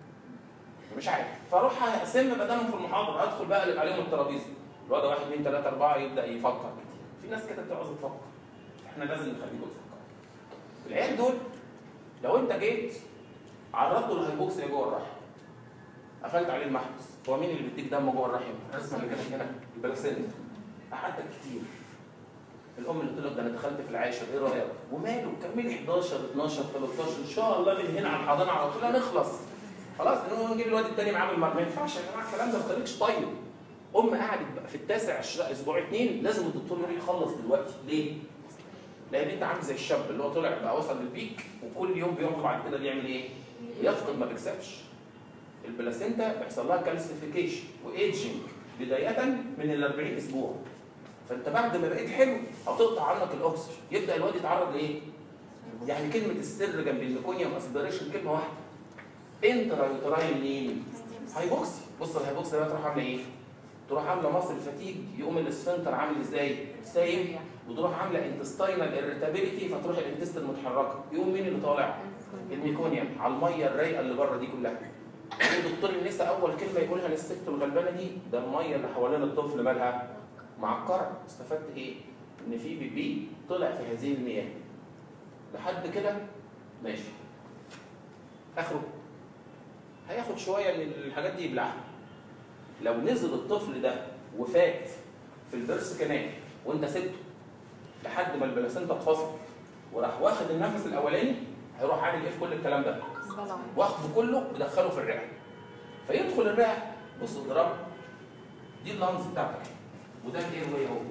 مش عارف. فاروح اسم بدنهم في المحاضره، ادخل بقى اقلب عليهم الترابيزه. الواد واحد اثنين ثلاثه اربعه يبدا يفكر كتير. في ناس كده بتعوز تفكر. احنا لازم نخليكم تفكروا. العيال دول لو انت جيت عرضته للهيبوكسيا جوه الرحم، قفلت عليه المحبس، هو مين اللي بيديك دم جوه الرحم؟ الرسمه اللي كانت هنا البلاسينتا. قعدت كتير. الام اللي تقول لك ده انا دخلت في العاشر، ايه رايك؟ وماله؟ كملي احداشر اتناشر تلتاشر ان شاء الله من هنا على الحضانه على طول هنخلص. خلاص انه نجيب الواد الثاني معاه بالمره، ما ينفعش يا جماعه الكلام ده، ما تخليكش طيب. ام قعدت بقى في التاسع اسبوع اثنين، لازم الدكتور يروح يخلص دلوقتي. ليه؟ لان انت عامل زي الشاب اللي هو طلع بقى وصل للبيك وكل يوم بيقعد بعد كده بيعمل ايه؟ يفقد ما بيكسبش. البلاسينتا بيحصل لها كالسيفيكيشن وايدجنج بدايه من ال أربعين اسبوع. فانت بعد ما بقيت حلو هتقطع عنك الاكسجين، يبدا الواد يتعرض لايه؟ يعني كلمه السر جنب الميكونيوم اسبريشن كلمه واحده. انترا يوتراين مين؟ هايبوكسي. بص الهايبوكسي بقى تروح عامله ايه؟ تروح عامله مصل فتيج، يقوم الاسفنتر عامل ازاي؟ سايب، وتروح عامله انتستاينال اريتابيليتي فتروح الانتستين متحركه، يقوم مين اللي طالع؟ الميكونيوم على الميه الرايقه اللي بره دي كلها. يعني دكتور النساء اول كلمه يقولها للست الغلبانه دي، ده الميه اللي حوالين الطفل مالها؟ معكره. استفدت ايه؟ ان في بيبي طلع في هذه المياه. لحد كده ماشي. اخره هياخد شويه من الحاجات دي يبلعها. لو نزل الطفل ده وفات في البرس كمان وانت سبته لحد ما البلاسينتا اتفصل وراح واخد النفس الاولاني، هيروح عامل ايه في كل الكلام ده؟ واخده كله ودخله في الرئه. فيدخل الرئه، بص الجرام دي اللانز بتاعتك وده الاير واي اهو.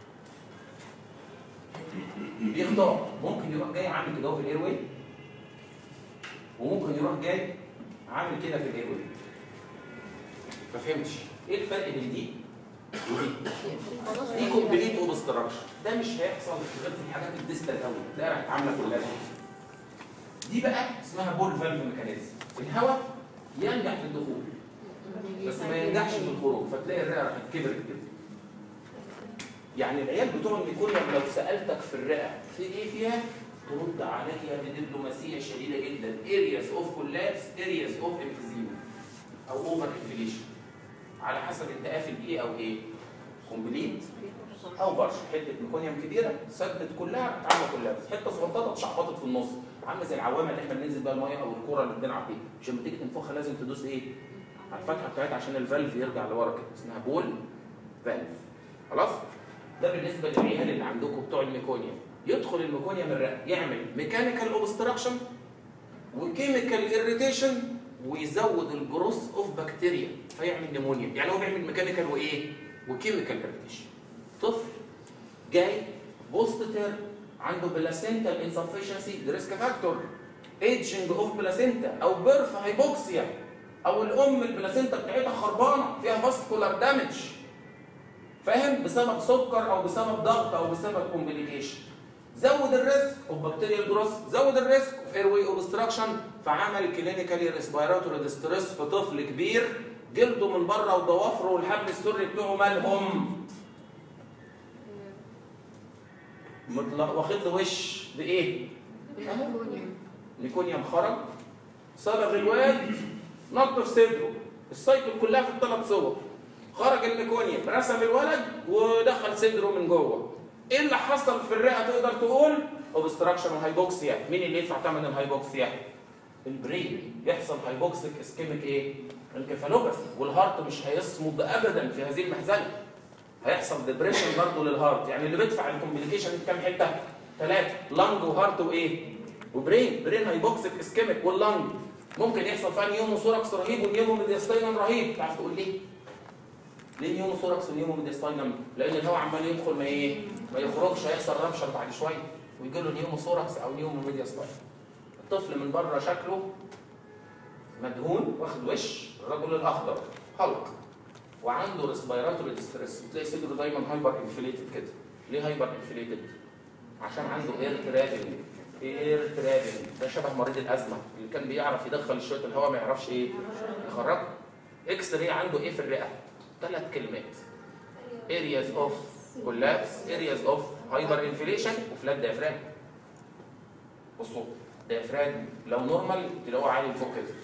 بيختار، ممكن يروح جاي عامل كده في الاير واي، وممكن يروح جاي عامل كده في الاير واي. ما فهمتش ايه الفرق بين دي ودي؟ دي كومبليت اوبستراكشن، ده مش هيحصل غير في الحاجات الديستال قوي، ده راح عامله كلها. دي بقى اسمها بول فالف ميكانيزم، الهواء ينجح في الدخول بس ما ينجحش في الخروج، فتلاقي الرئه راحت كبرت كده. يعني العيال بتوع الميكونيوم لو سالتك في الرئه في ايه فيها؟ ترد عليا بدبلوماسيه شديده جدا، areas of collapse areas of emphysema او اوفر انفليشن، على حسب انت قافل ايه او ايه؟ كومبليت او برش. حته ميكونيوم كبيره سدت كلها عامله كلها، بس حته صغنطه اتشعبطت في النص، عامله زي العوامه اللي احنا بننزل بيها الميه او الكوره اللي بنلعب بيها، عشان لما تيجي تنفخها لازم تدوس ايه؟ على الفتحه بتاعتها عشان الفالف يرجع لورا كده، اسمها بول فالف. خلاص؟ ده بالنسبه للعيال اللي عندكم بتوع الميكونيوم. يدخل الميكونيوم الرئه يعمل ميكانيكال اوبستراكشن وكيميكال اريتيشن ويزود الجروث اوف بكتيريا فيعمل نيمونيا. يعني هو بيعمل ميكانيكال وايه؟ وكيميكال اريتيشن. طفل جاي بوست تيرم عنده بلاسينتا انسفشنسي ريسك فاكتور، ايدجنج اوف بلاسينتا او بيرث هايبوكسيا، او الام البلاسينتا بتاعتها خربانه فيها فاسكولار دامج، فاهم؟ بسبب سكر او بسبب ضغط او بسبب كومبليكيشن. زود الريسك اوف بكتيريال جروث، زود الريسك اوف اير واي اوبستراكشن، فعمل كلينيكالي ريسبيراتوري ديستريس في طفل كبير جلده من بره وضوافره والحبل السري بتوعه مالهم؟ واخد له وش بايه؟ ميكونيوم خرج صبغ الواد نط في صدره، السايكل كلها في الثلاث صور. خرج الميكونيوم رسم الولد ودخل صدره من جوه. ايه اللي حصل في الرئه تقدر تقول؟ اوبستراكشن وهايبوكسيا. مين اللي يدفع ثمن الهايبوكسيا؟ البرين. يحصل هايبوكسيك اسكيميك ايه؟ انكفالوباثي، والهارت مش هيصمد ابدا في هذه المهزله. هيحصل ديبريشن برضه للهارت. يعني اللي بيدفع الكومبليكيشن في كام حته؟ ثلاثه، لانج وهارت وايه؟ وبرين. برين هايبوكسيك اسكيميك واللانج ممكن يحصل فيها نيوموثوركس رهيب ونيومو ميدياستاينم رهيب. تعرف تقول ليه؟ ليه نيوموثوركس ونيومو ميدياستاينم؟ لان الهواء عمال يدخل ما ايه؟ ما يخرجش، هيحصل رابشر بعد شويه ويجي له نيوموثوركس او نيومو ميدياستاينم. الطفل من بره شكله مدهون واخد وش الرجل الاخضر حلق وعنده ريسبيراتوري ديستريس، تلاقي صدره دايما هايبر انفليتد كده. ليه هايبر انفليتد؟ عشان عنده اير ترافينج. اير ترافينج ده شبه مريض الازمه اللي كان بيعرف يدخل شويه الهواء ما يعرفش ايه يخرجه. اكس راي عنده ايه في الرئه؟ ثلاث كلمات: areas of collapse، areas of hyperinflation، وفلات diaphragm. بصوا diaphragm لو نورمال تلاقوه عالي فوق كده،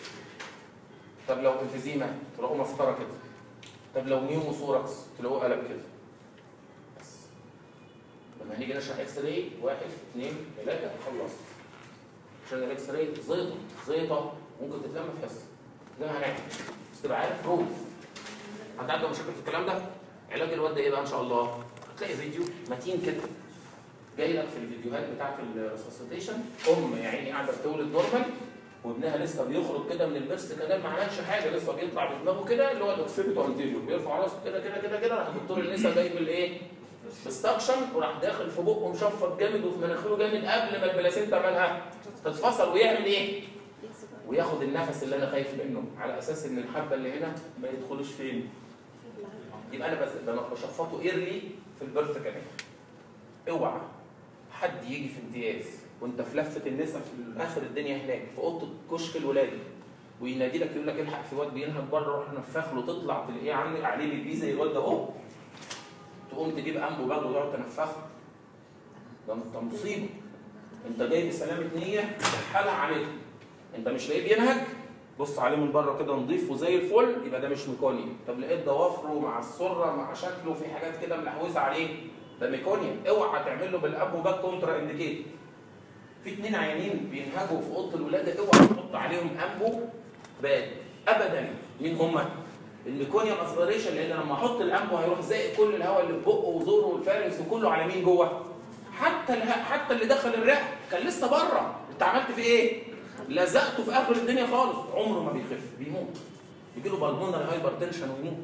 طب لو انفيزيما تلاقوه مسطره كده، طب لو نيوموثوركس تلاقوه قلب كده. بس لما هنيجي نشرح اكس راي واحد اثنين ثلاثه خلصت. عشان الاكس راي زيطه زيطه ممكن تتلم في حصه زي ما هنعمل، بس تبقى عارف روف. حد عنده مشاكل في الكلام ده؟ علاج الواد ده ايه بقى ان شاء الله؟ هتلاقي فيديو متين كده جاي لك في الفيديوهات بتاعت الريسسيتيشن، ام يا عيني قاعده بتولد نورمال وابنها لسه بيخرج كده من البرس كانال ما عملش حاجه، لسه بيطلع بدماغه كده اللي هو الاوكسيبيتو انتيريور، بيرفع راسه كده كده كده كده، راح دكتور النساء جايب الايه؟ بالسكشن وراح داخل في بقه مشفط جامد وفي مناخيره جامد قبل ما البلاسينتا مالها تتفصل ويعمل ايه؟ وياخد النفس اللي انا خايف منه على اساس ان الحبه اللي هنا ما يدخلوش فين؟ يبقى انا بس ده انا بشفطه ايرلي في البيرث كمان. اوعى حد يجي في امتياز وانت في لفه النساء في اخر الدنيا هناك في اوضه كشك الولاده وينادي لك يقول لك الحق في واد بينهج بره روح نفخ له تطلع تلاقيه عامل عليه بيبي زي الواد ده اهو تقوم تجيب امبو بقى وتقعد تنفخه. ده انت مصيبه. انت جاي بسلامه نيه حاله عليك. انت مش لاقيه بينهج بص عليه من بره كده نضيف وزي الفل يبقى ده مش ميكونيا. طب لقيت ضوافره مع السره مع شكله في حاجات كده ملحوسه عليه ده ميكونيا. اوعى تعمل له بالامبو باك كونترا انديكيت. في اثنين عيانين بينهجوا في اوضه الولاده اوعى تحط عليهم امبو باد ابدا. مين هم؟ الميكونيا اسبريشن لان لما احط الامبو هيروح زائق كل الهواء اللي في بقه وزوره والفارس وكله على مين جوه؟ حتى اله... حتى اللي دخل الرئه كان لسه بره. انت عملت فيه ايه؟ لزقته في اخر الدنيا خالص. عمره ما بيخف بيموت. يجي له بالمونري هايبر تنشن ويموت.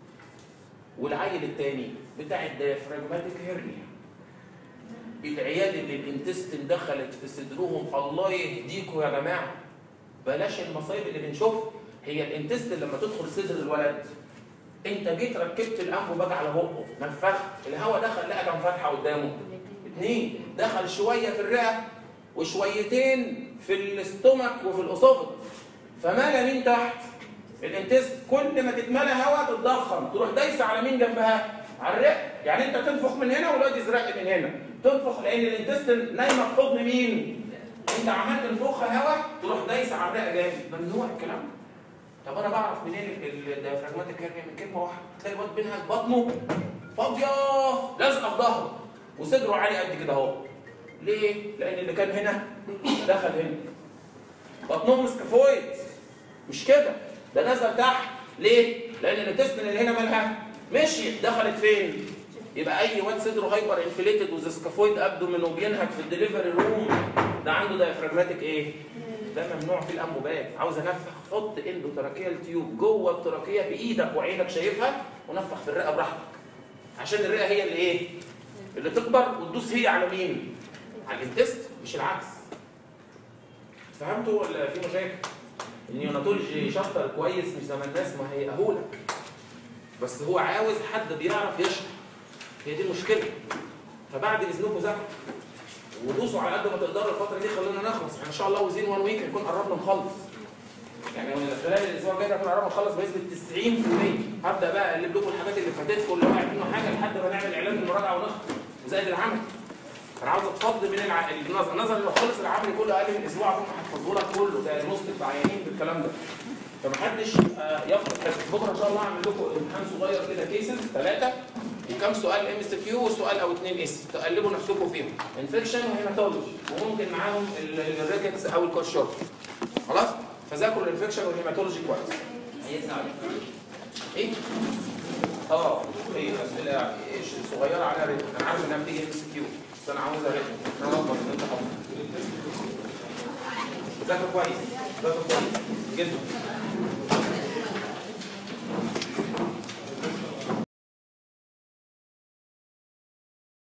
والعيل الثاني بتاع الديافراجماتيك هيرنيا العيال اللي الانتستين دخلت في صدرهم الله يهديكم يا جماعه. بلاش المصايب اللي بنشوفها. هي الانتستين لما تدخل صدر الولد انت جيت ركبت الانبو باج على بقه نفخت الهواء دخل لقى كام فتحه قدامه؟ اثنين. دخل شويه في الرئه وشويتين في الاستومك وفي الاسوفج فمال مين تحت؟ الانتست. كل ما تتملى هواء تتضخم تروح دايسه على مين جنبها؟ على الرئه. يعني انت تنفخ من هنا والواد يزرق من هنا تنفخ لان الانتستين نايمه في حضن مين؟ انت عمال تنفخها هواء تروح دايسه على الرئه جامد. ممنوع الكلام ده. طب انا بعرف منين الديافراجماتيك هيرنيا؟ من كلمه واحده تلاقي الواد بينهج بطنه فاضيه لازقه في ظهره وصدره عالي قد كده اهو. ليه؟ لان اللي كان هنا دخل هنا. بطنهم سكافويد مش كده ده نزل تحت. ليه؟ لان الانتستين اللي هنا مالها مشيت دخلت فين؟ يبقى اي واد صدره هايبر انفليتد وذ سكافويد ابدومين وبينهج في الدليفري روم ده عنده ديافراجماتيك ايه؟ ده ممنوع في الانبوبات. عاوز انفخ حط اندوتراكيال تيوب جوه التراكيه بايدك وعينك شايفها ونفخ في الرئه براحتك عشان الرئه هي اللي ايه؟ اللي تكبر وتدوس هي على مين؟ على الانتست مش العكس. فهمتوا ولا في مشاكل؟ النيوناتولوجي شابتر كويس مش زي ما الناس ما هي اهوله بس هو عاوز حد بيعرف يشرح. هي دي المشكله. فبعد اذنكم ذاكروا ودوسوا على قد ما تقدروا الفتره دي خلونا نخلص. احنا ان شاء الله وزين وان ويك نكون قربنا نخلص. يعني خلال الاسبوع الجاي نكون قربنا نخلص بنسبه تسعين في المية. هبدا بقى اقلب لكم الحاجات اللي فاتتكم اللي واقع منه حاجه لحد ما نعمل اعلان المراجعه ونخلص وزائد العمل. انا عاوز اتفضل من الع... النظر النظر لو خلص العمل كله اقل من اسبوع اكون هحفظه لك كله ده نص العيانين بالكلام ده. فمحدش يفقد حفظ. بكره ان شاء الله هعمل لكم امتحان صغير كده كيسز ثلاثه وكم سؤال ام اس كيو وسؤال او اثنين اس تقلبوا نفسكم فيهم. انفكشن وهيماتولوجي وممكن معاهم الريكتس او الكوشور. خلاص؟ فذاكروا الانفكشن والهيماتولوجي كويس. ايه؟ اه ايه اسئله ايش صغيره على ريتم. انا عارف انها بتيجي ام اس كيو بس انا عاوزها ريتم عشان اضمن ان انت حافظ. ذاكروا كويس. ذاكروا كويس جدا.